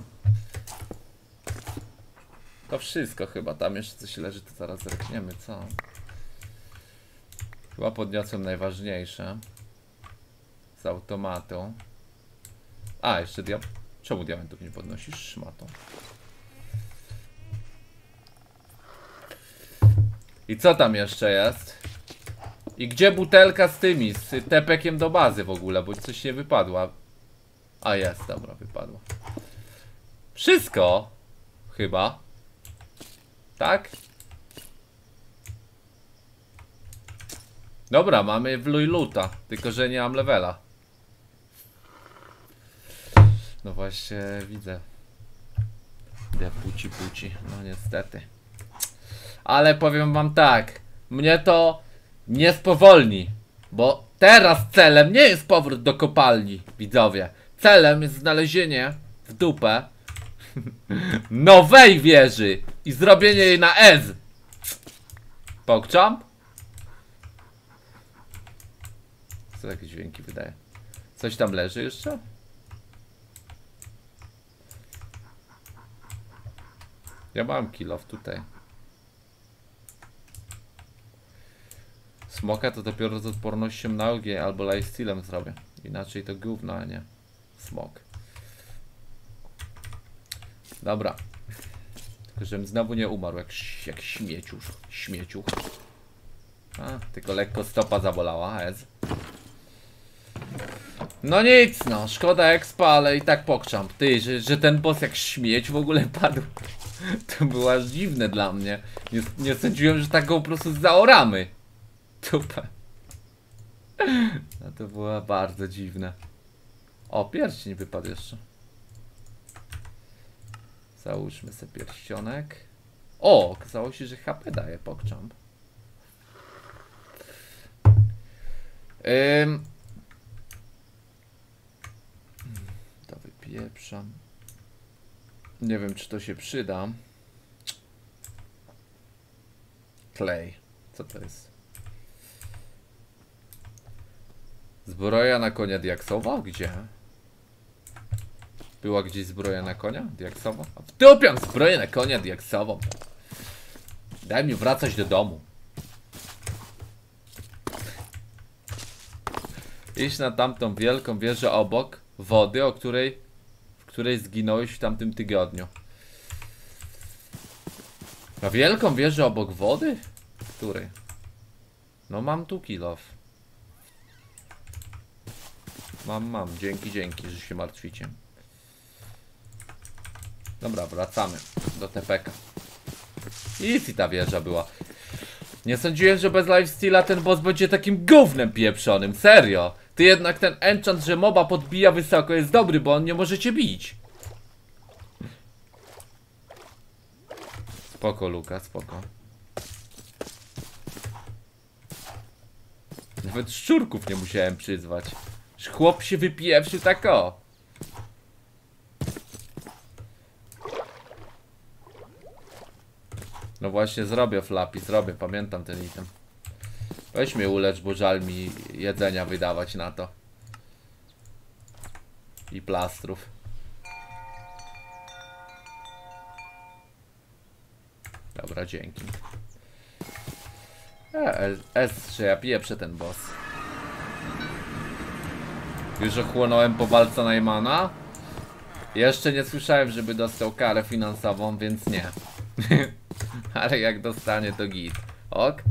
S1: To wszystko chyba, tam jeszcze coś leży, to zaraz zerkniemy, co? Chyba podniosłem najważniejsze. Z automatu. A, jeszcze czemu diamentów nie podnosisz? Szmatą. I co tam jeszcze jest? I gdzie butelka z tymi, z tepekiem do bazy w ogóle, bo coś nie wypadła. A jest, dobra, wypadła. Wszystko? Chyba. Tak? Dobra, mamy wluj luta, tylko że nie mam levela. No właśnie, widzę. Idę puci, no niestety. Ale powiem wam tak, mnie to nie spowolni, bo teraz celem nie jest powrót do kopalni, widzowie. Celem jest znalezienie w dupę nowej wieży i zrobienie jej na S. Pokczam? Co takie dźwięki wydaje? Coś tam leży jeszcze? Ja mam kill off tutaj. Smoka to dopiero z odpornością na ogień albo lifestealem zrobię. Inaczej to gówno, a nie smok. Dobra. Tylko żebym znowu nie umarł jak śmieciuch. A, tylko lekko stopa zabolała. No nic, no. Szkoda expa, ale i tak pokczam. Ty, że ten boss jak śmieć w ogóle padł. To było aż dziwne dla mnie. Nie sądziłem, że tak go po prostu zaoramy. Tupa. No to było bardzo dziwne. O, pierścień wypadł jeszcze. Załóżmy sobie pierścionek. O, okazało się, że HP daje pokczam. To wypieprzam. Nie wiem, czy to się przyda. Clay. Co to jest? Zbroja na konia diaksowa? Gdzie? Była gdzieś zbroja na konia diaksowa? A wtupiam zbroję na konia diaksową. Daj mi wracać do domu. Iść na tamtą wielką wieżę obok wody, w której zginąłeś w tamtym tygodniu. Na wielką wieżę obok wody? Której? No mam tu kill off. Mam. Dzięki, że się martwicie. Dobra, wracamy do TPK. Easy ta wieża była. Nie sądziłem, że bez lifesteala ten boss będzie takim gównem pieprzonym. Serio. Ty jednak ten enchant, że moba podbija wysoko jest dobry, bo on nie może cię bić. Spoko, Luka, spoko. Nawet szczurków nie musiałem przyzwać. Chłop się wypieprzył tak o. No właśnie zrobię flappy, pamiętam ten item. Weź mnie ulecz, bo żal mi jedzenia wydawać na to. I plastrów. Dobra, dzięki. Że ja pieprzę ten boss. Już ochłonąłem po walce Najmana. Jeszcze nie słyszałem, żeby dostał karę finansową, więc nie. Ale jak dostanie, to git. Ok?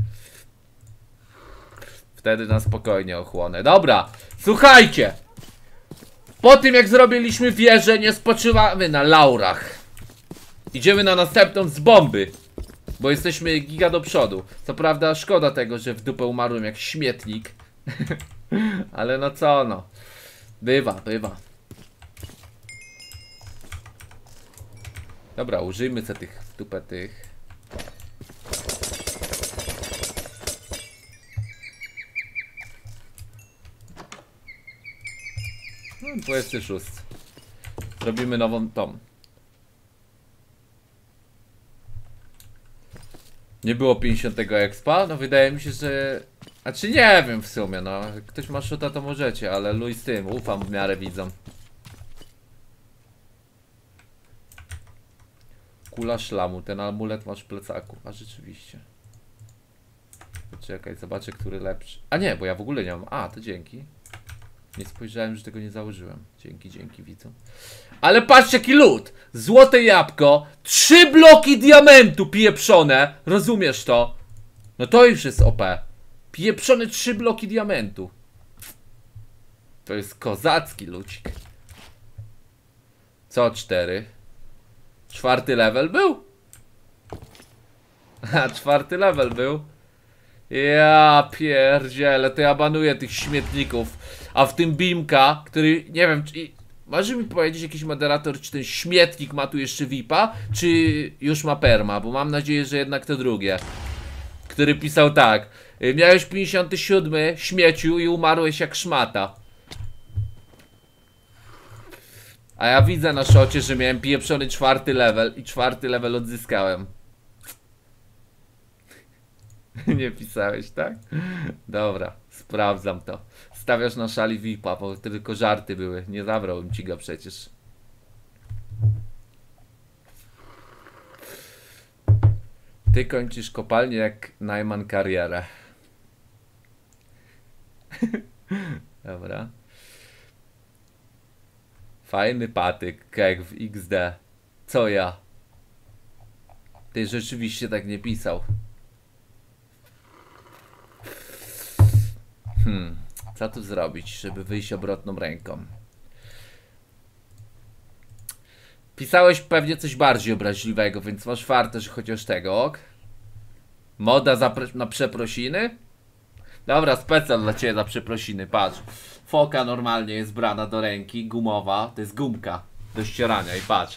S1: Wtedy na spokojnie ochłonę. Dobra, słuchajcie. Po tym jak zrobiliśmy wieżę, nie spoczywamy na laurach. Idziemy na następną z bomby. Bo jesteśmy giga do przodu. Co prawda szkoda tego, że w dupę umarłem jak śmietnik. Ale no co no. Bywa, bywa. Dobra, użyjmy sobie tych w dupę tych. No, 26. Zrobimy nową tom. Nie było 50 expa? No wydaje mi się, że... A czy nie wiem w sumie, no. Jak ktoś ma szuta to możecie, ale luj z tym, ufam w miarę widzom. Kula szlamu, ten amulet masz w plecaku. A rzeczywiście. Czekaj, zobaczę, który lepszy. A nie, bo ja w ogóle nie mam. A, to dzięki. Nie spojrzałem, że tego nie założyłem. Dzięki widzom. Ale patrzcie jaki lód! Złote jabłko, 3 bloki diamentu pieprzone. Rozumiesz to? No to już jest OP. Pieprzone 3 bloki diamentu. To jest kozacki lucik. Co 4? 4. level był? A 4. level był? Ja pierdzielę, to ja banuję tych śmietników. A w tym Bimka, który nie wiem, czy... Może mi powiedzieć jakiś moderator, czy ten śmietnik ma tu jeszcze VIPa, czy już ma perma, bo mam nadzieję, że jednak to drugie. Który pisał tak: miałeś 57 śmieciu i umarłeś jak szmata. A ja widzę na szocie, że miałem pieprzony 4. level i 4. level odzyskałem. Nie pisałeś, tak? Dobra, sprawdzam to. Stawiasz na szali VIPa, bo tylko żarty były. Nie zabrałbym ci go przecież. Ty kończysz kopalnię jak Najman karierę. Dobra. Fajny patyk, jak w XD. Co ja? Ty rzeczywiście tak nie pisał. Co tu zrobić, żeby wyjść obrotną ręką? Pisałeś pewnie coś bardziej obraźliwego, więc masz fartę, że chociaż tego, ok? Moda na przeprosiny? Dobra, specjal dla ciebie za przeprosiny, patrz. Foka normalnie jest brana do ręki, gumowa, to jest gumka do ścierania i patrz.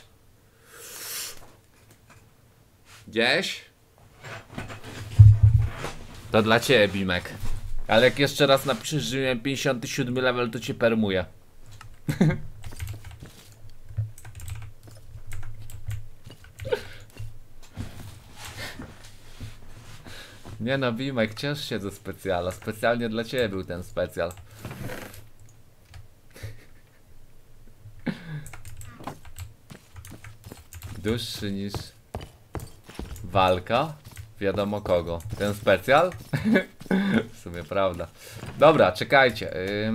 S1: Gdzieś? To dla ciebie, Bimek. Ale jak jeszcze raz napiszesz, że miałem 57 level, to cię permuję. Nie no, Bimek, ciesz się ze specjala. Specjalnie dla ciebie był ten specjal. Dłuższy niż walka. Wiadomo kogo. Ten specjal? W sumie prawda. Dobra, czekajcie.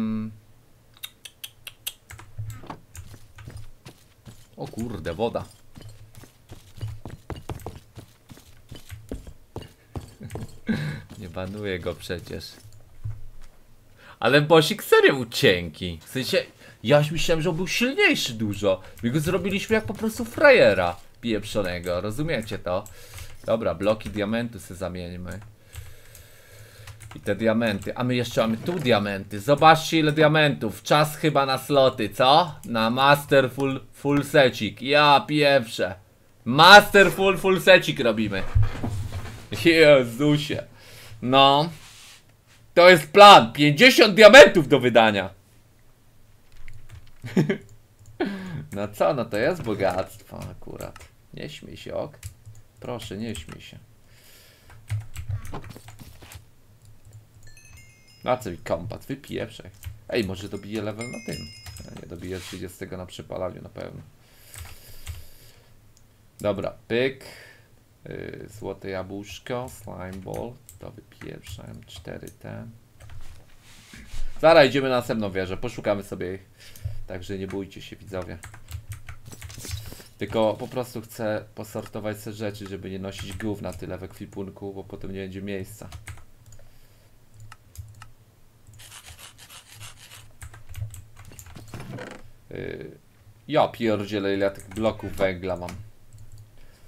S1: O kurde, woda. Nie banuję go przecież. Ale bossik serio był cienki. W sensie, ja już myślałem, że on był silniejszy dużo. My go zrobiliśmy jak po prostu frajera pieprzonego. Rozumiecie to? Dobra, bloki diamentu sobie zamieńmy. I te diamenty. A my jeszcze mamy tu diamenty. Zobaczcie ile diamentów. Czas chyba na sloty, co? Na master full secik. Ja pieprzę. Master full secik robimy. Jezusie. No. To jest plan. 50 diamentów do wydania. No co? No to jest bogactwo akurat. Nie śmiej się, ok? Proszę, nie śmiej się. Na co mi kompat? Wypieprzaj. Ej, może dobiję level na tym. Nie dobiję 30 na przepalaniu na pewno. Dobra, pyk. Złote jabłuszko, slime ball. To wypieprzałem. 4T. Zaraz idziemy na następną wieżę. Poszukamy sobie ich. Także nie bójcie się, widzowie. Tylko po prostu chcę posortować te rzeczy, żeby nie nosić głów na tyle w ekwipunku, bo potem nie będzie miejsca. Ja pierdzielę, ile ja tych bloków węgla mam.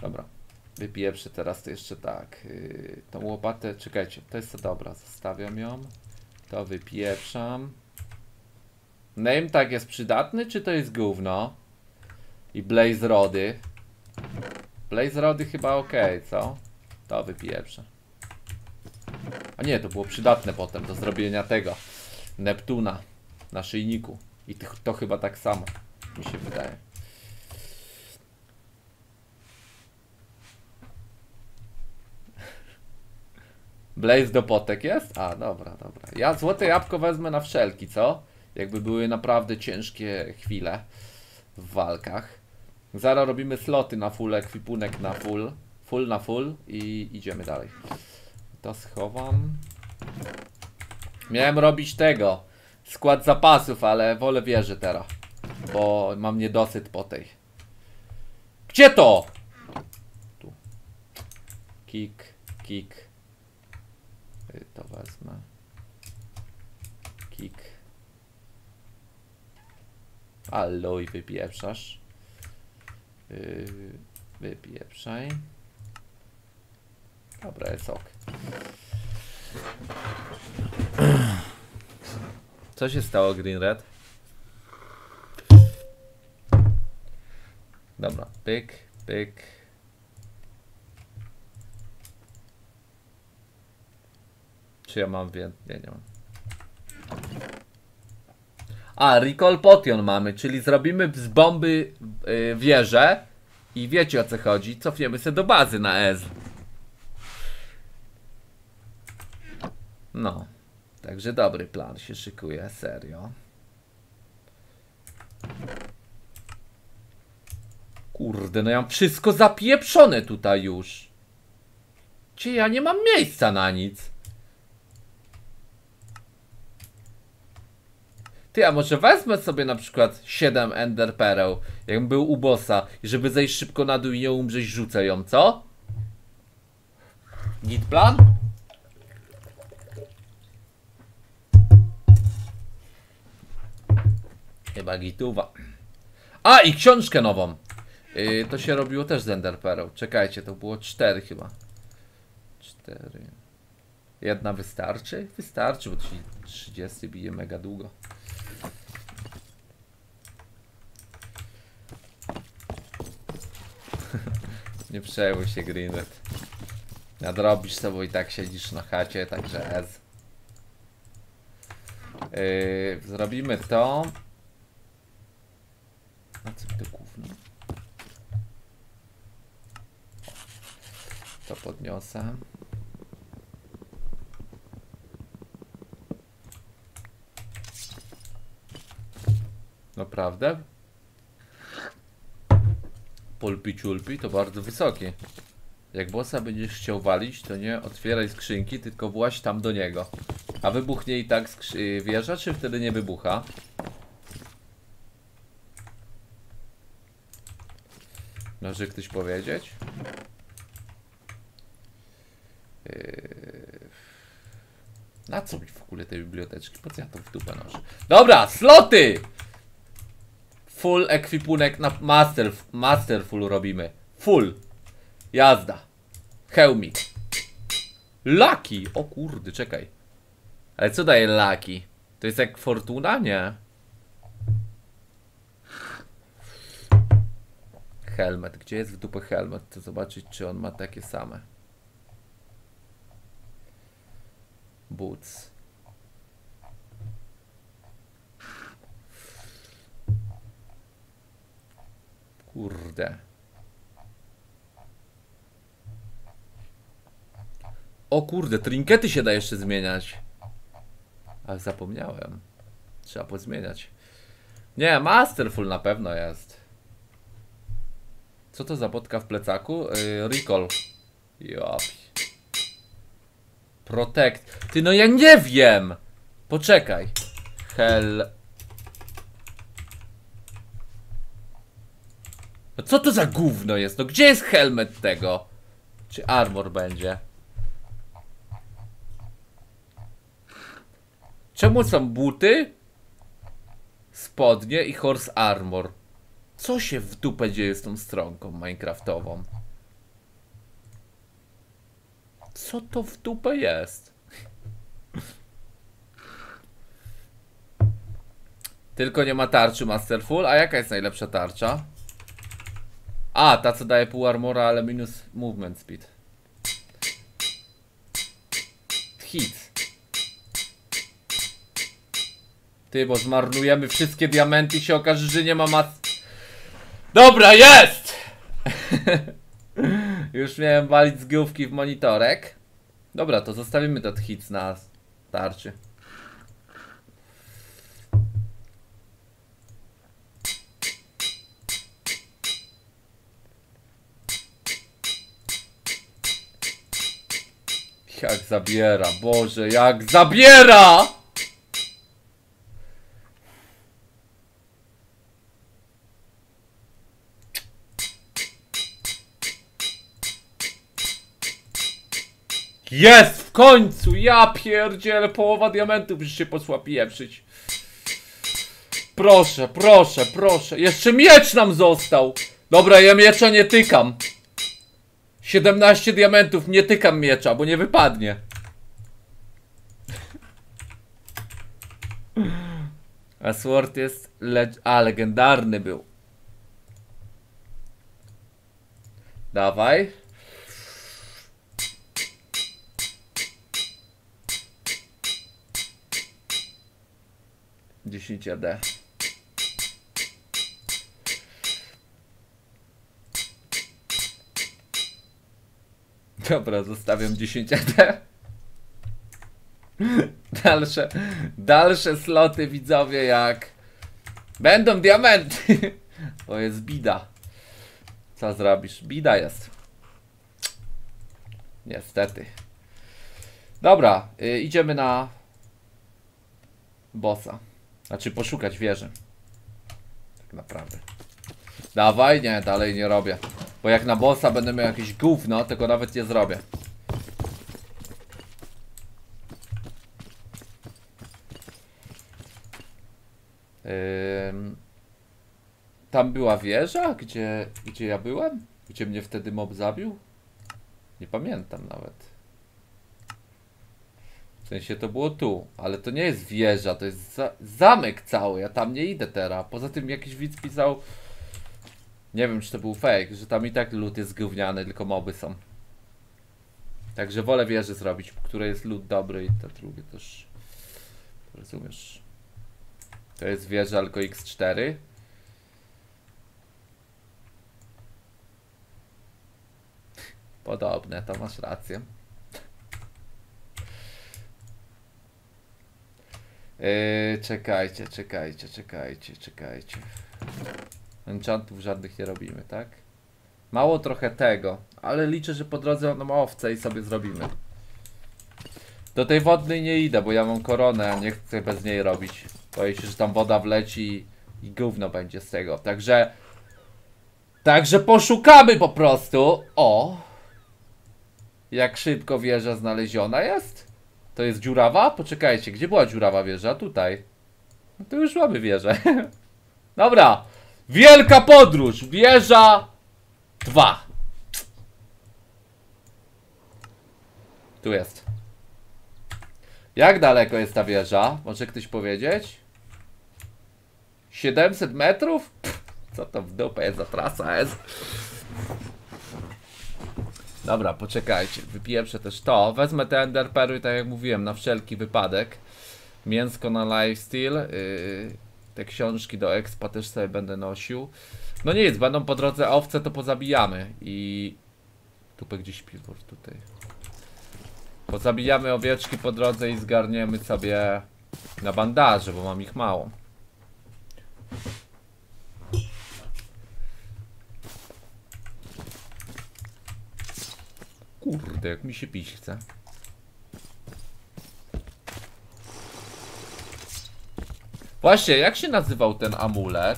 S1: Dobra. Wypieprzę teraz to jeszcze tak. Tą łopatę, czekajcie, to jest to dobra. Zostawiam ją. To wypieprzam. Name tag jest przydatny, czy to jest gówno? I Blaze Rody. Blaze Rody chyba ok, co? To wypieprzę. A nie, to było przydatne potem do zrobienia tego Neptuna na szyjniku. I to chyba tak samo mi się wydaje. Blaze do potek jest? A, dobra, dobra. Ja złote jabłko wezmę na wszelki, co? Jakby były naprawdę ciężkie chwile w walkach. Zaraz robimy sloty na full, ekwipunek na full. Full na full i idziemy dalej. To schowam. Miałem robić tego. Skład zapasów, ale wolę wieżę teraz. Bo mam niedosyt po tej. Gdzie to? Tu. Kick, kick. To wezmę. Kick. Aloj, wypieprzasz. Wypieprzaj. Dobra, jest ok. Co się stało, Green Red? Dobra, pyk, pyk. Czy ja mam więcej? Nie mam. A, Recall Potion mamy, czyli zrobimy z bomby wieżę i wiecie o co chodzi, cofniemy się do bazy na S. No, także dobry plan się szykuje, serio. Kurde, no ja mam wszystko zapieprzone tutaj już. Czy ja nie mam miejsca na nic? Ty, a może wezmę sobie na przykład 7 Ender Pearl, jakbym był u bossa i żeby zejść szybko na dół i nie umrzeć, rzucę ją, co? Git plan? Chyba gituwa. A, i książkę nową. To się robiło też z Ender Pearl. Czekajcie, to było 4 chyba. 4. Jedna wystarczy? Wystarczy, bo 30 bije mega długo. Nie przejmuj się, Greenet. Nadrobisz sobie i tak siedzisz na chacie, także ez. Zrobimy to. A co to gówno? To podniosę. Naprawdę? Pulpi ciulpi to bardzo wysokie. Jak bossa będziesz chciał walić, to nie otwieraj skrzynki, tylko właź tam do niego. A wybuchnie i tak wieża, czy wtedy nie wybucha? Może ktoś powiedzieć? Na co mi w ogóle te biblioteczki? Po co ja to w dupę noszę? Dobra, sloty! Full ekwipunek na master full robimy. Full. Jazda. Hełmik. Lucky. O kurde, czekaj. Ale co daje Lucky? To jest jak Fortuna? Nie. Helmet. Gdzie jest w dupę helmet? Chcę zobaczyć, czy on ma takie same. Boots. Kurde. O kurde, trinkety się da jeszcze zmieniać. Ale zapomniałem. Trzeba pozmieniać. Nie, Masterful na pewno jest. Co to za botka w plecaku? Recall. Jopi. Protect. Ty, no ja nie wiem! Poczekaj. No co to za gówno jest? No gdzie jest helmet tego? Czy armor będzie? Czemu są buty, spodnie i horse armor? Co się w dupę dzieje z tą stronką minecraftową? Co to w dupę jest? Tylko nie ma tarczy Masterful. A jaka jest najlepsza tarcza? A, ta co daje pół armora, ale minus movement speed. Hit. Ty, bo zmarnujemy wszystkie diamenty i się okaże, że nie ma Dobra, jest! Już miałem walić z główki w monitorek. Dobra, to zostawimy ten hit na tarczy. Jak zabiera, Boże, jak zabiera! Jest! W końcu! Ja pierdzielę, połowa diamentów już się poszła pieprzyć. Proszę, proszę, proszę. Jeszcze miecz nam został! Dobra, ja miecza nie tykam. 17 diamentów, nie tykam miecza, bo nie wypadnie. A sword jest... legendarny był. Dawaj. Dziesięć AD. Dobra, zostawiam 10 AD. Dalsze sloty, widzowie, jak będą diamenty. To jest bida. Co zrobisz? Bida jest. Niestety. Dobra, idziemy na bossa. Znaczy poszukać wieży. Tak naprawdę. Dawaj, nie, dalej nie robię. Bo jak na bossa będę miał jakieś gówno, tego nawet nie zrobię. Tam była wieża? Gdzie ja byłem? Gdzie mnie wtedy mob zabił? Nie pamiętam nawet. W sensie to było tu, ale to nie jest wieża, to jest zamek cały, ja tam nie idę teraz. Poza tym jakiś widz pisał, nie wiem czy to był fake, że tam i tak loot jest gówniany, tylko moby są. Także wolę wieżę zrobić, w której jest loot dobry i te drugie też. Rozumiesz? To jest wieża, tylko X4. Podobne, to masz rację. Czekajcie. Enchantów żadnych nie robimy, tak? Mało trochę tego, ale liczę, że po drodze będą owce i sobie zrobimy. Do tej wodnej nie idę, bo ja mam koronę, a nie chcę bez niej robić. Boję się, że tam woda wleci i gówno będzie z tego. Także poszukamy po prostu. O! Jak szybko wieża znaleziona jest? To jest dziurawa? Poczekajcie, gdzie była dziurawa wieża? Tutaj. No to już mamy wieżę. Dobra. Wielka podróż. Wieża 2. Tu jest. Jak daleko jest ta wieża? Może ktoś powiedzieć? 700 metrów? Pff, co to w dupę jest za trasa jest? Dobra, poczekajcie. Wypieprzę też to. Wezmę te enderperły, tak jak mówiłem, na wszelki wypadek. Mięsko na lifesteal. Te książki do expa też sobie będę nosił. No nic, będą po drodze owce, to pozabijamy. I... Tupek gdzieś śpi, tutaj. Pozabijamy owieczki po drodze i zgarniemy sobie na bandaże, bo mam ich mało. Kurde, jak mi się pić chce. Właśnie, jak się nazywał ten amulet?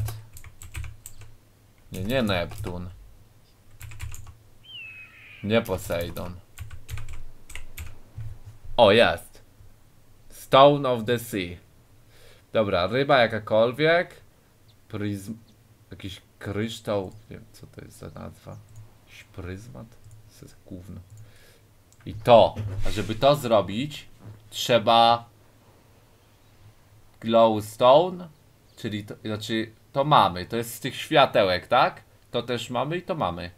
S1: Nie Neptun. Nie Poseidon. O, jest. Stone of the Sea. Dobra, ryba jakakolwiek. Pryzm... Jakiś kryształ. Nie wiem, co to jest za nazwa. Jakiś pryzmat? Co jest gówno. I to. A żeby to zrobić, trzeba glowstone, czyli to, znaczy to mamy. To jest z tych światełek, tak? To też mamy i to mamy.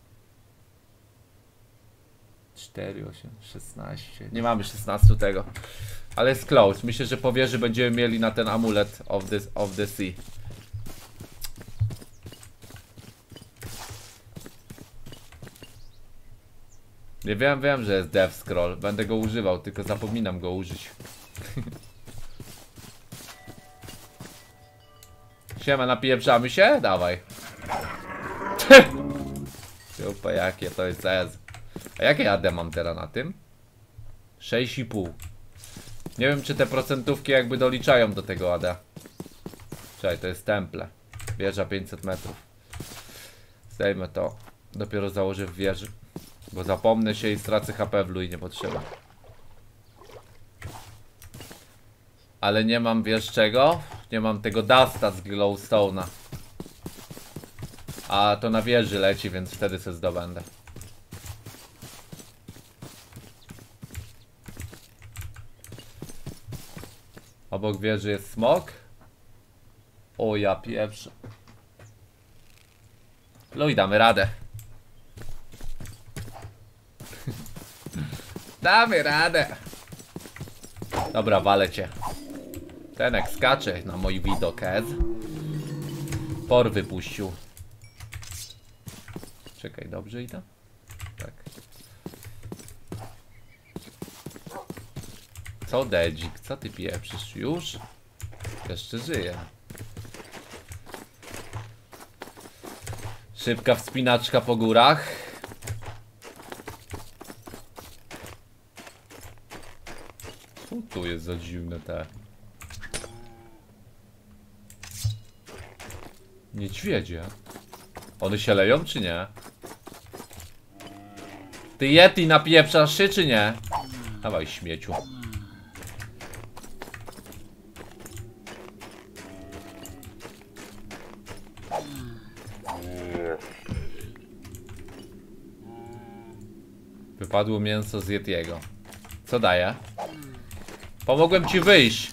S1: 4, 8, 16. Nie mamy 16 tego. Ale jest close. Myślę, że po wieży będziemy mieli na ten amulet of the sea. Nie wiem, że jest death scroll. Będę go używał, tylko zapominam go użyć. Siema, napieprzamy się? Dawaj. Super, jakie to jest ez. A jakie AD mam teraz na tym? 6,5. Nie wiem, czy te procentówki jakby doliczają do tego AD. Czekaj, to jest temple. Wieża 500 metrów. Zdejmę to. Dopiero założę w wieży. Bo zapomnę się i stracę HP w lui niepotrzebnie. Ale nie mam, wiesz czego? Nie mam tego dusta z glowstone'a. A to na wieży leci, więc wtedy se zdobędę. Obok wieży jest smok. O ja pierwszy. No i damy radę. Damy radę. Dobra, walę cię. Ten jak skacze na mój widok, ez. Por wypuścił. Czekaj, dobrze idę? Tak. Co dedzik? Co ty pieprzysz? Już? Jeszcze żyje. Szybka wspinaczka po górach. Co tu jest za dziwne te? Niedźwiedzie. One się leją czy nie? Ty Yeti napieprzasz się czy nie? Dawaj śmieciu. Wypadło mięso z Yetiego. Co daje? Pomogłem ci wyjść.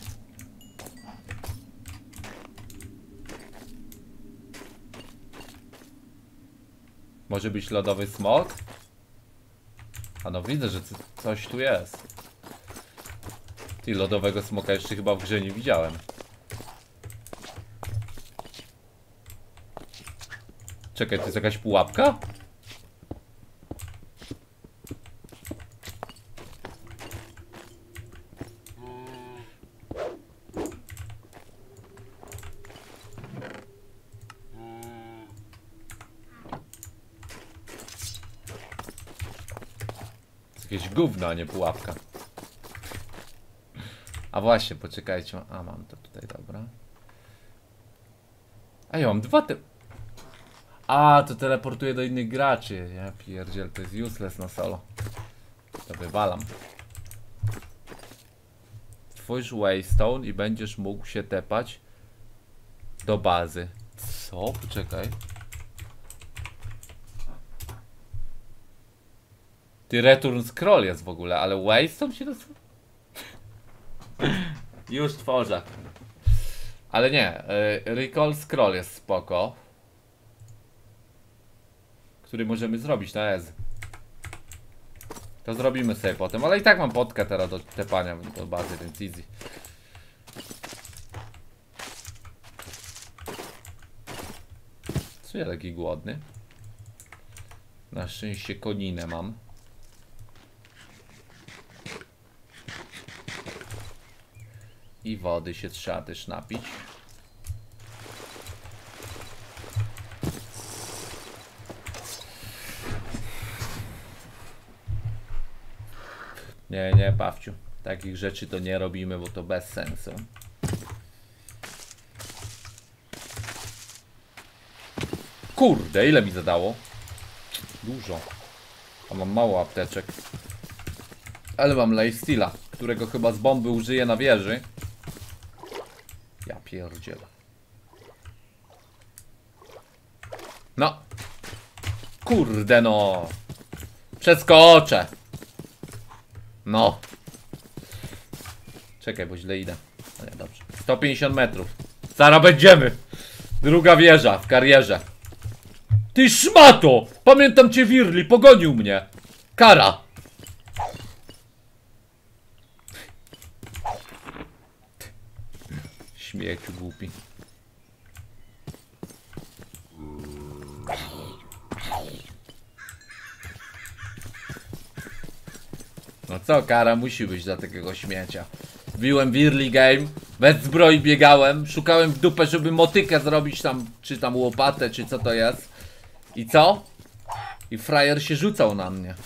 S1: Może być lodowy smok? A no widzę, że coś tu jest. Ty, lodowego smoka jeszcze chyba w grze nie widziałem. Czekaj, to jest jakaś pułapka? Jakieś gówno, a nie pułapka. A właśnie, poczekajcie. A mam to tutaj, dobra. A ja mam dwa te... A, to teleportuje do innych graczy. Ja pierdziel, to jest useless na solo. To wywalam. Twórz Waystone i będziesz mógł się tepać do bazy. Co? Poczekaj. Ty, Return Scroll jest w ogóle, ale Waystone się nazywa? Już tworzę. Ale nie, Recall Scroll jest spoko. Który możemy zrobić na Ez. To zrobimy sobie potem, ale i tak mam podkę teraz do tepania do bazy, więc easy. Co ja taki głodny? Na szczęście koninę mam. I wody się trzeba też napić. Nie, Pawciu. Takich rzeczy to nie robimy, bo to bez sensu. Kurde, ile mi zadało? Dużo. A mam mało apteczek. Ale mam lifesteala, którego chyba z bomby użyję na wieży. Ja pierdzielę. No. Kurde no. Przeskoczę. No. Czekaj, bo źle idę. No nie, dobrze. 150 metrów. Zaraz będziemy. Druga wieża w karierze. Ty szmato! Pamiętam cię, Wirli, pogonił mnie. Kara. Śmieciu głupi. No co, kara musi być dla takiego śmiecia. Biłem Wirli game, bez zbroi biegałem, szukałem w dupę, żeby motykę zrobić tam, czy tam łopatę, czy co to jest. I co? I frajer się rzucał na mnie.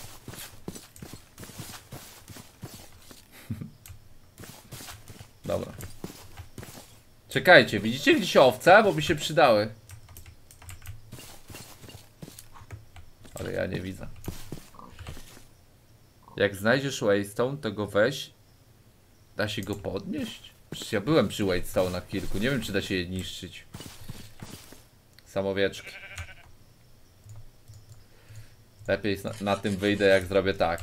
S1: Dobra. Czekajcie, widzicie gdzieś owce? Bo by się przydały. Ale ja nie widzę. Jak znajdziesz Waystone, to go weź. Da się go podnieść? Przecież ja byłem przy Waystone'ach kilku. Nie wiem, czy da się je niszczyć. Samowieczki. Lepiej na tym wyjdę, jak zrobię tak.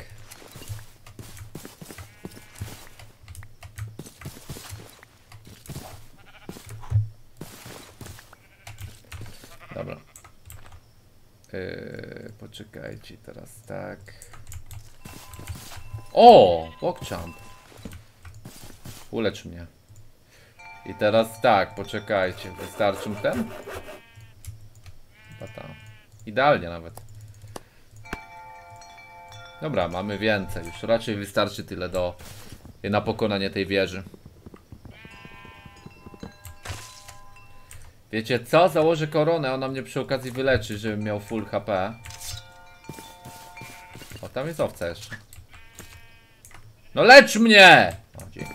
S1: Dobra. Poczekajcie, teraz tak. O! Pogchamp. Ulecz mnie. I teraz tak, poczekajcie. Wystarczy ten? Chyba tam. Idealnie nawet. Dobra, mamy więcej. Już raczej wystarczy tyle na pokonanie tej wieży. Wiecie co? Założę koronę, ona mnie przy okazji wyleczy, żebym miał full HP. O, tam jest owca jeszcze. No lecz mnie! O, dzięki.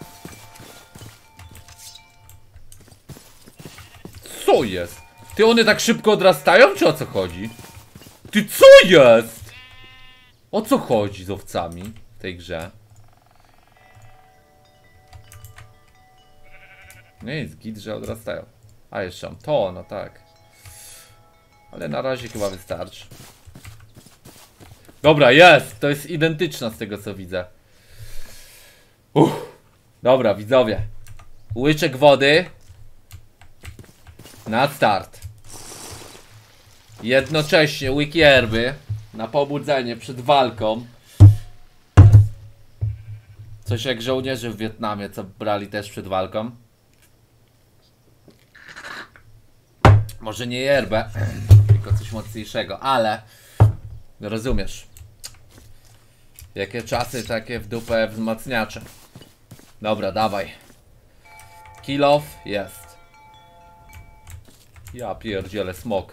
S1: Co jest? Ty, one tak szybko odrastają, czy o co chodzi? Ty, co jest? O co chodzi z owcami w tej grze? Nie jest git, że odrastają. A jeszcze mam to, no tak. Ale na razie chyba wystarczy. Dobra, jest! To jest identyczna z tego, co widzę. Dobra, widzowie. Łyczek wody. Na start. Jednocześnie łyki herby. Na pobudzenie przed walką. Coś jak żołnierze w Wietnamie, co brali też przed walką. Może nie yerbę, tylko coś mocniejszego, ale rozumiesz. Jakie czasy, takie w dupę wzmacniacze. Dobra, dawaj. Kill off jest. Ja pierdzielę, smok.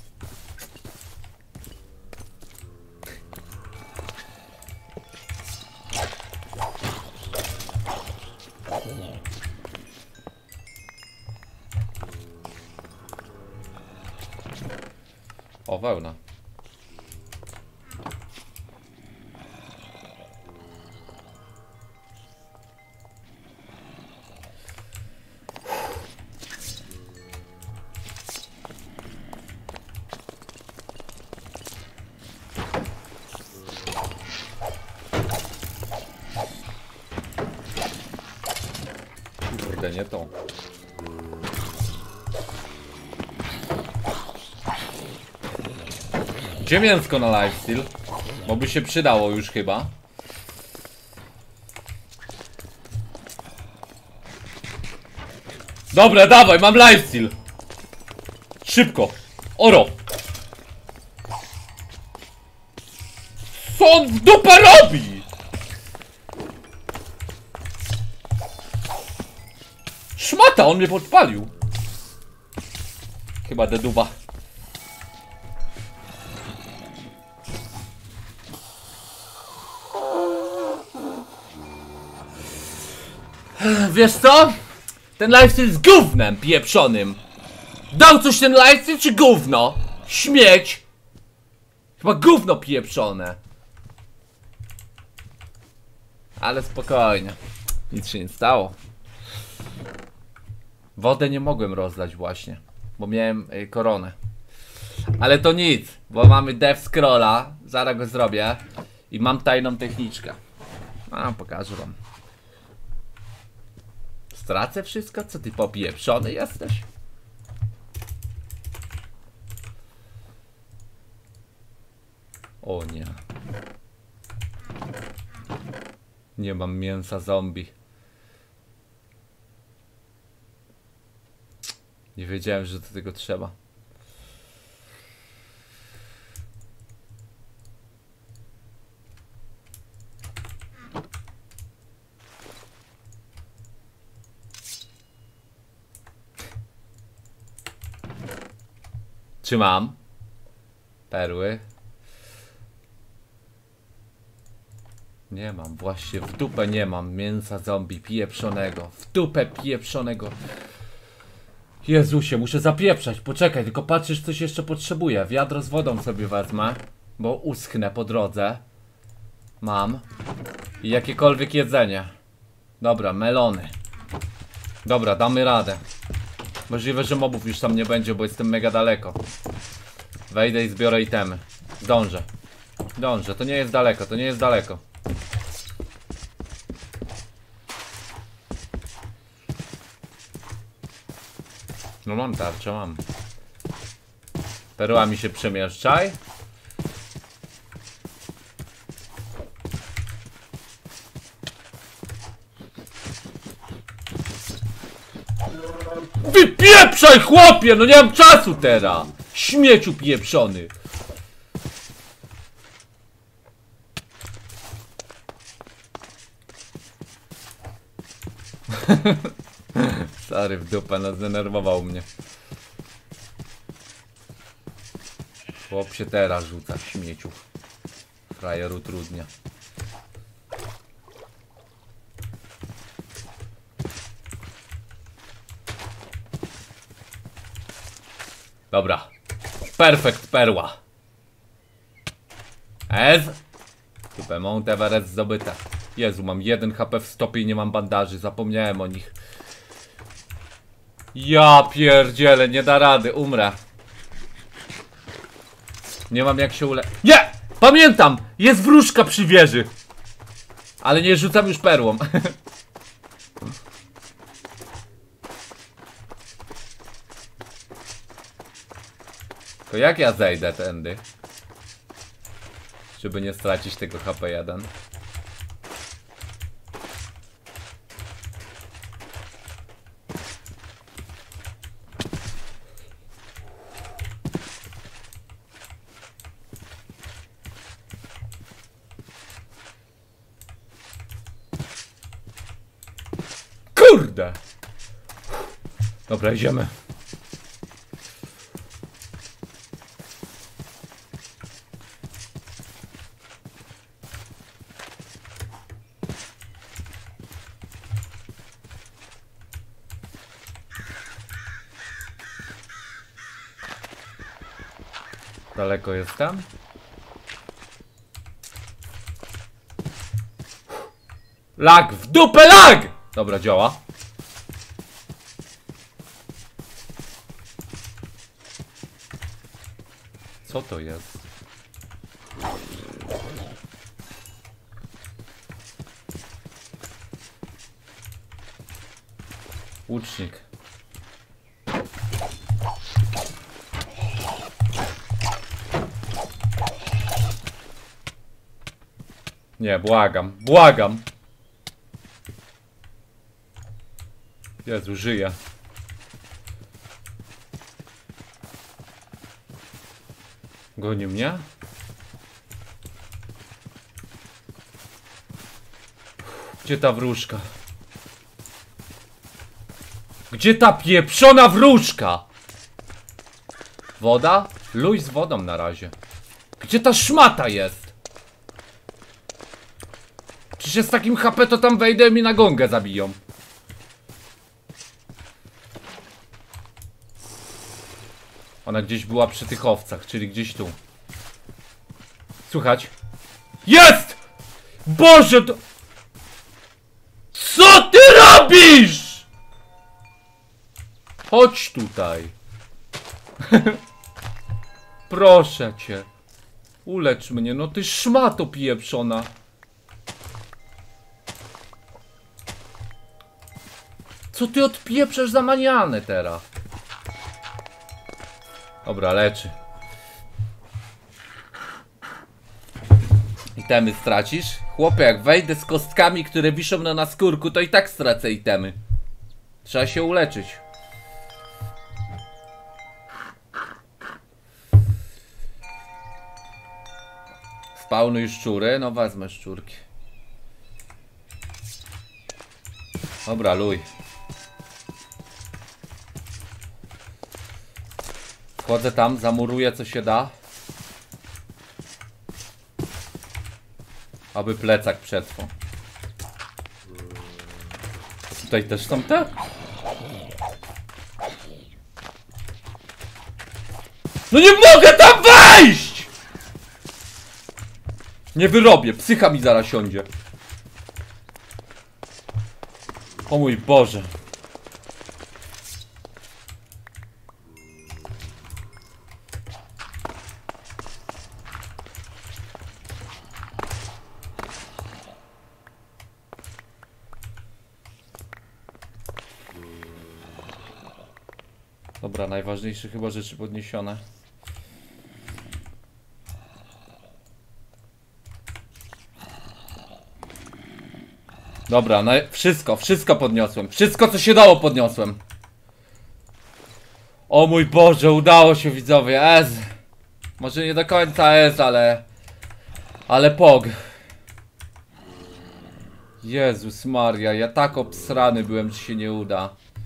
S1: O, wełna. Kurde, nie to. Gdzie mięsko na lifesteal? Bo by się przydało już chyba. Dobra, dawaj, mam lifesteal. Szybko. Oro. Co on w dupę robi? Szmata, on mnie podpalił. Chyba deduba. Wiesz co? Ten lifestyle jest gównem pieprzonym. Dał coś ten lifestyle czy gówno? Śmieć. Chyba gówno pieprzone. Ale spokojnie. Nic się nie stało. Wodę nie mogłem rozlać właśnie, bo miałem koronę. Ale to nic, bo mamy death scrolla. Zaraz go zrobię. I mam tajną techniczkę. A, pokażę wam. Stracę wszystko? Co ty popieprzony jesteś? O nie. Nie mam mięsa zombie. Nie wiedziałem, że do tego trzeba. Czy mam perły? Nie mam, właśnie w dupę nie mam mięsa zombie pieprzonego. W dupę pieprzonego. Jezusie, muszę zapieprzać, poczekaj, tylko patrzysz, coś jeszcze potrzebuję. Wiadro z wodą sobie wezmę, bo uschnę po drodze. Mam. I jakiekolwiek jedzenie. Dobra, melony. Dobra, damy radę. Możliwe, że mobów już tam nie będzie, bo jestem mega daleko. Wejdę i zbiorę itemy. Dążę. Dążę, to nie jest daleko, to nie jest daleko. No mam tarczę, mam. Perłami się przemieszczaj. Wypieprzaj, chłopie! No nie mam czasu teraz! Śmieciu pieprzony! Stary w dupę, no zdenerwował mnie. Chłop się teraz rzuca, śmieciu. Frajer utrudnia. Dobra. Perfekt perła. Super, Mount Everest zdobyte. Jezu, mam 1 HP w stopie i nie mam bandaży. Zapomniałem o nich. Ja pierdzielę, nie da rady, umrę. Nie mam jak się Nie! Pamiętam! Jest wróżka przy wieży. Ale nie rzucam już perłą. To jak ja zejdę tędy? Żeby nie stracić tego HP1. Kurde! Dobra, idziemy. Daleko jestem? Lag! W dupę lag! Dobra, działa. Co to jest? Łucznik. Nie, błagam, błagam. Jezu, żyję. Goni mnie? Gdzie ta wróżka? Gdzie ta pieprzona wróżka? Woda? Luj z wodą na razie. Gdzie ta szmata jest? Przecież z takim HP to tam wejdę i mi na gongę zabiją. Ona gdzieś była przy tych owcach, czyli gdzieś tu. Słuchać. Jest! Boże, to... Co ty robisz? Chodź tutaj. Proszę cię. Ulecz mnie, no ty szmato pieprzona. Co ty odpieprzasz za manianę teraz? Dobra, leczy. Itemy stracisz? Chłopie, jak wejdę z kostkami, które wiszą na naskórku, to i tak stracę itemy. Trzeba się uleczyć. Spawnuj szczury? No wezmę szczurki. Dobra, luj. Wchodzę tam, zamuruję co się da. Aby plecak przetrwał. Tutaj też są te? No nie mogę tam wejść! Nie wyrobię, psycha mi zaraz siądzie. O mój Boże. Dobra, najważniejsze chyba rzeczy podniesione. Dobra, no wszystko podniosłem. Wszystko co się dało podniosłem. O mój Boże, udało się widzowie, Może nie do końca ale pog. Jezus Maria, ja tak obsrany byłem, że się nie uda.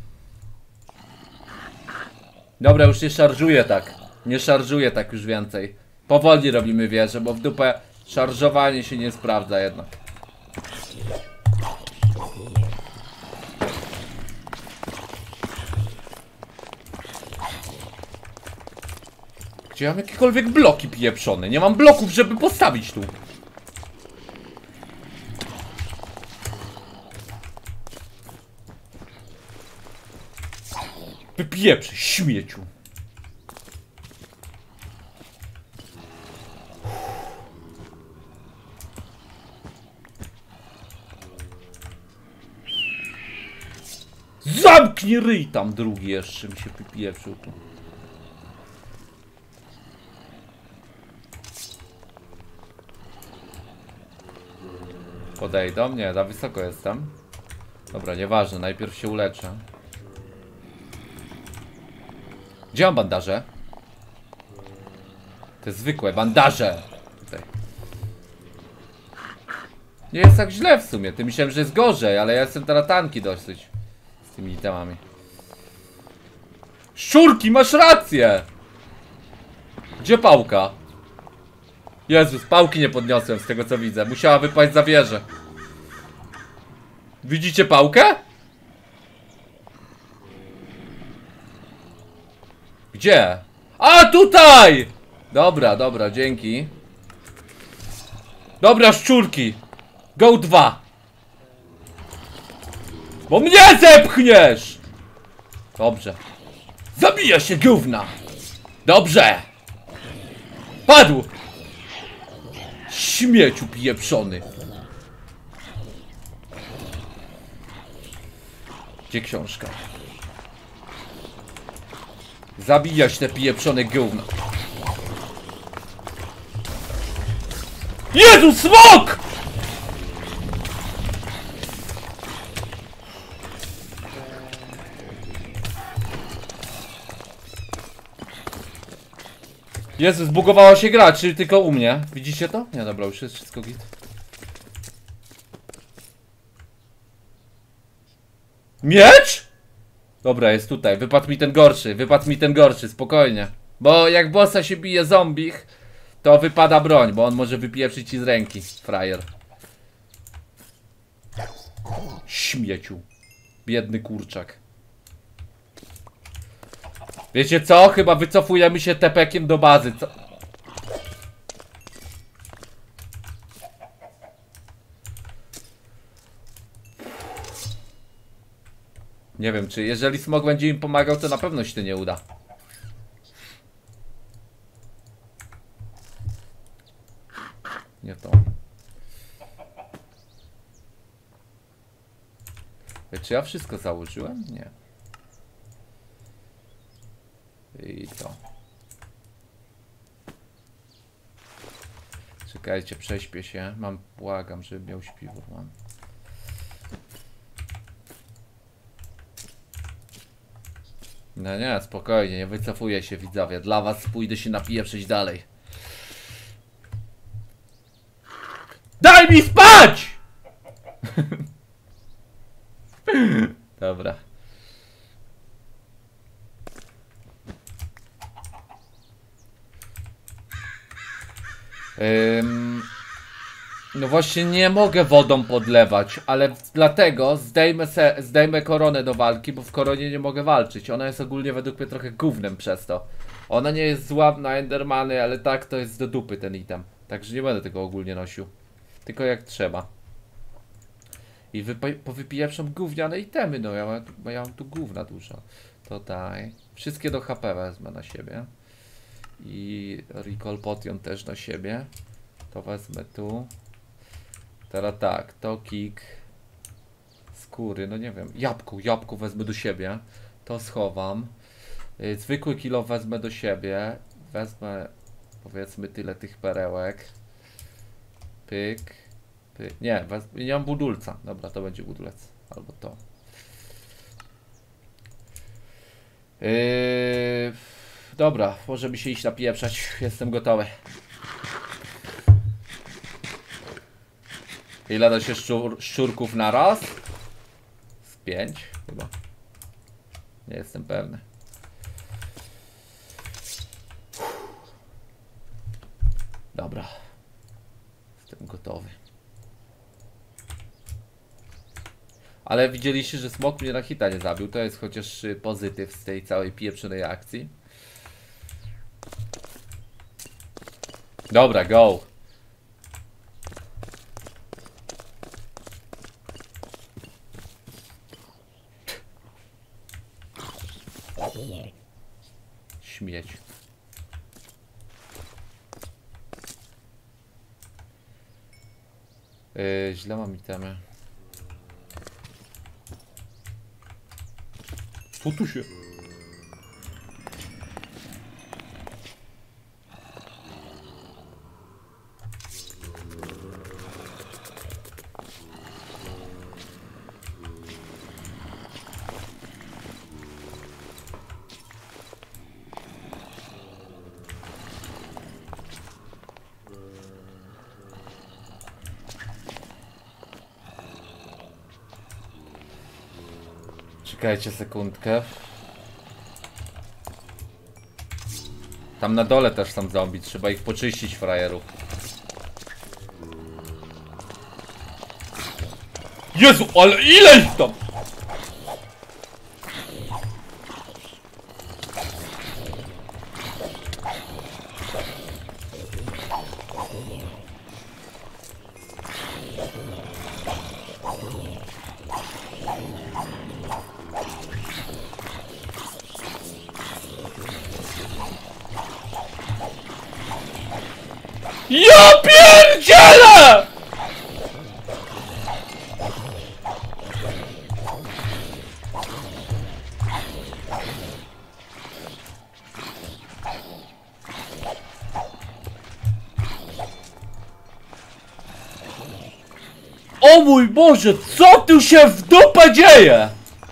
S1: Dobra, już nie szarżuję tak. Nie szarżuję tak już więcej. Powoli robimy wieżę, bo w dupę szarżowanie się nie sprawdza jednak. Gdzie mam jakiekolwiek bloki pieprzone? Nie mam bloków, żeby postawić tu. Wypieprzy, śmieciu. Zamknij ryj tam drugi jeszcze mi się wypieprzył tu. Podejdą? Nie, za wysoko jestem. Dobra, nieważne, najpierw się uleczę. Gdzie mam bandaże? Te zwykłe bandaże! Tutaj. Nie jest tak źle w sumie, ty myślałem, że jest gorzej, ale ja jestem teraz tanki dosyć. Z tymi itemami. Szczurki, masz rację! Gdzie pałka? Jezus, pałki nie podniosłem z tego co widzę. Musiała wypaść za wieżę. Widzicie pałkę? Gdzie? A tutaj! Dobra, dobra, dzięki. Dobra, szczurki. Go 2. Bo mnie zepchniesz! Dobrze. Zabija się gówna! Dobrze! Padł! Śmieciu pieprzony. Gdzie książka? Zabijać te pieprzone gówna. Jezu, smok! Jezu, zbugowała się gra, czy tylko u mnie? Widzicie to? Nie, dobra, już jest wszystko git. Miecz? Dobra, jest tutaj. Wypadł mi ten gorszy, spokojnie. Bo jak bossa się bije zombich, to wypada broń, bo on może wypieprzyć ci z ręki, frajer. Śmieciu. Biedny kurczak. Wiecie co? Chyba wycofujemy się tepekiem do bazy. Co? Nie wiem, czy jeżeli smog będzie im pomagał, to na pewno się to nie uda. Nie to. Czy ja wszystko założyłem? Nie. I to. Czekajcie, prześpię się. Błagam, żeby miał śpiwór. Mam. No nie, spokojnie, nie wycofuję się, widzowie. Dla was pójdę się napieprzyć dalej. Daj mi spać! Dobra. No właśnie nie mogę wodą podlewać, ale dlatego zdejmę koronę do walki, bo w koronie nie mogę walczyć. Ona jest ogólnie według mnie trochę gównem przez to. Ona nie jest zła na Endermany, ale tak to jest do dupy ten item. Także nie będę tego ogólnie nosił. Tylko jak trzeba. I powypijewszą gówniane itemy, no ja mam tu gówna dużo. To daj. Wszystkie do HP wezmę na siebie. I Recall Potion też na siebie. To wezmę tu. Teraz tak, to kick. Skóry, no nie wiem. Jabłko wezmę do siebie. To schowam. Zwykły kilo wezmę do siebie. Wezmę powiedzmy tyle tych perełek. Pyk. Nie, nie mam budulca. Dobra, to będzie budulec. Albo to. Dobra, może mi się iść napieprzać. Jestem gotowy. Ile da się szczurków na raz? Z 5 chyba. Nie jestem pewny. Dobra. Jestem gotowy. Ale widzieliście, że smok mnie na hita nie zabił. To jest chociaż pozytyw z tej całej pieprzonej akcji. Dobra, go. Śmieć. Źle mam itemy. Co tu się... Czekajcie sekundkę. Tam na dole też są zombie, trzeba ich poczyścić, frajerów. Jezu, ale ile ich tam? Ja pierdzielę! O mój Boże, co tu się w dupę dzieje?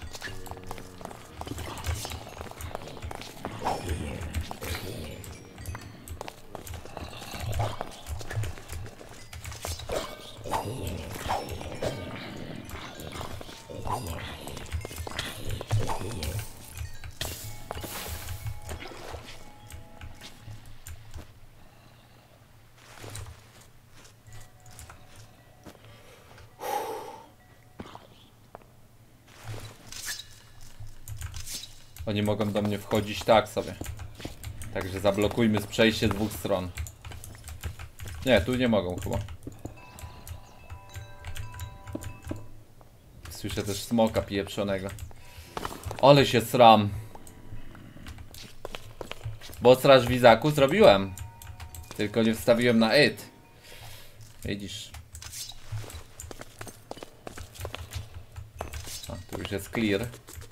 S1: Oni mogą do mnie wchodzić tak sobie. Także zablokujmy przejście z dwóch stron. Nie, tu nie mogą chyba. Słyszę też smoka pieprzonego. Ale się sram. Bo straż wizaku zrobiłem. Tylko nie wstawiłem na it. Widzisz. A, tu jest clear.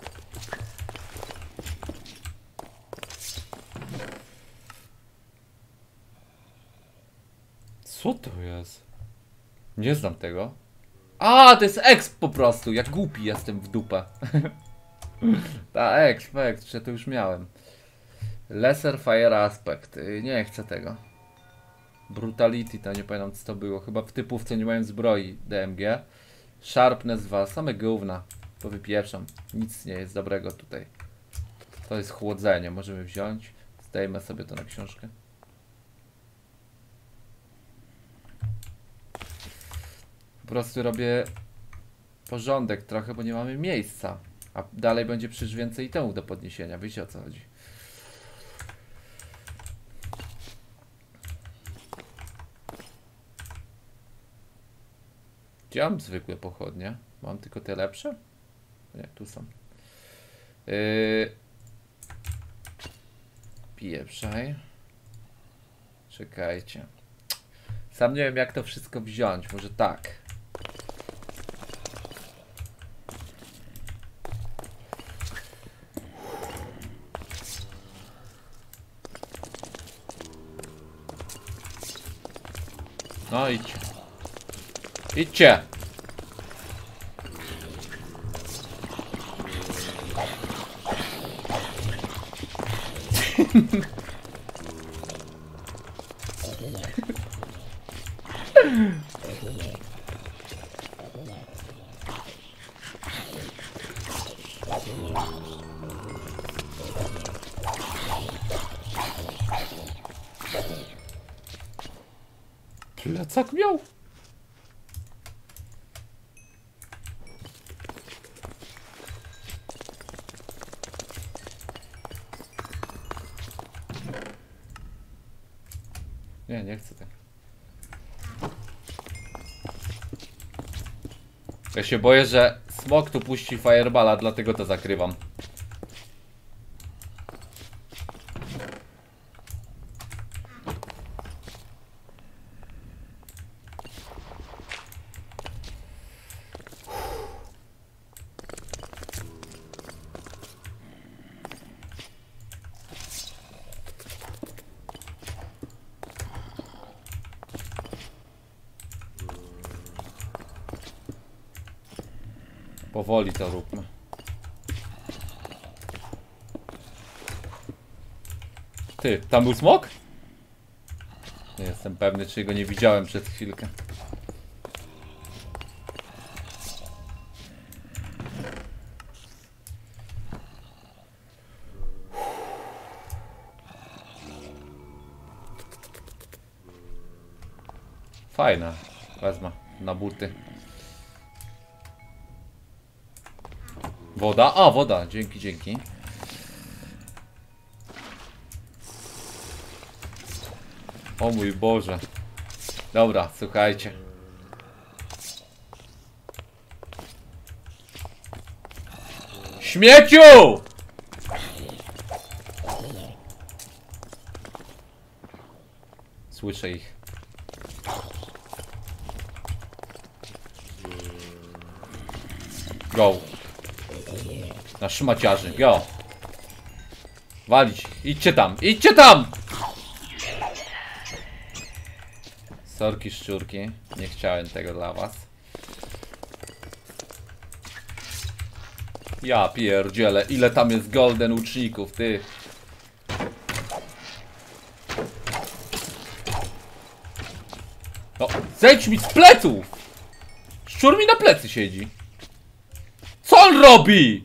S1: Co to jest? Nie znam tego. A, to jest exp po prostu. Jak głupi jestem w dupę. Ta exp, że to już miałem. Lesser Fire Aspect. Nie chcę tego. Brutality, to nie pamiętam co to było. Chyba w typówce nie mają zbroi DMG. Sharpness 2, same gówna. To wypieprzam. Nic nie jest dobrego tutaj. To jest chłodzenie, możemy wziąć. Zdejmę sobie to na książkę. Po prostu robię porządek trochę, bo nie mamy miejsca. A dalej będzie przecież więcej temu do podniesienia. Wiecie o co chodzi. Gdzie mam zwykłe pochodnie? Mam tylko te lepsze? Nie, tu są. Pieprzaj. Czekajcie. Sam nie wiem jak to wszystko wziąć. Może tak. No idź. Idźcie! Plecak miał? Nie, nie chcę tak. Ja się boję, że smok tu puści fireballa, dlatego to zakrywam. Powoli to róbmy. Ty, tam był smok? Nie jestem pewny, czy go nie widziałem przez chwilkę. Fajna. Wezmę na buty. Woda? A, woda. Dzięki, dzięki. O mój Boże. Dobra, słuchajcie. Śmieciu! Słyszę ich. Go. Na szmaciarzy, go. Walić, idźcie tam, idźcie tam! Sorki szczurki, nie chciałem tego dla was. Ja pierdzielę, ile tam jest golden łuczników, ty. No, zejdź mi z pleców! Szczur mi na plecy siedzi. Co on robi?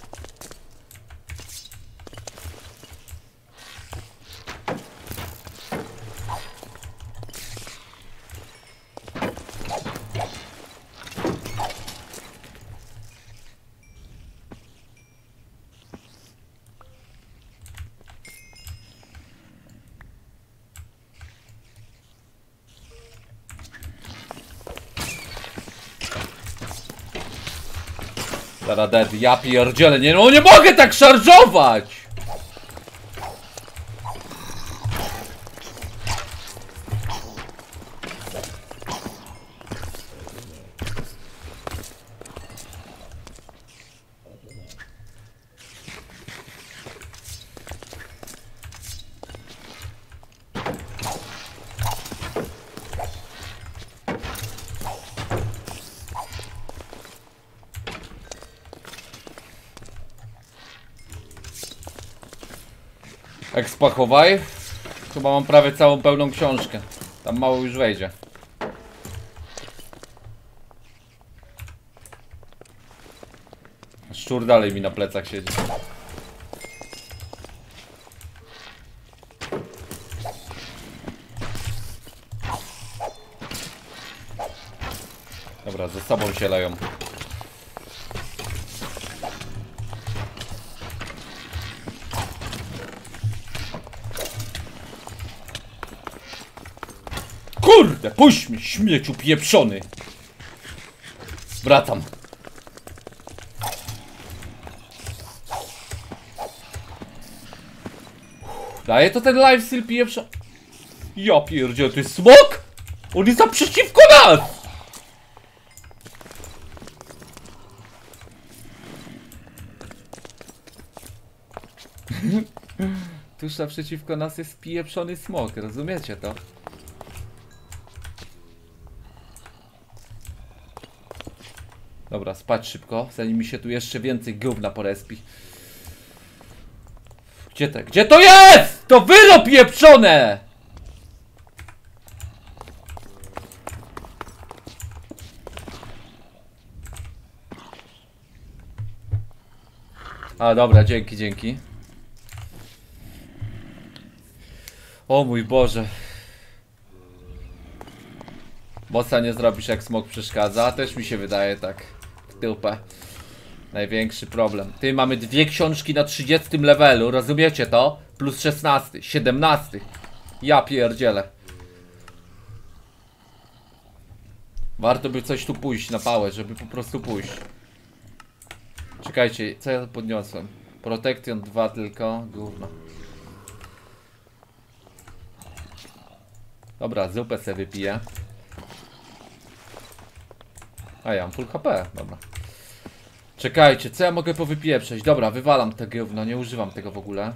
S1: Dead. Ja pierdzielę, nie, no nie mogę tak szarżować! Expa chowaj. Chyba mam prawie całą pełną książkę. Tam mało już wejdzie. Szczur dalej mi na plecach siedzi. Dobra, ze sobą się leją. Kurde, puść mnie, śmieciu pieprzony. Wracam. Daje to ten lifesteal pieprza. Ja pierdzielę, to jest smok? On jest naprzeciwko nas! Tuż naprzeciwko nas jest pieprzony smok, rozumiecie to? Dobra, spać szybko, zanim mi się tu jeszcze więcej gówna porespi. Gdzie to jest? To wylo pieprzone! A dobra, dzięki. O mój Boże. Bossa nie zrobisz, jak smok przeszkadza. Też mi się wydaje tak. W dupę. Największy problem. Ty, mamy 2 książki na 30 levelu, rozumiecie to? Plus 16, 17. Ja pierdzielę. Warto by coś tu pójść na pałę, żeby po prostu pójść. Czekajcie, co ja podniosłem? Protection 2 tylko, gówno. Dobra, zupę sobie wypiję. A ja mam full HP, dobra. Czekajcie, co ja mogę powypieprzeć? Dobra, wywalam te gówno, nie używam tego w ogóle.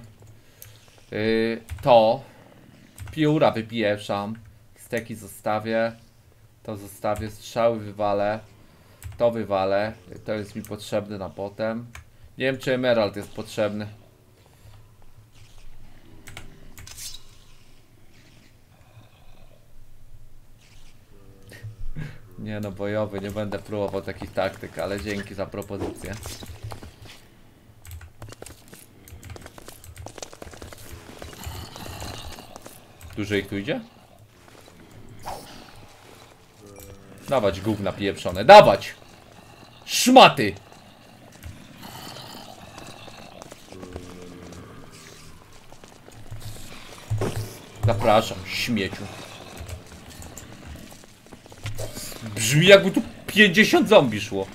S1: To. Pióra wypieprzam. Steki zostawię. To zostawię, strzały wywalę. To wywalę. To jest mi potrzebne na potem. Nie wiem, czy emerald jest potrzebny. Nie no, bojowy, nie będę próbował takich taktyk, ale dzięki za propozycję. Dużo ich tu idzie? Dawać gówna pieprzone, dawać! Szmaty! Zapraszam, śmieciu. Brzmi, jakby tu 50 zombie szło.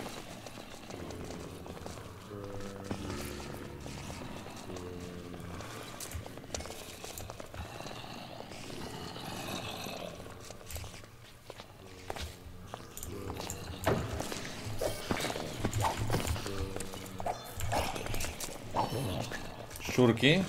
S1: Szczurki.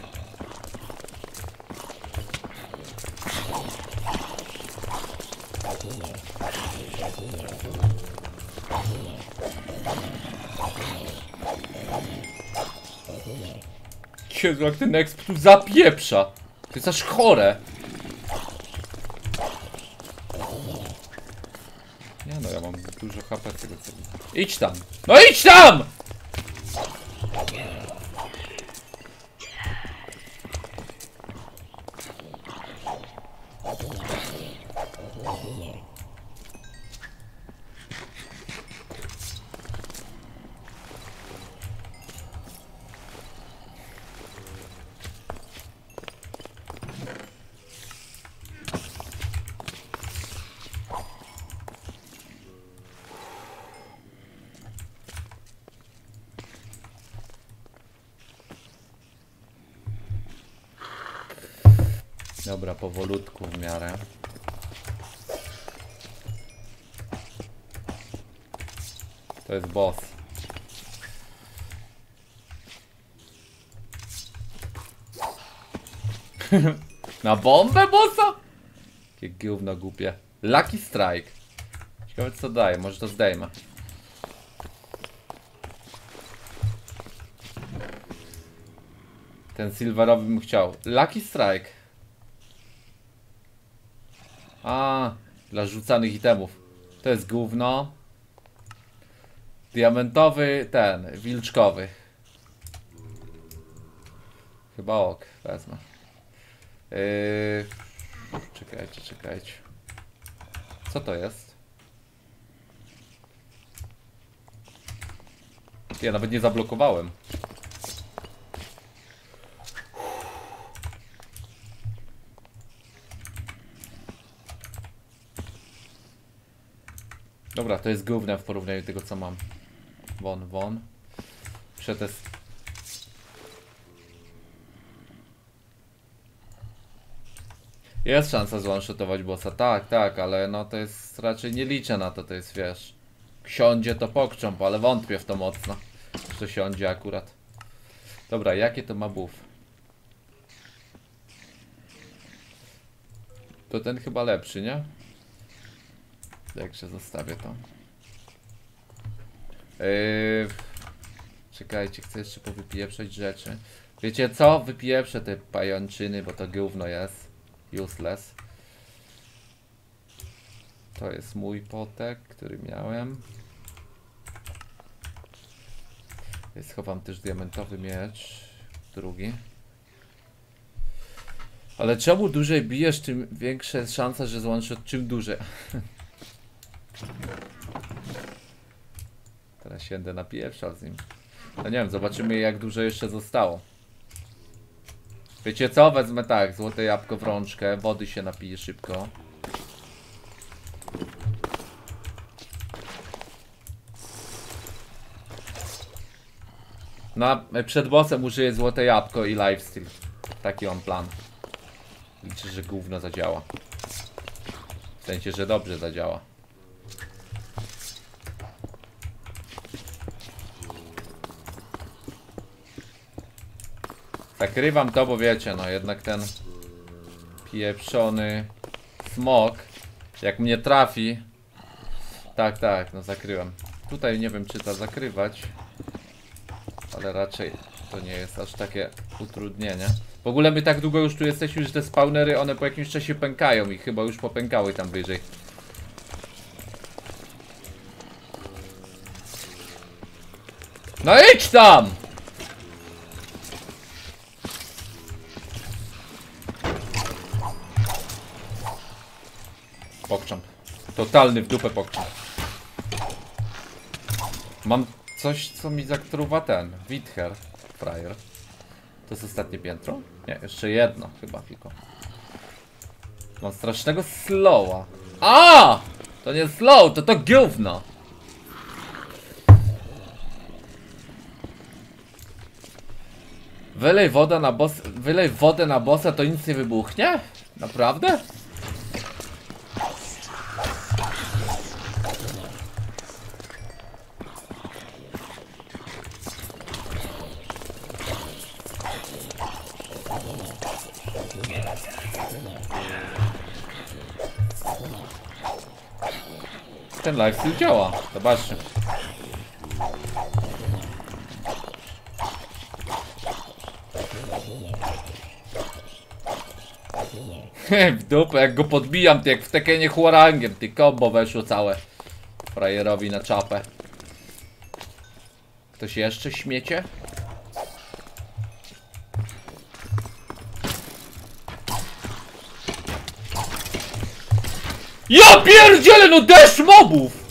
S1: Jezu, jak ten exp tu zapieprza. To jest aż chore. Nie no, ja mam dużo HP z tego co... Idź tam! No idź tam! Dobra, powolutku w miarę. To jest boss. Na bombę bossa? Jakie gówno głupie. Lucky Strike. Ciekawe co daje, może to zdejmę. Ten silverowy bym chciał. Lucky Strike. A, dla rzucanych itemów. To jest gówno. Diamentowy, ten, wilczkowy. Chyba ok, wezmę. Czekajcie. Co to jest? Ja nawet nie zablokowałem. Dobra, to jest gówno w porównaniu do tego, co mam. Won. Przetest. Jest szansa zone-shotować bossa. Tak, ale no to jest... Raczej nie liczę na to, to jest, wiesz... Siądzie to pokcząp, ale wątpię w to mocno. Że to siądzie akurat. Dobra, jakie to ma buff? To ten chyba lepszy, nie? Także zostawię to. Czekajcie, chcę jeszcze powypieprzać rzeczy. Wiecie co? Wypieprzę te pajęczyny, bo to gówno jest. Useless. To jest mój potek, który miałem. Schowam też diamentowy miecz. Drugi. Ale czemu dłużej bijesz, tym większa jest szansa, że złączysz czym dłużej. Teraz się będę napieprzał z nim. No nie wiem, zobaczymy jak dużo jeszcze zostało. Wiecie co? Wezmę tak, złote jabłko w rączkę, wody się napije szybko. Przed bossem użyję złote jabłko i lifesteal. Taki mam plan. Liczę, że gówno zadziała. W sensie, że dobrze zadziała. Zakrywam to, bo wiecie, no jednak ten pieprzony smok, jak mnie trafi. Tak, no zakryłem. Tutaj nie wiem, czy to zakrywać, ale raczej to nie jest aż takie utrudnienie. W ogóle my tak długo już tu jesteśmy, że te spawnery, one po jakimś czasie pękają i chyba już popękały tam wyżej. No idź tam! Pokczamp. Totalny w dupę pokczamp. Mam coś, co mi zatruwa ten. Wither. Frajer. To jest ostatnie piętro? Nie, jeszcze jedno chyba tylko. Mam strasznego slowa. A! To nie slow, to gówno. Wylej wodę na boss. Wylej wodę na bossa, to nic nie wybuchnie? Naprawdę? Ten lifesteal działa, zobaczcie. W dupę, jak go podbijam, ty jak w Tekenie Huarangiem, ty combo weszło całe. Frajerowi na czapę. Ktoś jeszcze śmiecie? Ja pierdzielę, no deszcz mobów!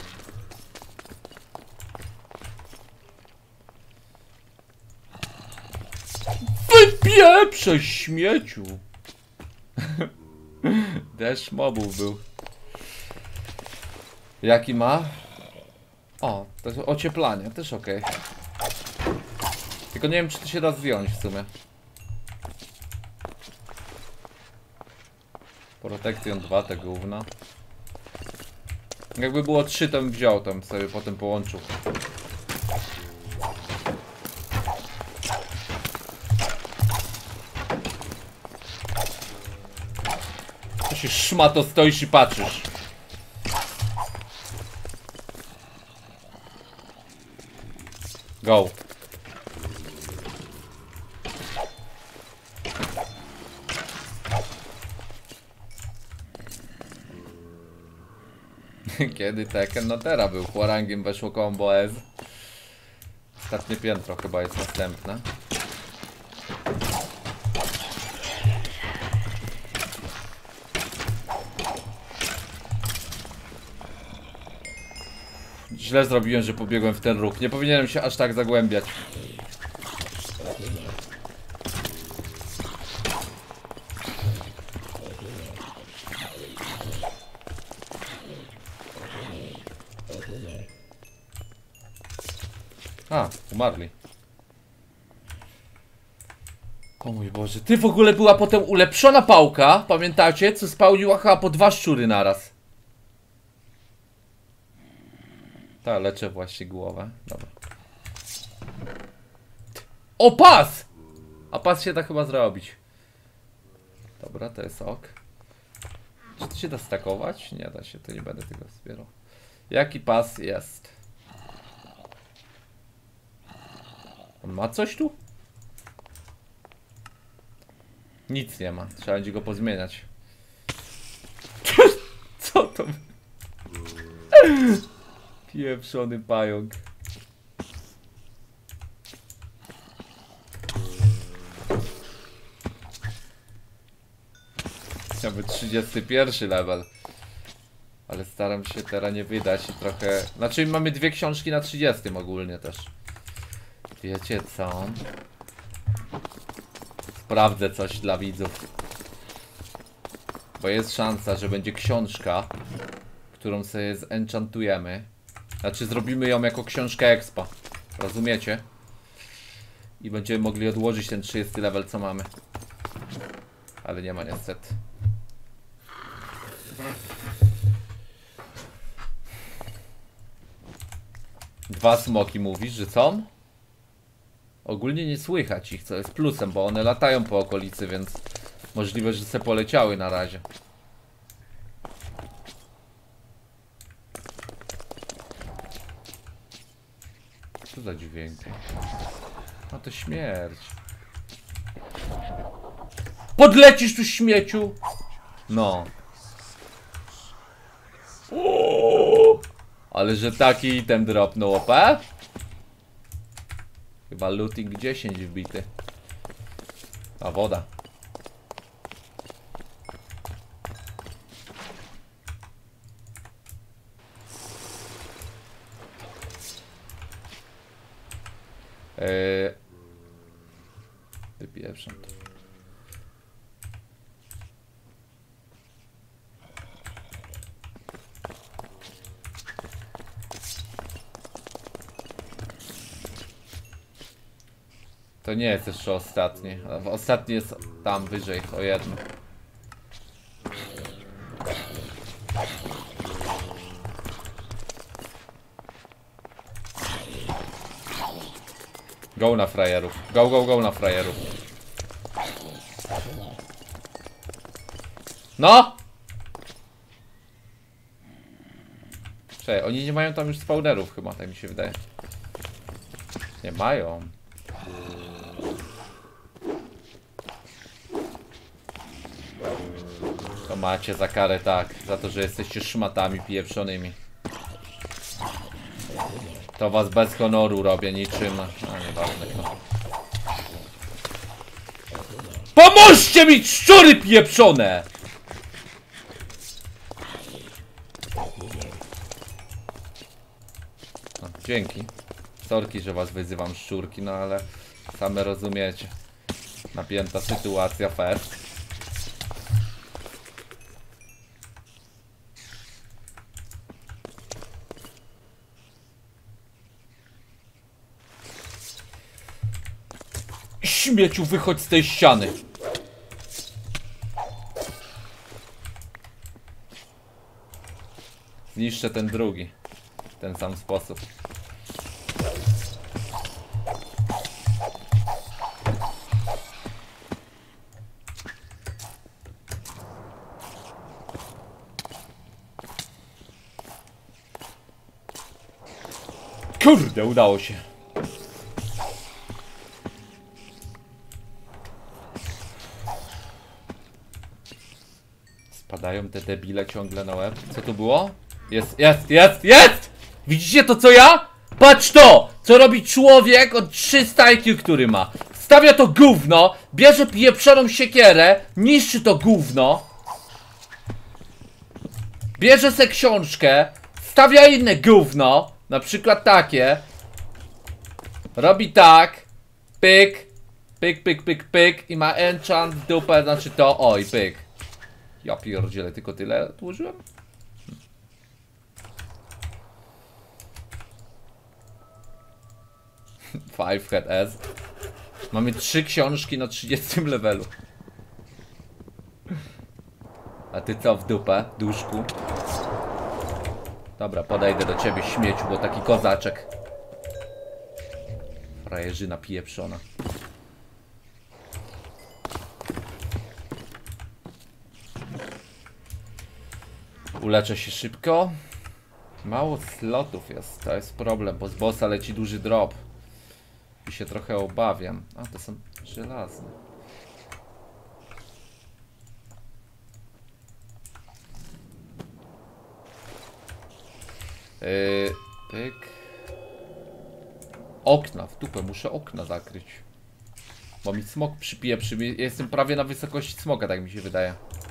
S1: Wypieprzę śmieciu! Deszcz mobów był. Jaki ma? O, to jest ocieplanie, też ok. Tylko nie wiem, czy to się da zdjąć w sumie. Protection 2, te gówna. Jakby było 3, to bym wziął, tam sobie potem połączył. To się szmato stoisz i patrzysz. Kiedy Tekken? No teraz był. Huarangiem weszło combo S. Ostatnie piętro chyba jest następne. Źle zrobiłem, że pobiegłem w ten ruch. Nie powinienem się aż tak zagłębiać. A, umarli. O mój Boże. Ty, w ogóle była potem ulepszona pałka. Pamiętacie? Co spełniła chyba po 2 szczury naraz. Ta, leczę właśnie głowę. Dobra. O, pas! A pas się da chyba zrobić. Dobra, to jest ok. Czy to się da stakować? Nie da się, to nie będę tego zbierał. Jaki pas jest? On ma coś tu? Nic nie ma, trzeba będzie go pozmieniać. Co to? Pieprzony pająk. Chciałby 31 level. Ale staram się teraz nie wydać i trochę... Znaczy mamy 2 książki na 30 ogólnie też. Wiecie co? Sprawdzę coś dla widzów. Bo jest szansa, że będzie książka, którą sobie zenchantujemy. Znaczy zrobimy ją jako książkę expa. Rozumiecie? I będziemy mogli odłożyć ten 30 level, co mamy. Ale nie ma niestety. Dwa smoki mówisz, że są? Ogólnie nie słychać ich, co jest plusem, bo one latają po okolicy, więc możliwe, że se poleciały na razie. Co za dźwięki? A to śmierć. Podlecisz tu, śmieciu! No. Uuu, ale że taki item dropnął OP? Chyba looting 10 wbity. A woda. Wypieprzam to. To nie jest jeszcze ostatni. Ostatni jest tam wyżej, o jedno. Go na frajerów. Go, go, go na frajerów. No! Czekaj, oni nie mają tam już spawnerów chyba, tak mi się wydaje. Nie mają. To macie za karę, tak. Za to, że jesteście szmatami pieprzonymi. To was bez honoru robię niczym. No nieważne. Pomóżcie mi, szczury pieprzone! No, dzięki. Sorki, że was wyzywam, szczurki, no ale same rozumiecie. Napięta sytuacja, fest. Śmieciu, wychodź z tej ściany. Zniszczę ten drugi. W ten sam sposób. Kurde, udało się. Spadają te debile ciągle na łeb. Co tu było? Jest! Widzicie to co ja? Patrz to! Co robi człowiek od 300 IQ, który ma. Stawia to gówno, bierze pieprzoną siekierę, niszczy to gówno. Bierze se książkę, stawia inne gówno, na przykład takie. Robi tak, pyk, pyk i ma enchant w dupę, znaczy to, oj, pyk. Ja pierdzielę, tylko tyle odłożyłem? Five Head S. Mamy 3 książki na 30 levelu. A ty co w dupę, duszku? Dobra, podejdę do ciebie, śmieciu, bo taki kozaczek. Frajerzyna pieprzona. Uleczę się szybko. Mało slotów jest, to jest problem, bo z bossa leci duży drop. I się trochę obawiam. A, to są żelazne. Pyk. Okna, w dupę, muszę okna zakryć. Bo mi smok przypieprzy. Jestem prawie na wysokości smoka, tak mi się wydaje.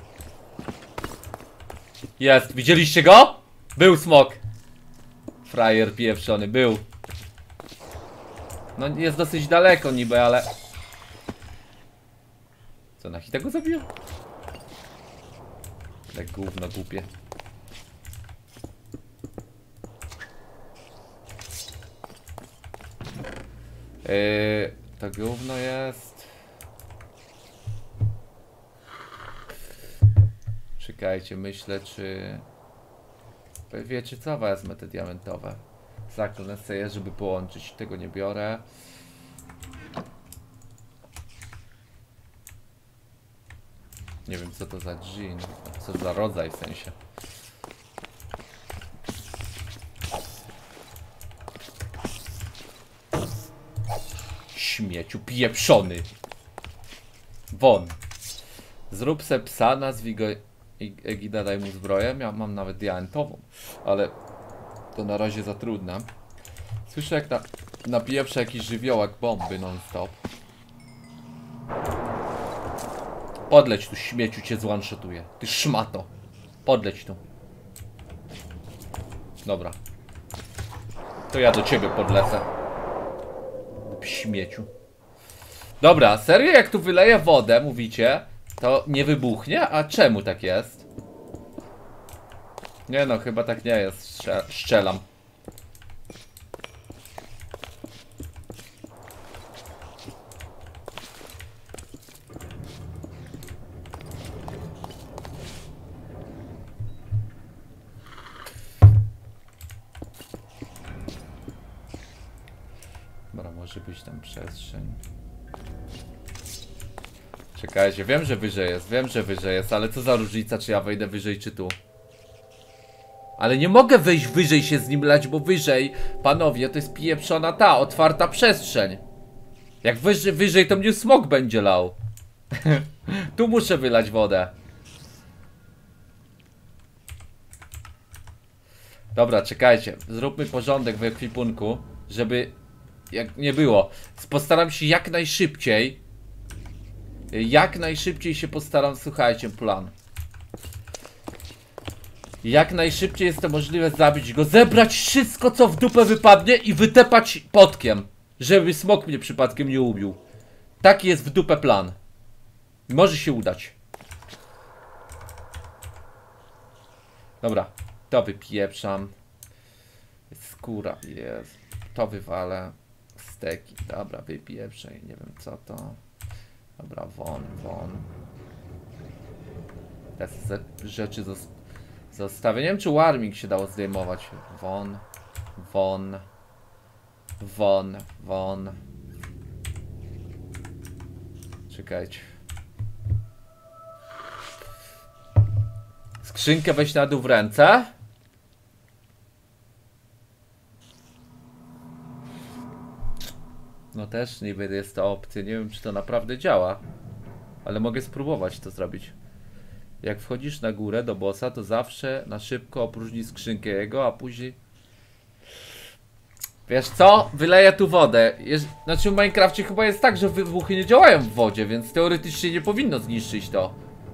S1: Jest, widzieliście go? Był smok. Frajer pieprzony, był. No jest dosyć daleko niby, ale... Co, na hita go zabił? Tak gówno głupie. To gówno jest... Czekajcie, myślę czy... Wiecie co? Wezmę te diamentowe. Zaklnę sobie, żeby połączyć. Tego nie biorę. Nie wiem co to za dżin. Co za rodzaj w sensie. Śmieciu pieprzony. Won. Zrób se psa, nazwij go Egida, daj mu zbroję. Ja mam nawet diamentową, ale to na razie za trudne. Słyszę jak napieprza jakiś żywiołak bomby non stop. Podleć tu, śmieciu, cię zwanshotuję. Ty szmato. Podleć tu. Dobra. To ja do ciebie podlecę. Śmieciu. Dobra, serio jak tu wyleję wodę, mówicie, to nie wybuchnie? A czemu tak jest? Nie no, chyba tak nie jest. Szczelam. Dobra, może być tam przestrzeń. Czekajcie, wiem, że wyżej jest, ale co za różnica, czy ja wejdę wyżej, czy tu? Ale nie mogę wejść wyżej się z nim lać, bo wyżej, panowie, to jest pieprzona ta, otwarta przestrzeń. Jak wyżej, to mnie smok będzie lał. Tu muszę wylać wodę. Dobra, czekajcie, zróbmy porządek w ekwipunku, żeby jak nie było. Postaram się jak najszybciej się postaram, słuchajcie, plan. Jak najszybciej jest to możliwe zabić go, zebrać wszystko co w dupę wypadnie i wytepać potkiem, żeby smok mnie przypadkiem nie ubił. Taki jest w dupę plan. Może się udać. Dobra, to wypieprzam. Skóra jest. To wywalę. Steki, dobra, wypieprzaj, nie wiem co to. Dobra, won. Te rzeczy zostawię. Nie wiem czy warming się dało zdejmować. Won. Czekajcie. Skrzynkę weź na dół w ręce. No też niby jest to opcja. Nie wiem czy to naprawdę działa. Ale mogę spróbować to zrobić. Jak wchodzisz na górę do bossa, to zawsze na szybko opróżnij skrzynkę jego, a później... Wiesz co? Wyleję tu wodę. Znaczy w Minecrafcie chyba jest tak, że wybuchy nie działają w wodzie, więc teoretycznie nie powinno zniszczyć to.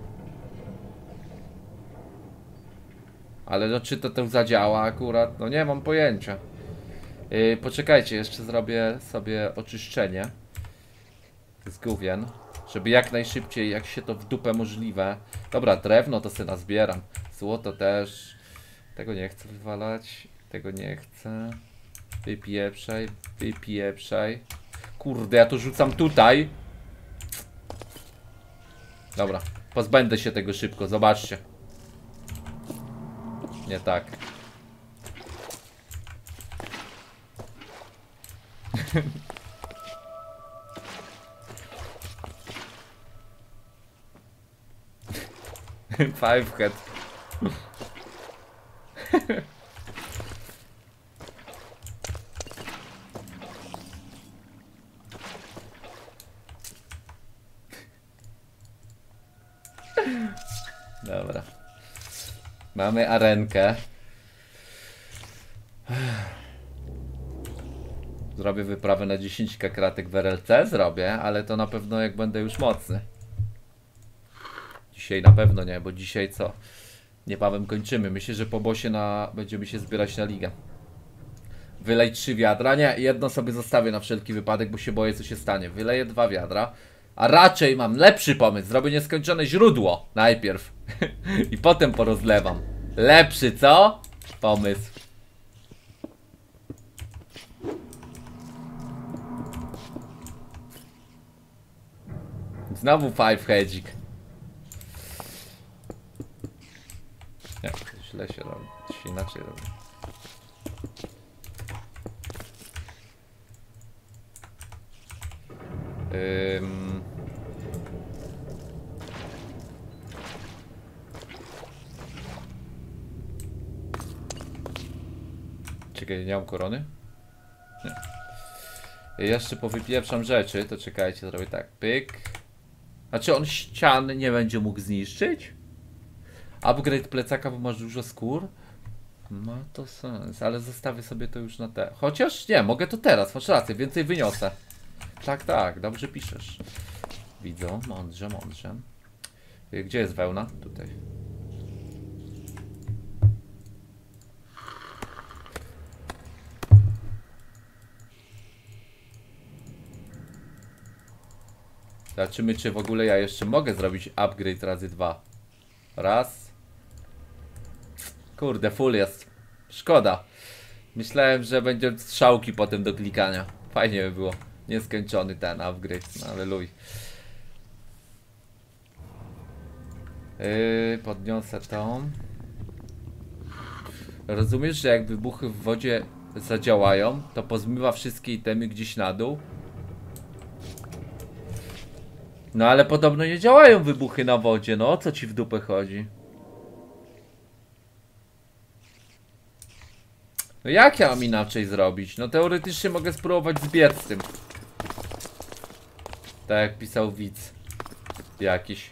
S1: Ale no czy to zadziała akurat? No nie mam pojęcia. Poczekajcie, jeszcze zrobię sobie oczyszczenie z gówien, żeby jak najszybciej, jak się to w dupę możliwe. Dobra, drewno to sobie nazbieram. Złoto też. Tego nie chcę wywalać. Tego nie chcę. Wypieprzaj, wypieprzaj. Kurde, ja to rzucam tutaj. Dobra, pozbędę się tego szybko, zobaczcie. Nie tak. Five head. Dobra. Mamy arenkę. Zrobię wyprawę na 10 kratek w RLC? Zrobię, ale to na pewno jak będę już mocny. Dzisiaj na pewno nie, bo dzisiaj co? Niebawem kończymy. Myślę, że po bossie będziemy się zbierać na ligę. Wylej 3 wiadra. Nie, jedno sobie zostawię na wszelki wypadek, bo się boję, co się stanie. Wyleję 2 wiadra. A raczej mam lepszy pomysł. Zrobię nieskończone źródło najpierw. I potem porozlewam. Lepszy, co? Pomysł. Znowu five hedzik. Nie, to źle się robi. To się inaczej robi. Czekaj, nie mam korony? Nie. Jeszcze powypieprzam rzeczy, to czekajcie, zrobię tak, pyk. Znaczy on ścian nie będzie mógł zniszczyć? Upgrade plecaka, bo masz dużo skór? Ma to sens, ale zostawię sobie to już na te. Chociaż nie, mogę to teraz, masz rację, więcej wyniosę. Tak, tak, dobrze piszesz. Widzę, mądrze, mądrze. Gdzie jest wełna? Tutaj. Zobaczymy, czy w ogóle ja jeszcze mogę zrobić upgrade razy 2. Raz. Kurde, full jest. Szkoda. Myślałem, że będzie strzałki potem do klikania. Fajnie by było. Nieskończony ten upgrade, no ale luj. Podniosę tą. Rozumiesz, że jak wybuchy w wodzie zadziałają, to pozmywa wszystkie itemy gdzieś na dół? No ale podobno nie działają wybuchy na wodzie, no o co ci w dupę chodzi? No jak ja mam inaczej zrobić? No teoretycznie mogę spróbować zbiec z tym. Tak jak pisał widz jakiś.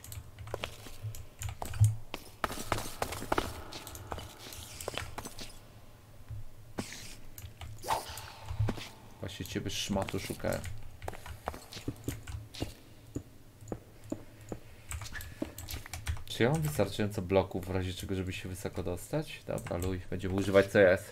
S1: Właśnie ciebie szmatu szukałem. Czy ja mam wystarczająco bloków w razie czego, żeby się wysoko dostać? Dobra, luj, będziemy używać CS.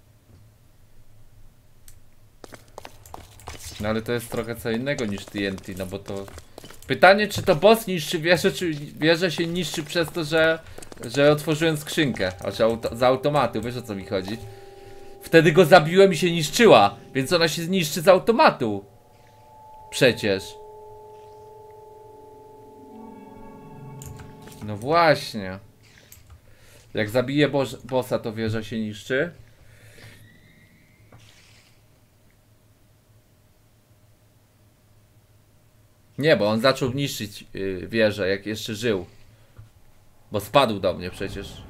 S1: No ale to jest trochę co innego niż TNT, no bo to... Pytanie, czy to boss niszczy wieżę, czy wieża się niszczy przez to, że otworzyłem skrzynkę. Znaczy z automatu, wiesz o co mi chodzi? Wtedy go zabiłem i się niszczyła, więc ona się zniszczy z automatu. Przecież. No właśnie. Jak zabiję bossa, to wieża się niszczy. Nie, bo on zaczął niszczyć wieżę, jak jeszcze żył. Bo spadł do mnie przecież.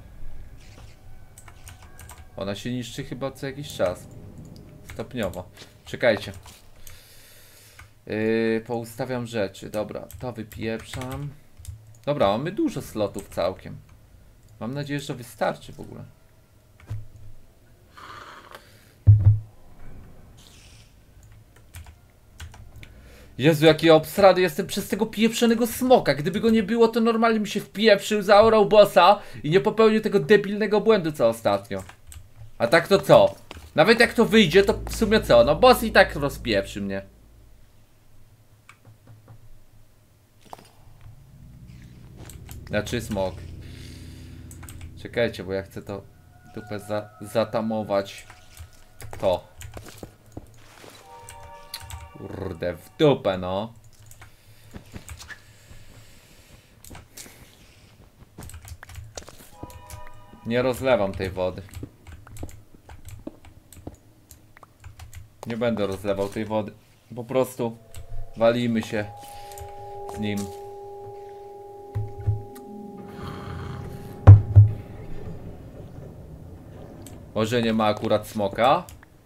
S1: Ona się niszczy chyba co jakiś czas. Stopniowo. Czekajcie. Poustawiam rzeczy. Dobra, to wypieprzam. Dobra, mamy dużo slotów całkiem. Mam nadzieję, że wystarczy w ogóle. Jezu, jaki obsrady jestem przez tego pieprzonego smoka. Gdyby go nie było, to normalnie mi się wpieprzył, zaorał bossa i nie popełnił tego debilnego błędu co ostatnio. A tak to co? Nawet jak to wyjdzie, to w sumie co? No boss i tak rozpieprzy mnie. Znaczy smok. Czekajcie, bo ja chcę to dupę zatamować. To. Kurde, w dupę no. Nie rozlewam tej wody. Nie będę rozlewał tej wody. Po prostu walimy się z nim. Może nie ma akurat smoka.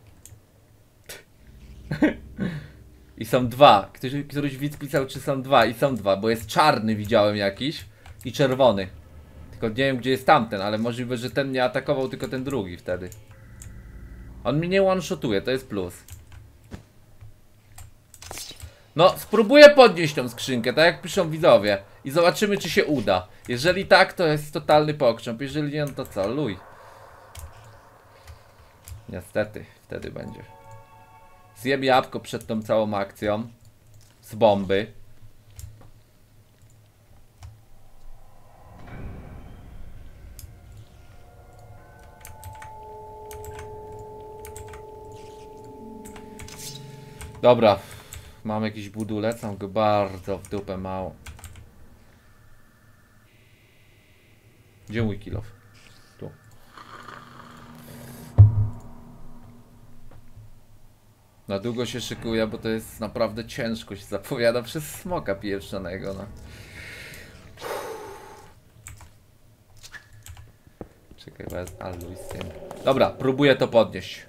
S1: I są dwa. Któryś widz pisał, czy są dwa. I są dwa, bo jest czarny, widziałem jakiś. I czerwony. Tylko nie wiem, gdzie jest tamten, ale możliwe, że ten nie atakował, tylko ten drugi wtedy. On mnie nie one-shotuje, to jest plus. No, spróbuję podnieść tą skrzynkę, tak jak piszą widzowie. I zobaczymy, czy się uda. Jeżeli tak, to jest totalny pokrząp. Jeżeli nie, no to co? Luj. Niestety, wtedy będzie. Zjem jabłko przed tą całą akcją. Z bomby. Dobra. Mam jakiś budulec, mam go bardzo w dupę mało. Gdzie mój kill off? Tu. Na długo się szykuję, bo to jest naprawdę ciężko się zapowiada przez smoka pieprzonego, no. Czekaj, bez Aluisyn. Dobra, próbuję to podnieść.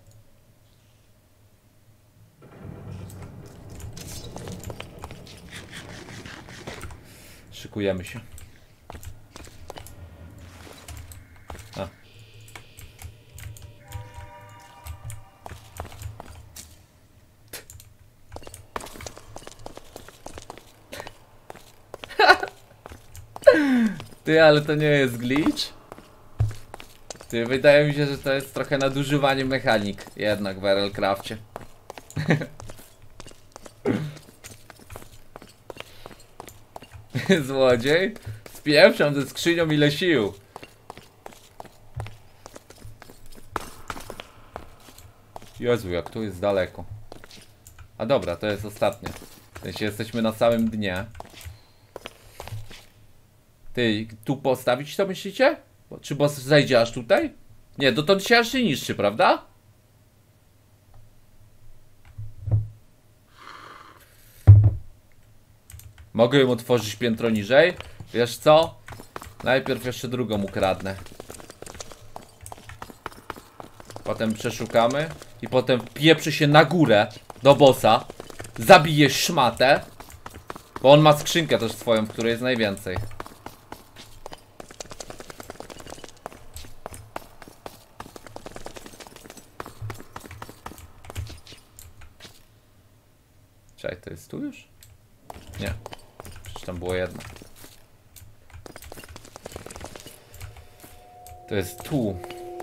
S1: Szykujemy się. A. Ty, ale to nie jest glitch? Ty, wydaje mi się, że to jest trochę nadużywanie mechanik jednak w RL-Crafcie. Złodziej? Spieprzam ze skrzynią ile sił. Jezu, jak tu jest daleko. A dobra, to jest ostatnie. W sensie jesteśmy na samym dnie. Ty, tu postawić to myślicie? Czy boss zajdzie aż tutaj? Nie, dotąd się aż nie niszczy, prawda? Mogę ją otworzyć piętro niżej? Wiesz co? Najpierw jeszcze drugą ukradnę. Potem przeszukamy. I potem pieprzy się na górę do bossa. Zabije szmatę. Bo on ma skrzynkę też swoją, w której jest najwięcej. Czekaj, to jest tu już? Nie. Przecież tam było jedno. To jest tu.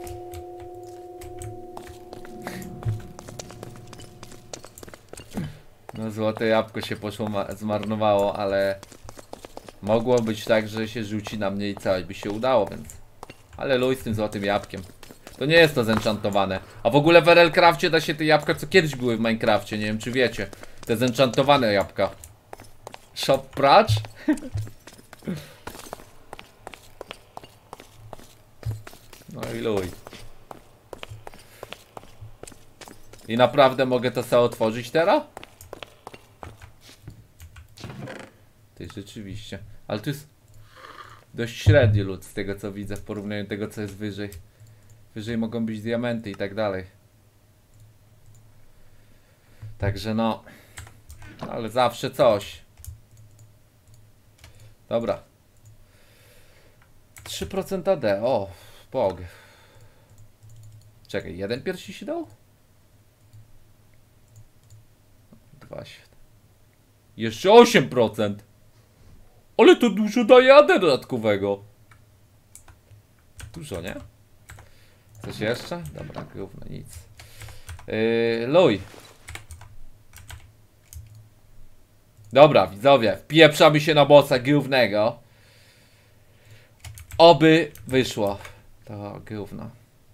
S1: No złote jabłko się poszło, zmarnowało, ale mogło być tak, że się rzuci na mnie i coś by się udało, więc... Ale luj z tym złotym jabłkiem. To nie jest to zenchantowane. A w ogóle w RL-Crafcie da się te jabłka, co kiedyś były w Minecrafcie, nie wiem czy wiecie. Te zenchantowane jabłka. Shop pracz? No i luj. I naprawdę mogę to sobie otworzyć teraz? Ty, rzeczywiście. Ale tu jest dość średni lód z tego co widzę w porównaniu do tego co jest wyżej. Wyżej mogą być diamenty i tak dalej. Także no. Ale zawsze coś. Dobra. 3% AD, o, bog. Czekaj, jeden pierścień się dał? 2, 7. Jeszcze 8%. Ale to dużo daje AD dodatkowego. Dużo, nie? Coś jeszcze? Dobra, gówno, nic. Luj. Dobra, widzowie, wpieprzamy się na bossa głównego. Oby wyszło to gówno.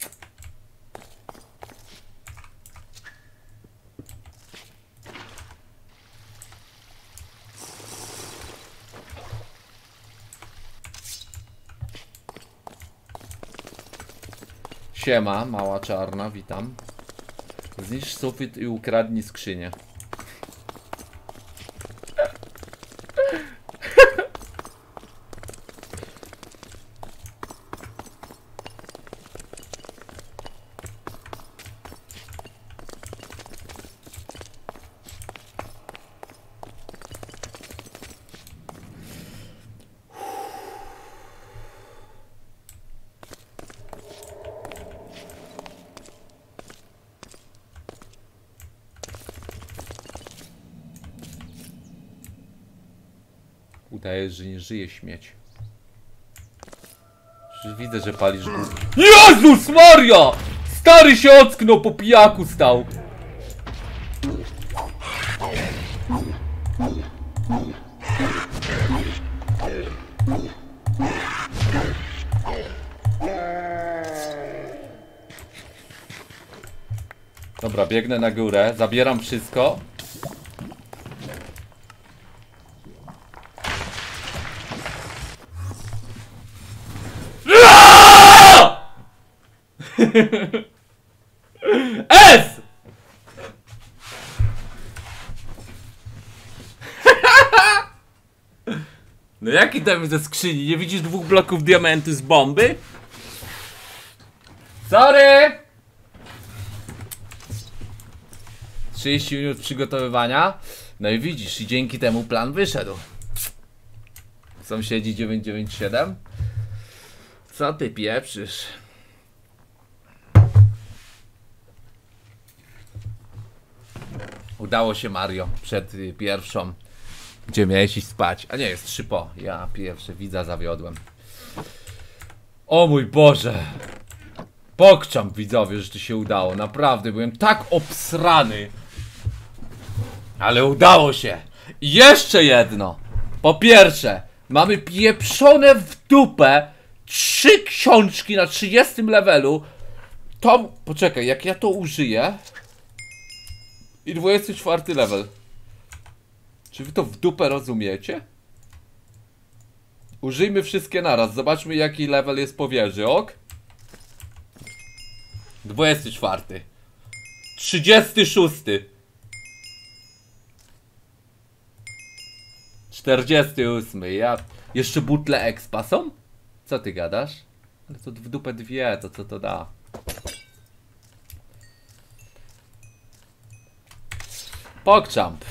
S1: Siema, mała czarna, witam. Zniszcz sufit i ukradnij skrzynię. Udajesz, że nie żyje śmieć. Już widzę, że palisz górę. Jezus Maria! Stary się ocknął, po pijaku stał. Dobra, biegnę na górę, zabieram wszystko. S! No jaki tam ze skrzyni? Nie widzisz 2 bloków diamentu z bomby? Sorry! 30 minut przygotowywania. No i widzisz, i dzięki temu plan wyszedł. Sąsiedzi 997. Co ty pieprzysz? Udało się, Mario, przed pierwszą. Gdzie miałeś iść spać? A nie, jest 3 po. Ja pierwszy widza zawiodłem. O mój Boże. Pokczam, widzowie, że to się udało. Naprawdę, byłem tak obsrany. Ale udało się. I jeszcze jedno. Po pierwsze, mamy pieprzone w dupę 3 książki na 30 levelu. To, poczekaj, jak ja to użyję. I 24 level. Czy wy to w dupę rozumiecie? Użyjmy wszystkie naraz. Zobaczmy, jaki level jest po wieży, ok? 24. 36. 48. Ja... Jeszcze butle expa są? Co ty gadasz? Ale to w dupę 2, to co to da? Pogchamp.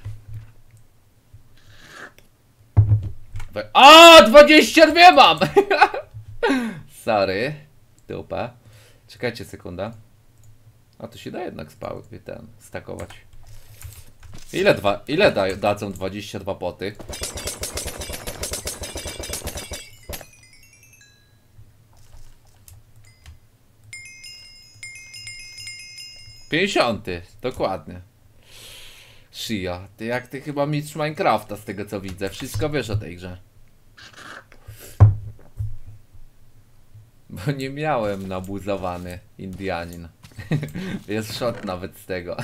S1: A, 22 mam! Sorry. Dupa. Czekajcie sekundę. A to się da jednak stakować. Ile dadzą 22 poty? Pięćdziesiąty, dokładnie. Shia, ty chyba mistrz Minecrafta z tego co widzę. Wszystko wiesz o tej grze. Bo nie miałem nabuzowany Indianin. Jest shot nawet z tego.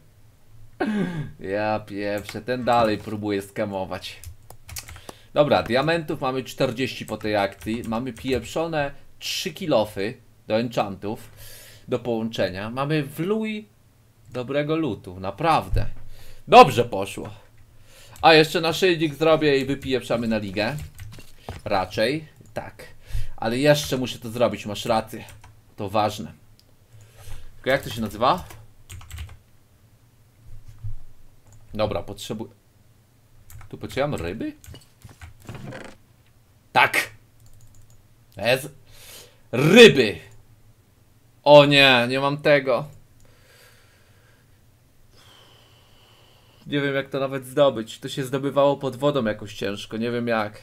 S1: Ja pieprzę, ten dalej próbuje skamować. Dobra, diamentów mamy 40 po tej akcji. Mamy pieprzone 3 kilofy do enchantów. Do połączenia. Mamy w Lui dobrego lootu, naprawdę. Dobrze poszło. A jeszcze naszyjnik zrobię i wypieprzamy na ligę. Raczej, tak. Ale jeszcze muszę to zrobić, masz rację. To ważne. Tylko jak to się nazywa? Dobra, potrzebuję... Tu potrzebam ryby? Tak! Bez ryby. O nie, nie mam tego. Nie wiem jak to nawet zdobyć. To się zdobywało pod wodą jakoś ciężko. Nie wiem jak.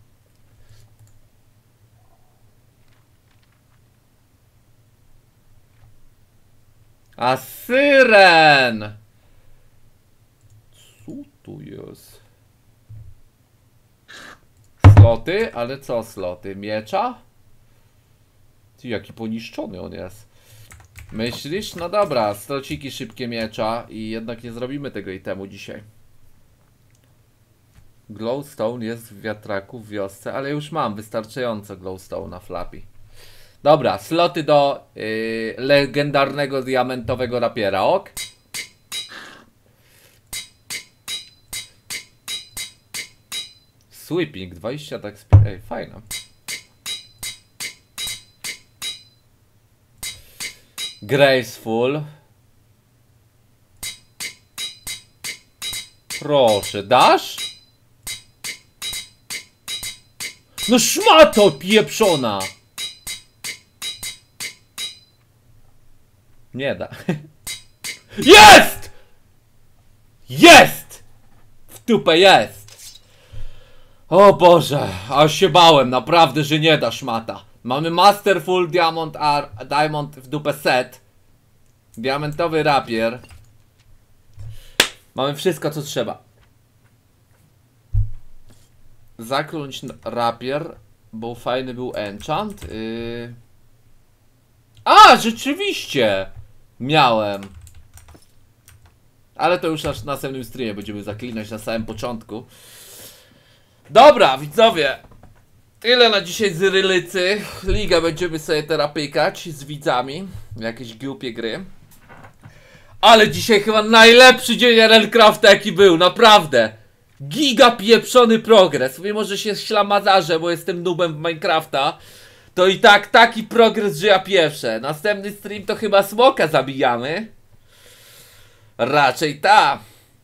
S1: A syren! Co tu jest? Sloty? Ale co sloty? Miecza? Ty, jaki poniszczony on jest. Myślisz? No dobra, strociki szybkie miecza i jednak nie zrobimy tego itemu dzisiaj. Glowstone jest w wiatraku w wiosce, ale już mam wystarczająco glowstone na Flappy. Dobra, sloty do legendarnego diamentowego rapiera, ok? Sweeping, 20 tak speed. Ej, fajna. Graceful. Proszę, dasz? No szmato pieprzona! Nie da. Jest! Jest! W dupę jest! O Boże, aż się bałem, naprawdę, że nie da szmata. Mamy Masterful Diamond w dupę set. Diamentowy rapier. Mamy wszystko co trzeba. Zakląć rapier, bo fajny był enchant. A, rzeczywiście! Miałem. Ale to już na następnym streamie będziemy zaklinać na samym początku. Dobra, widzowie. Tyle na dzisiaj z Rylycy. Ligę będziemy sobie teraz pykać z widzami. Jakieś głupie gry. Ale dzisiaj chyba najlepszy dzień RLCrafta jaki był, naprawdę. Giga pieprzony progres. Mimo, że się ślamazarzę, bo jestem noobem w Minecrafta, to i tak taki progres, że ja pieprzę. Następny stream to chyba smoka zabijamy. Raczej ta.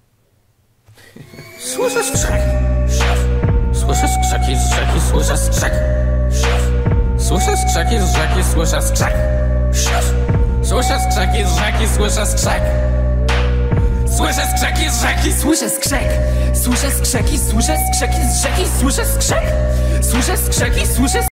S3: Słyszę skrzek. Słyszę skrzeki z rzeki, słyszę skrzek. Słyszę skrzeki z rzeki, słyszę skrzek. Słyszę skrzeki z rzeki, słyszę skrzek. Słyszę skrzeki z rzeki, słyszę skrzek. Słyszę skrzeki, słyszę skrzeki z rzeki, słyszę skrzek. Słyszę skrzeki, słyszę